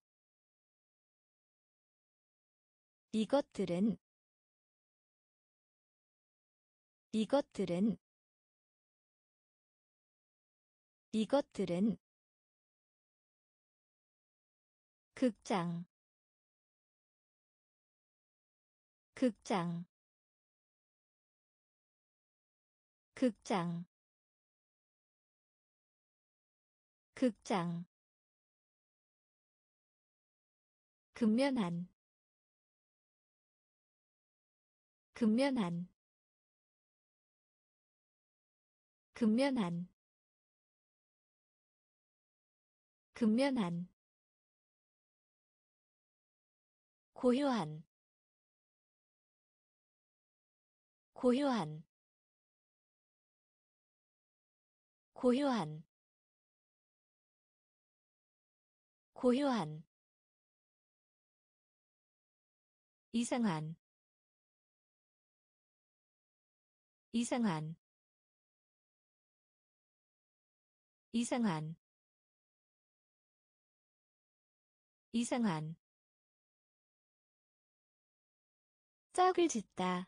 [SPEAKER 1] 이것들은 이것들은 이것들은 극장 극장 극장 극장 근면한 근면한 근면한 근면한 고요한 고요한 고요한 고요한 이상한 이상한 이상한 이상한 짝을 짓다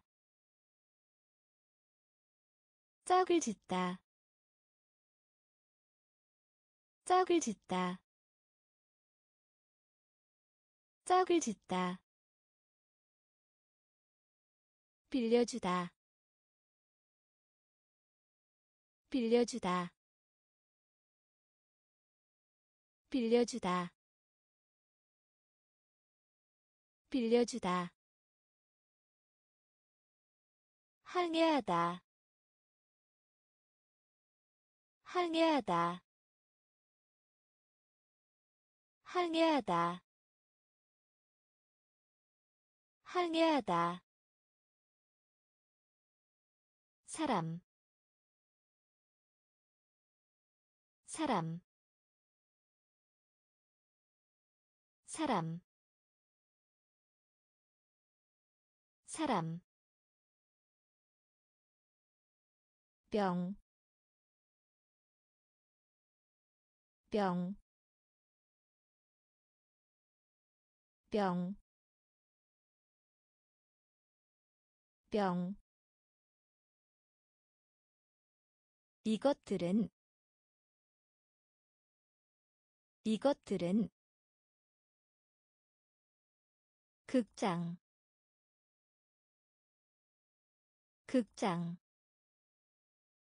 [SPEAKER 1] 짝을 짓다 짝을 짓다 짝을 짓다 빌려주다 빌려주다 빌려주다 빌려주다 항해하다 항해하다 항해하다 항해하다 사람 사람 사람 사람 병, 병, 병, 병. 이것들은 이것들은 극장 극장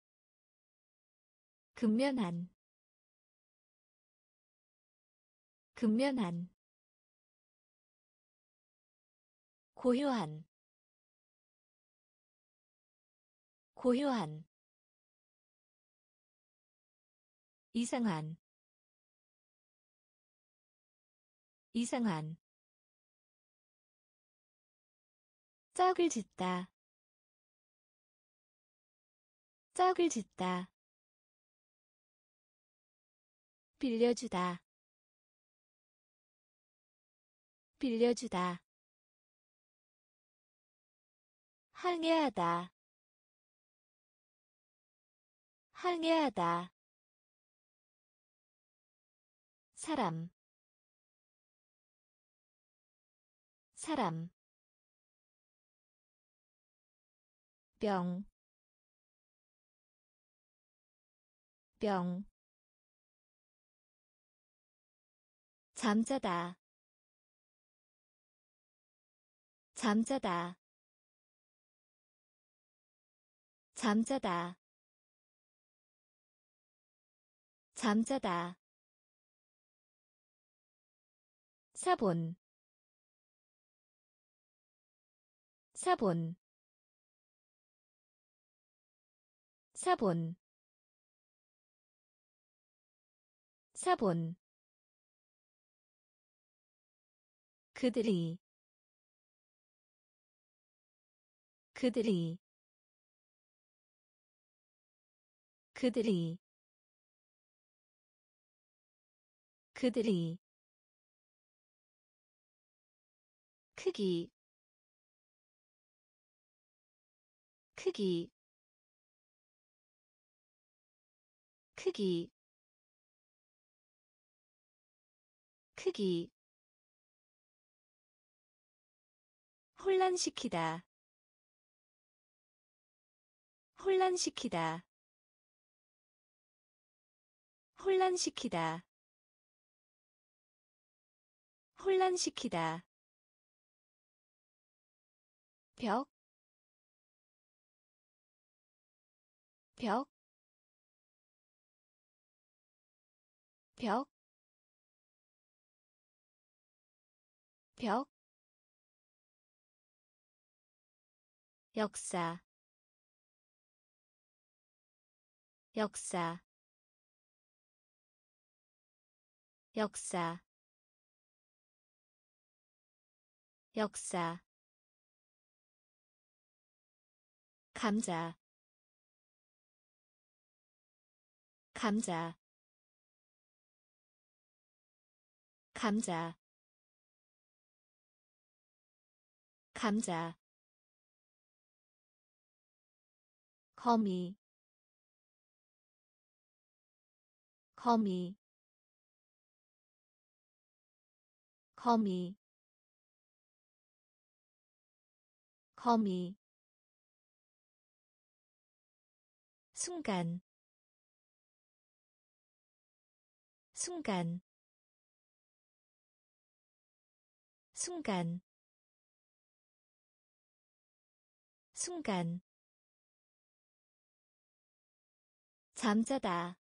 [SPEAKER 1] 근면한 근면한 고요한 고요한 이상한 이상한 짝을 짓다 짝을 짓다 빌려주다 빌려주다 항해하다 항해하다 사람 사람 병 병 잠자다 잠자다 잠자다 잠자다 사본 사본 사본 사본 그들이 그들이 그들이 그들이 크기 크기 크기 크기 혼란시키다 혼란시키다 혼란시키다 혼란시키다 벽, 벽, 벽, 벽, 역사, 역사, 역사, 역사, 감자, 감자, 감자, 감자, 거미, 거미, 거미, 거미, 순간, 순간, 순간, 순간, 잠자다,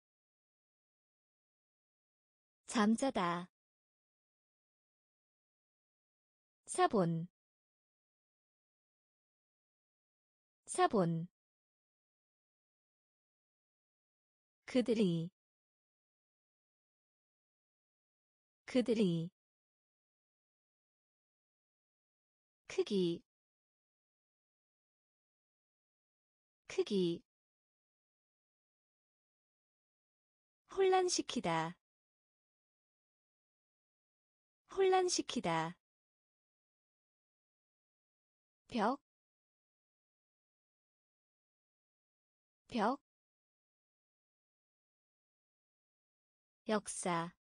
[SPEAKER 1] 잠자다, 사본, 사본, 그들이, 그들이, 크기, 크기, 혼란시키다, 혼란시키다, 벽, 벽, 역사,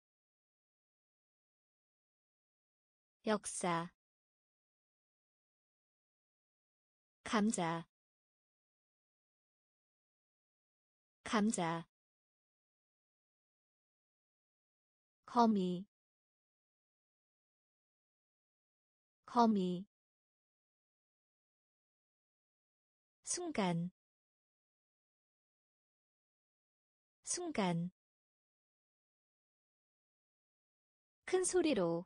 [SPEAKER 1] 역사, 감자, 감자, 거미, 거미, 순간, 순간, 큰 소리로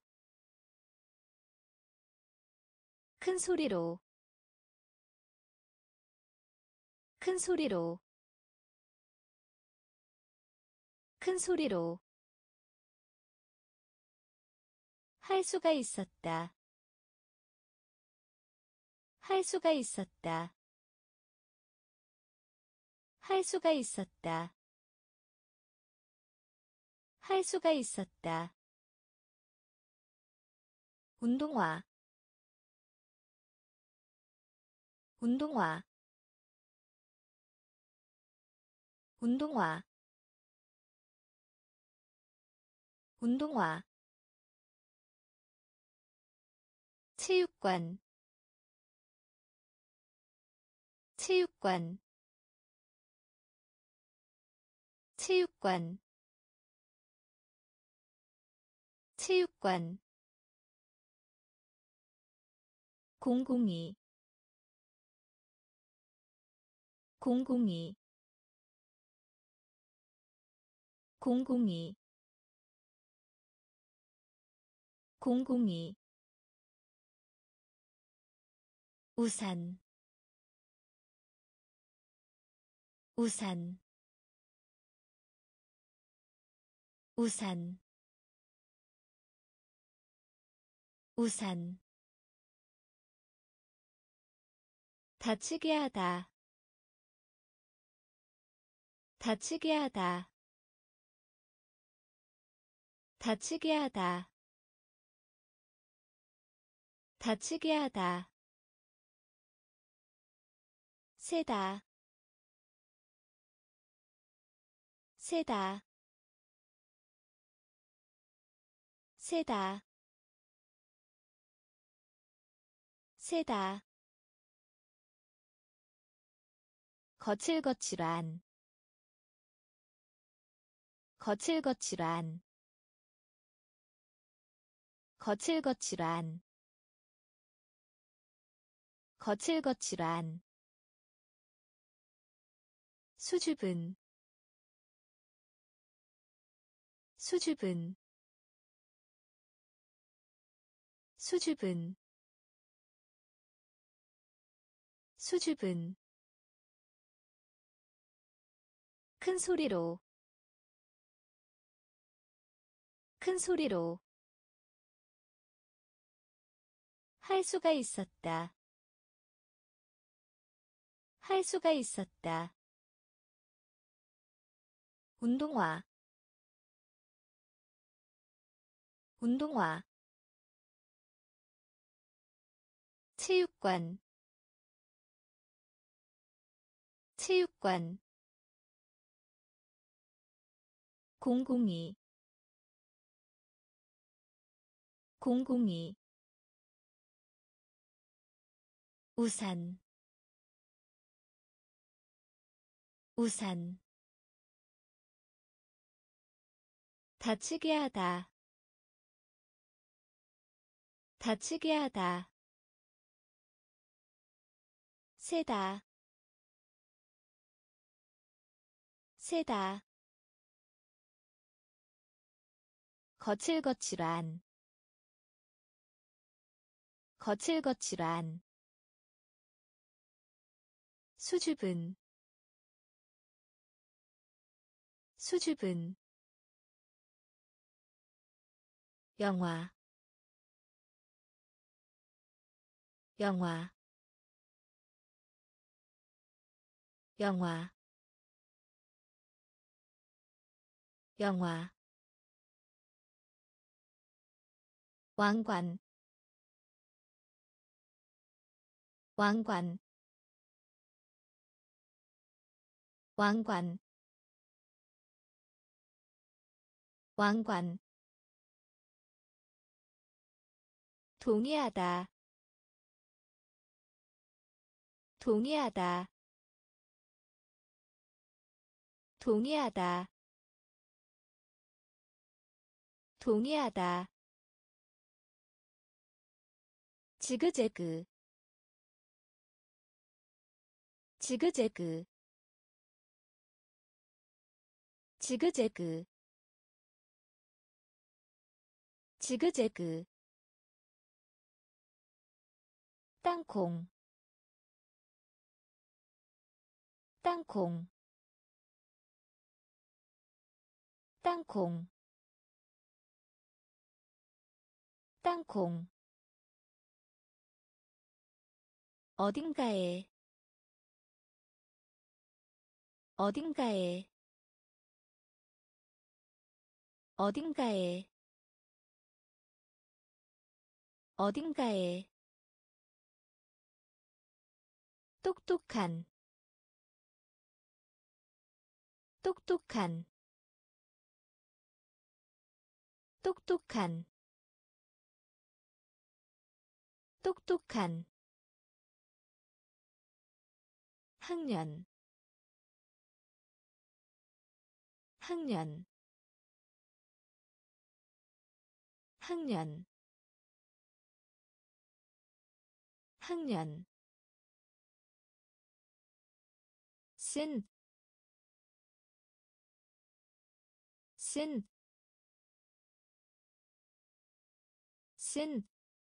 [SPEAKER 1] 큰 소리로 큰 소리로 큰 소리로 할 수가 있었다. 할 수가 있었다. 할 수가 있었다. 할 수가 있었다. 운동화 운동화 운동화 운동화 체육관 체육관 체육관 체육관 공공이 공공이 공공이 공공이 우산 우산 우산 우산 다치게 하다 다치게 하다 다치게 하다 다치게 하다 세다 세다 세다 세다 거칠거칠한 거칠거칠한 거칠거칠한 거칠거칠한 수줍은 수줍은 수줍은 수줍은 큰 소리로 큰 소리로 할 수가 있었다. 할 수가 있었다. 운동화 운동화 체육관 체육관 공공이 공공이 우산 우산 다치게 하다 다치게 하다 세다 세다 거칠거칠한 거칠거칠한 수줍은 수줍은 영화 영화 영화 영화 왕관 왕관 왕관 왕관 동의하다 동의하다 동의하다 동의하다 지그재그 지그재그 지그재그 지그재그 땅콩 땅콩 땅콩 땅콩 어딘가에 어딘가에 어딘가에 어딘가에 똑똑한 똑똑한 똑똑한 똑똑한 학년 학년 학년 학년 쓴 쓴, 쓴,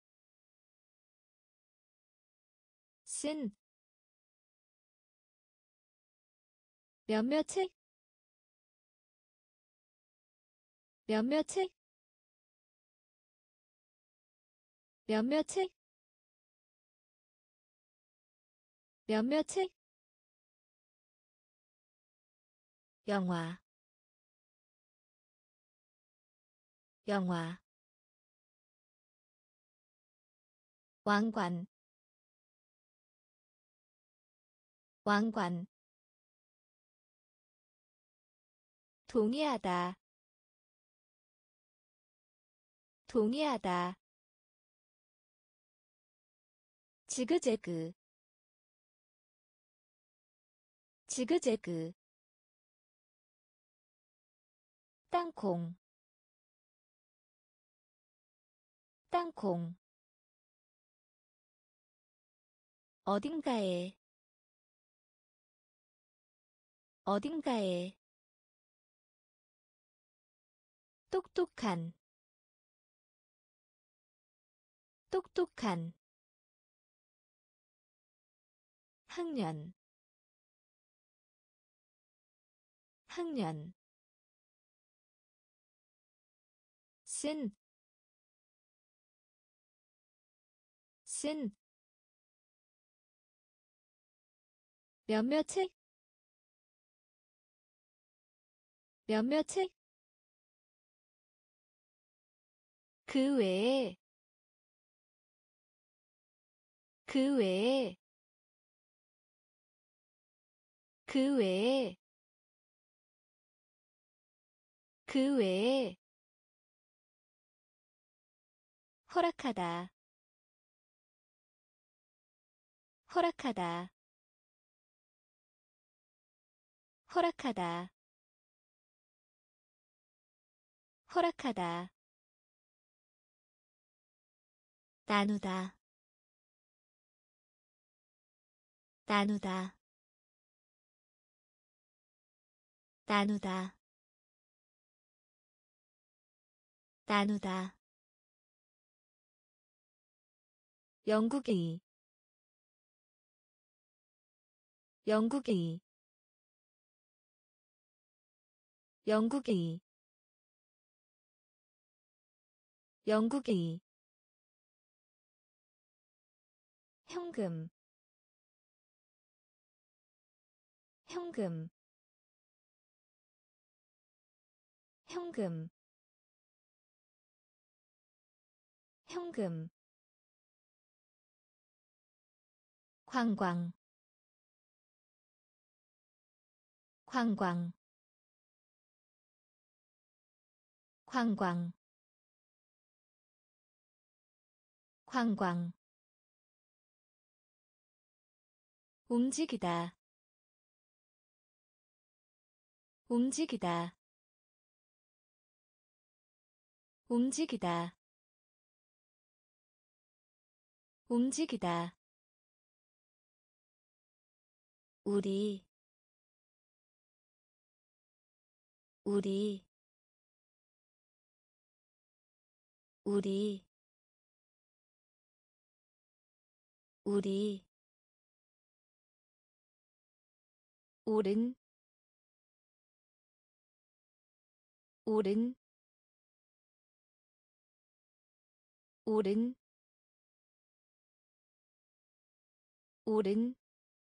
[SPEAKER 1] 쓴, 몇몇 책, 몇몇 책, 몇몇 책, 몇몇 책, 영화, 영화, 왕관, 왕관, 동의하다, 동의하다, 지그재그, 지그재그, 땅콩, 땅콩, 어딘가에, 어딘가에, 똑똑한, 똑똑한, 학년, 학년, 쓴, 쓴, 몇몇 책, 몇몇 책, 그 외에, 그 외에, 그 외에, 그 외에, 허락하다, 허락하다, 허락하다, 허락하다, 나누다, 나누다, 나누다, 나누다, 영국의, 영국의, 영국의, 영국의, 현금, 현금, 현금, 현금, 관광, 관광, 관광, 관광, 움직이다, 움직이다, 움직이다, 움직이다, 우리, 우리, 우리 우리 오른 오른 오른 오른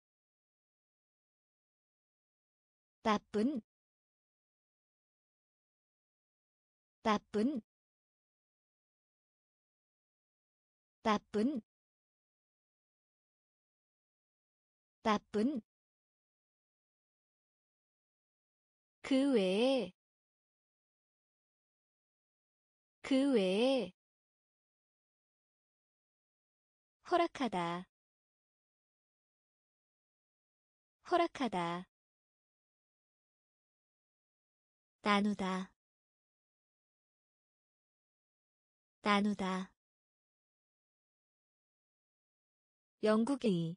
[SPEAKER 1] 나쁜 나쁜 나쁜 나쁜 그 외에 그 외에 허락하다 허락하다 나누다 나누다 영국의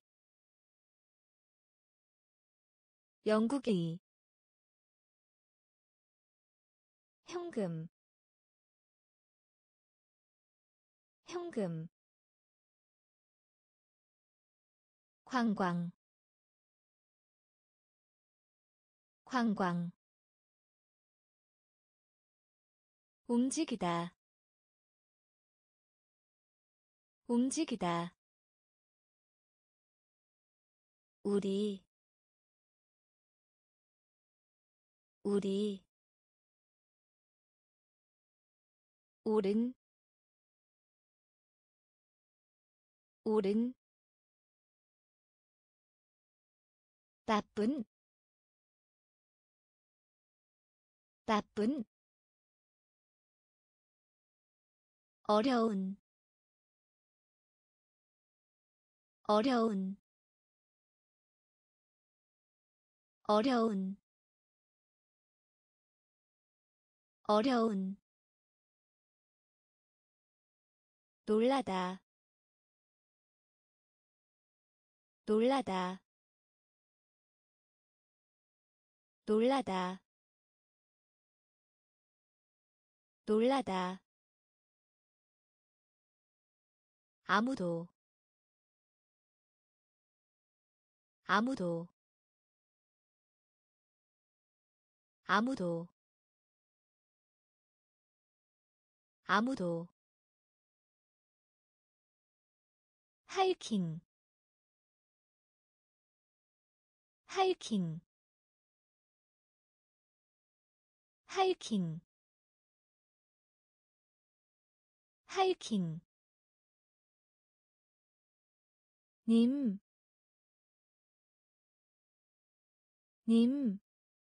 [SPEAKER 1] 영국의 현금 현금 관광 관광 움직이다 움직이다 우리 우리 오른 오른 나쁜 나쁜 어려운 어려운 어려운 어려운 놀라다 놀라다 놀라다 놀라다 아무도 아무도 아무도 아무도 하이킹 하이킹 하이킹 하이킹 님, 님,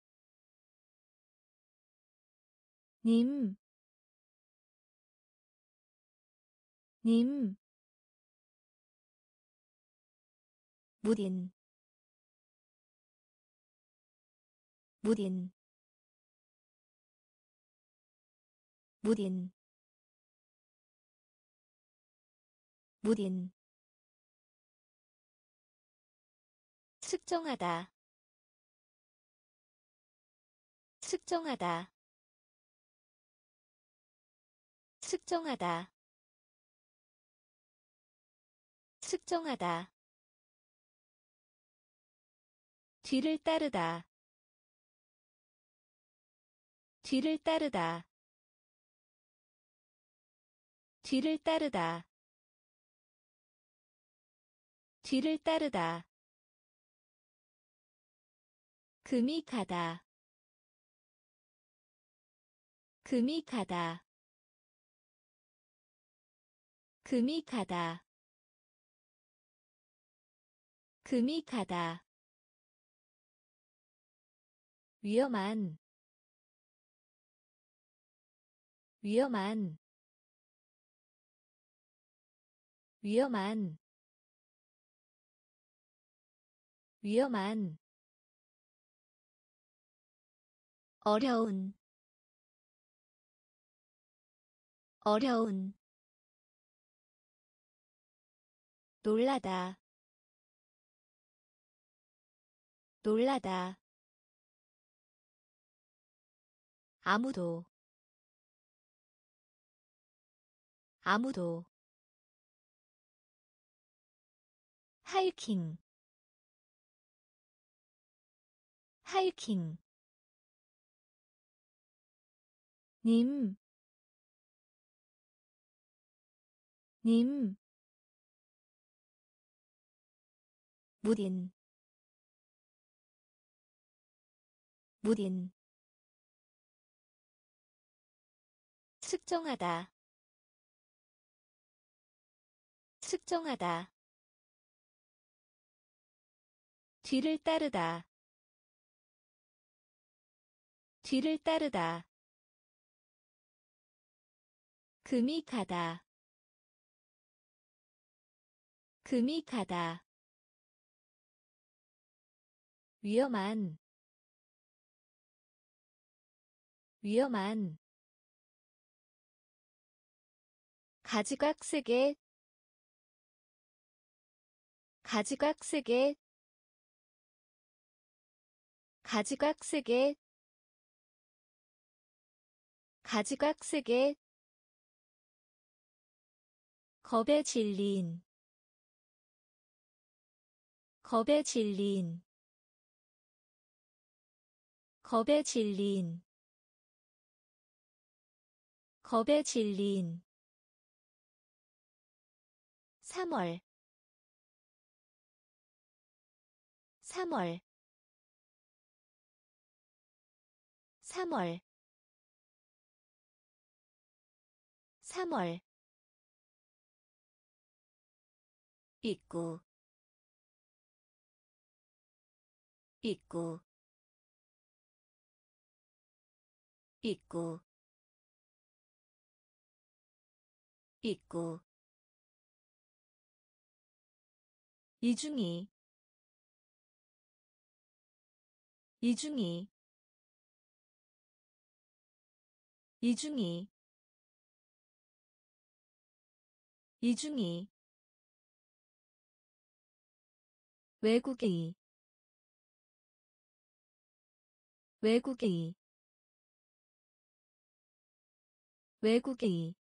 [SPEAKER 1] 님, 님, 무딘, 무딘, 무딘, 무딘, 측정하다, 측정하다, 측정하다, 측정하다, 뒤를 따르다, 뒤를 따르다, 뒤를 따르다, 뒤를 따르다, 금이 가다, 금이 가다, 금이 가다, 금이 가다, 위험한, 위험한, 위험한, 위험한, 어려운, 어려운, 놀라다, 놀라다, 아무도, 아무도 하이킹 하이킹 님, 님, 무딘, 무딘, 측정하다, 측정하다, 뒤를 따르다, 뒤를 따르다, 금이 가다, 금이 가다, 위험한, 위험한, 가지각색의, 가지각색의, 가지각색의, 가지각색의, 겁에 질린, 겁에 질린, 겁에 질린, 겁에 질린 3월 3월 3월 3월 입구 입구 입구 입구 이중이 이중이 이중이 이중이 외국의 외국의 외국의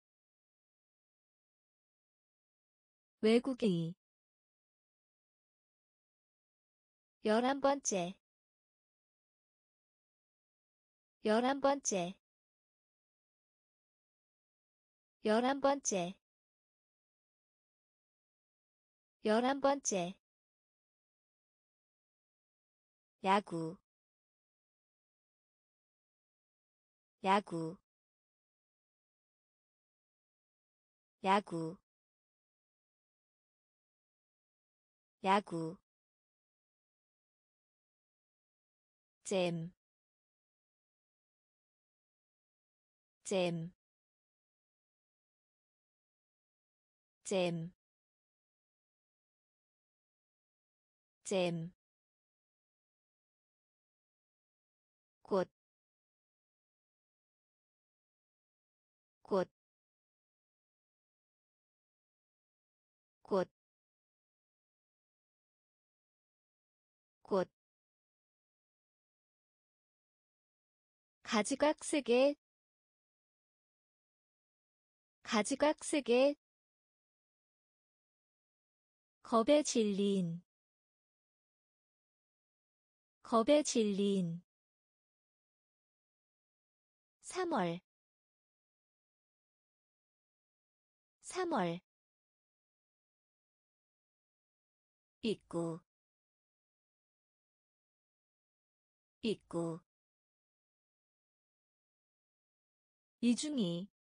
[SPEAKER 1] 외국의 11번째 11번째 11번째 11번째 야구 야구 야구 야구 잼, 잼, 잼, 잼, 꽃, 꽃, 꽃, 꽃, 가지각색의 가지각색의 겁에 질린 겁에 질린 3월 3월 입구 입구 이중이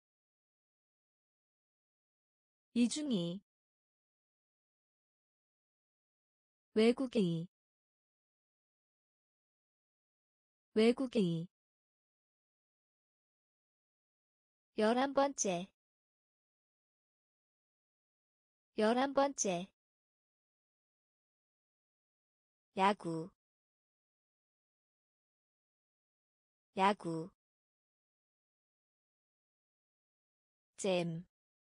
[SPEAKER 1] 이중이 외국의 외국의 11번째 11번째 야구 야구 잼,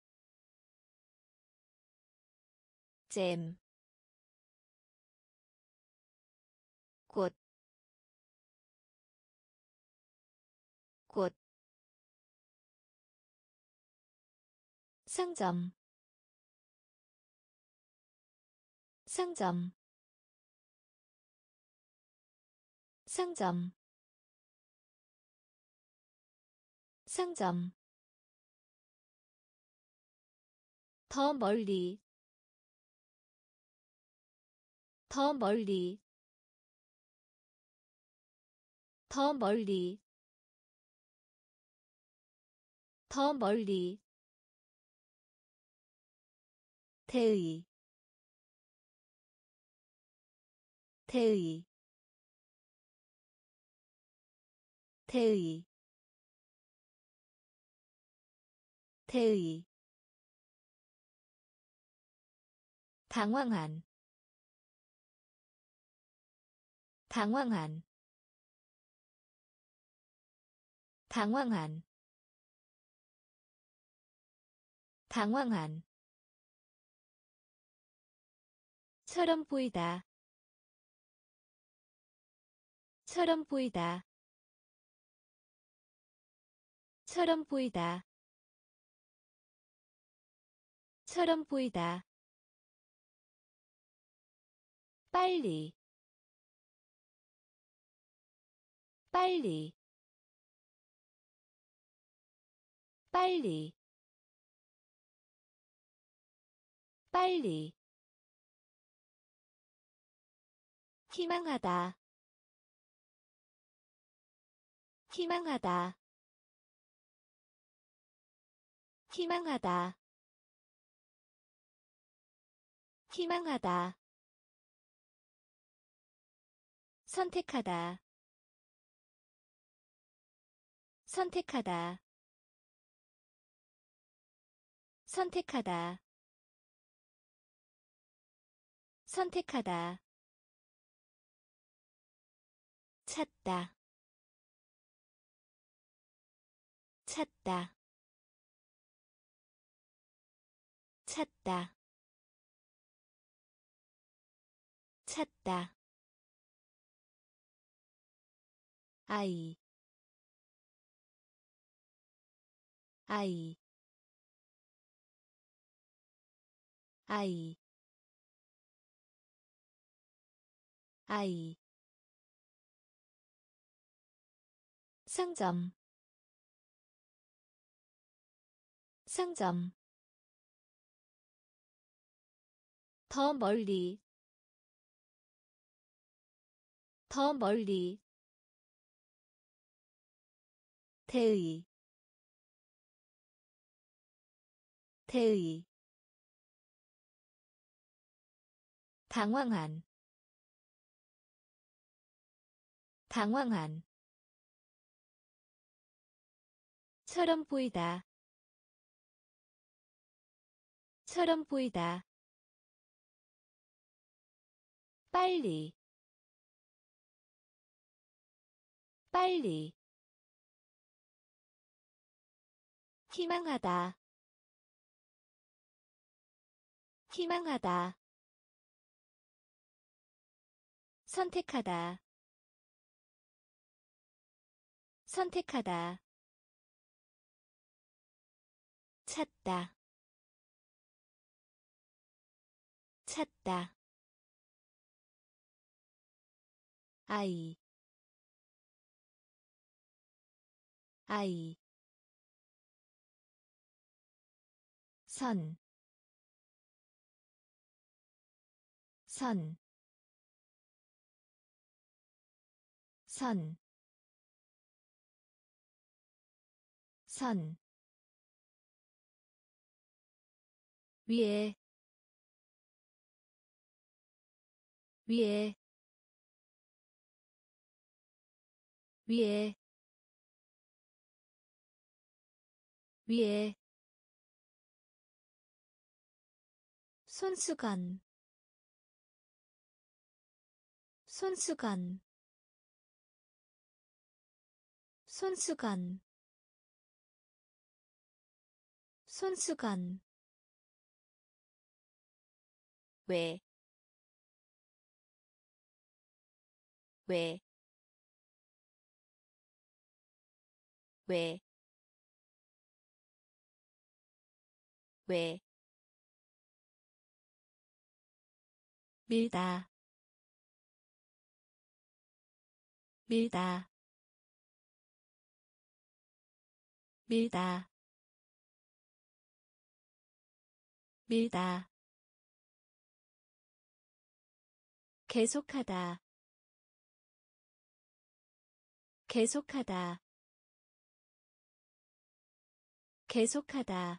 [SPEAKER 1] 잼, 꽃, 꽃, 상점 상점 상점 상점 더 멀리 더 멀리 더 멀리 더 멀리 대의 대의 대의 대의 당황한 당황한 당황한 당황한 처럼 보이다 처럼 보이다 처럼 보이다 처럼 보이다 빨리 빨리 빨리 빨리 희망하다 희망하다 희망하다 희망하다 선택하다 선택하다 선택하다 선택하다 찾다 찾다 찾다 찾다 아이 아이 아이 아이 상점 상점 더 멀리 더 멀리 대의 대의 당황한 당황한 처럼 보이다 처럼 보이다 빨리 빨리 희망하다 희망하다 선택하다 선택하다 찾다 찾다 아이 아이 선 선, 선, 선, 위에, 위에, 위에, 위에, 손수건, 손수건, 손수건, 손수건, 왜, 왜, 왜, 왜,
[SPEAKER 2] 밀다 밀다 밀다 밀다
[SPEAKER 1] 계속하다, 계속하다, 계속하다,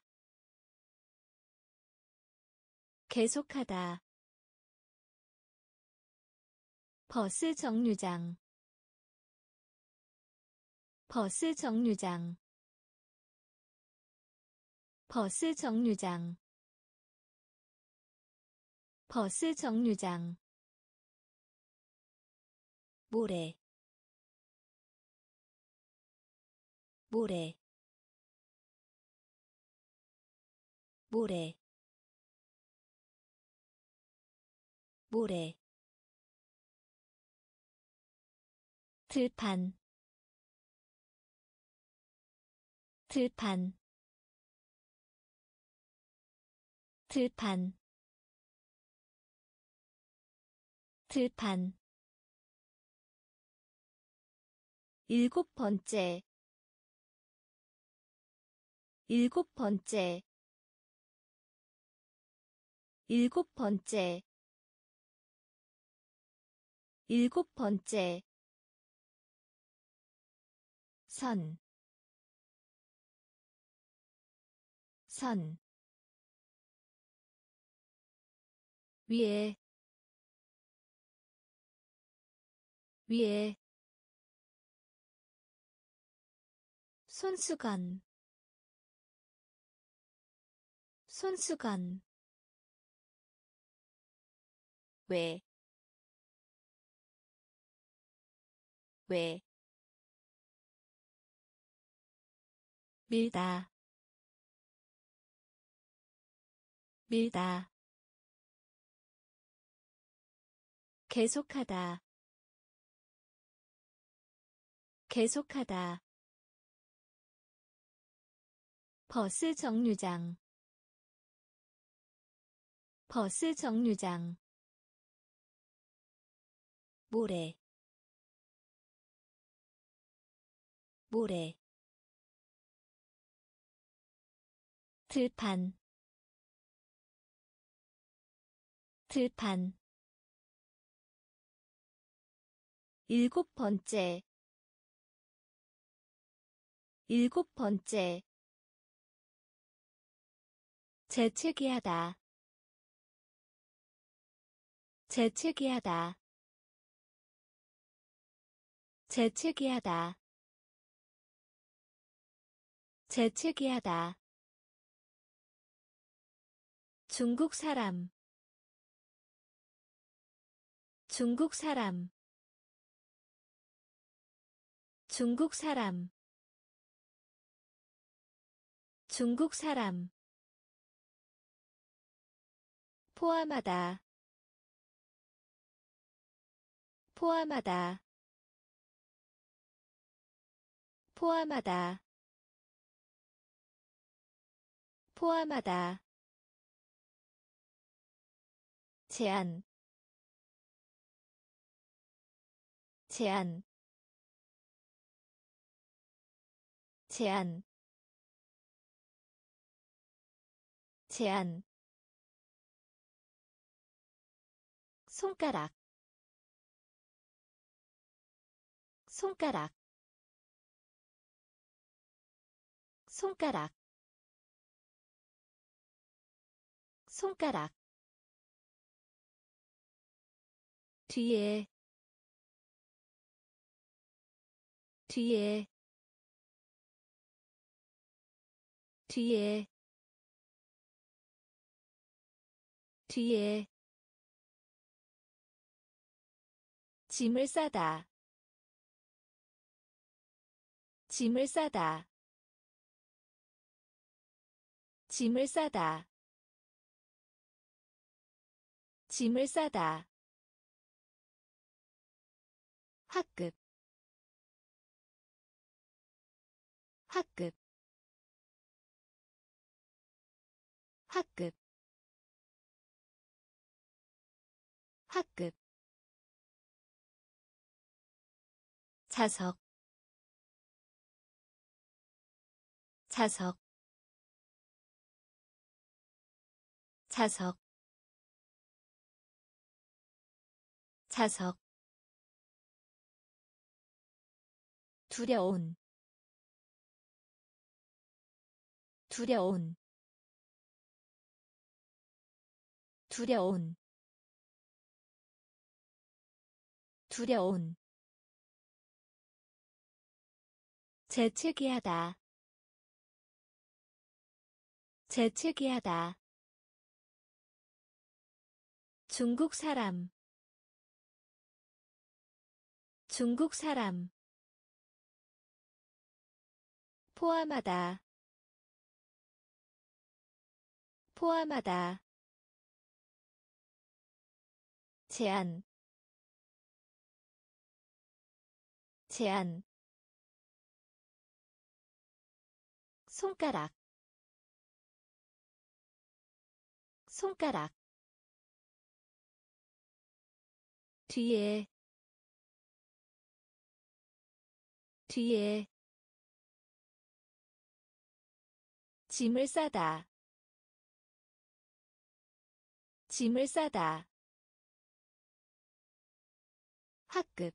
[SPEAKER 1] 계속하다. 버스 정류장, 버스 정류장, 버스 정류장, 버스 정류장. 모래, 모래, 모래, 모래. 들판, 들판, 들판, 들판. 일곱 번째, 일곱 번째, 일곱 번째, 일곱 번째. 선, 선. 위에, 위에. 손수건, 손수건. 왜, 왜,
[SPEAKER 2] 밀다 밀다
[SPEAKER 1] 계속하다, 계속하다. 버스 정류장, 버스 정류장. 모래, 모래. 들판, 들판. 일곱 번째, 일곱 번째. 재채기하다, 재채기하다, 재채기하다, 재채기하다. 중국 사람, 중국 사람, 중국 사람, 중국 사람. 포함하다, 포함하다, 포함하다, 포함하다. 제한, 제한, 제한, 제한. 손가락, 손가락, 손가락, 손가락. 뒤에, 뒤에, 뒤에, 뒤에. 짐을 싸다, 짐을 싸다, 짐을 싸다, 짐을 싸다. 학급, 학급, 학급 학급
[SPEAKER 2] 자석 자석 자석 자석
[SPEAKER 1] 두려운 두려운 두려운 두려운 재채기하다 재채기하다 중국 사람 중국 사람 포함하다 포함하다 제한 제한 손가락 손가락 뒤에 뒤에 짐을 싸다 짐을 싸다 학급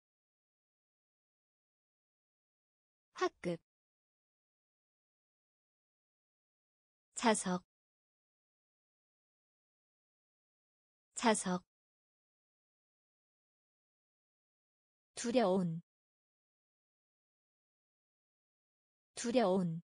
[SPEAKER 1] 학급
[SPEAKER 2] 자석 자석
[SPEAKER 1] 두려운 두려운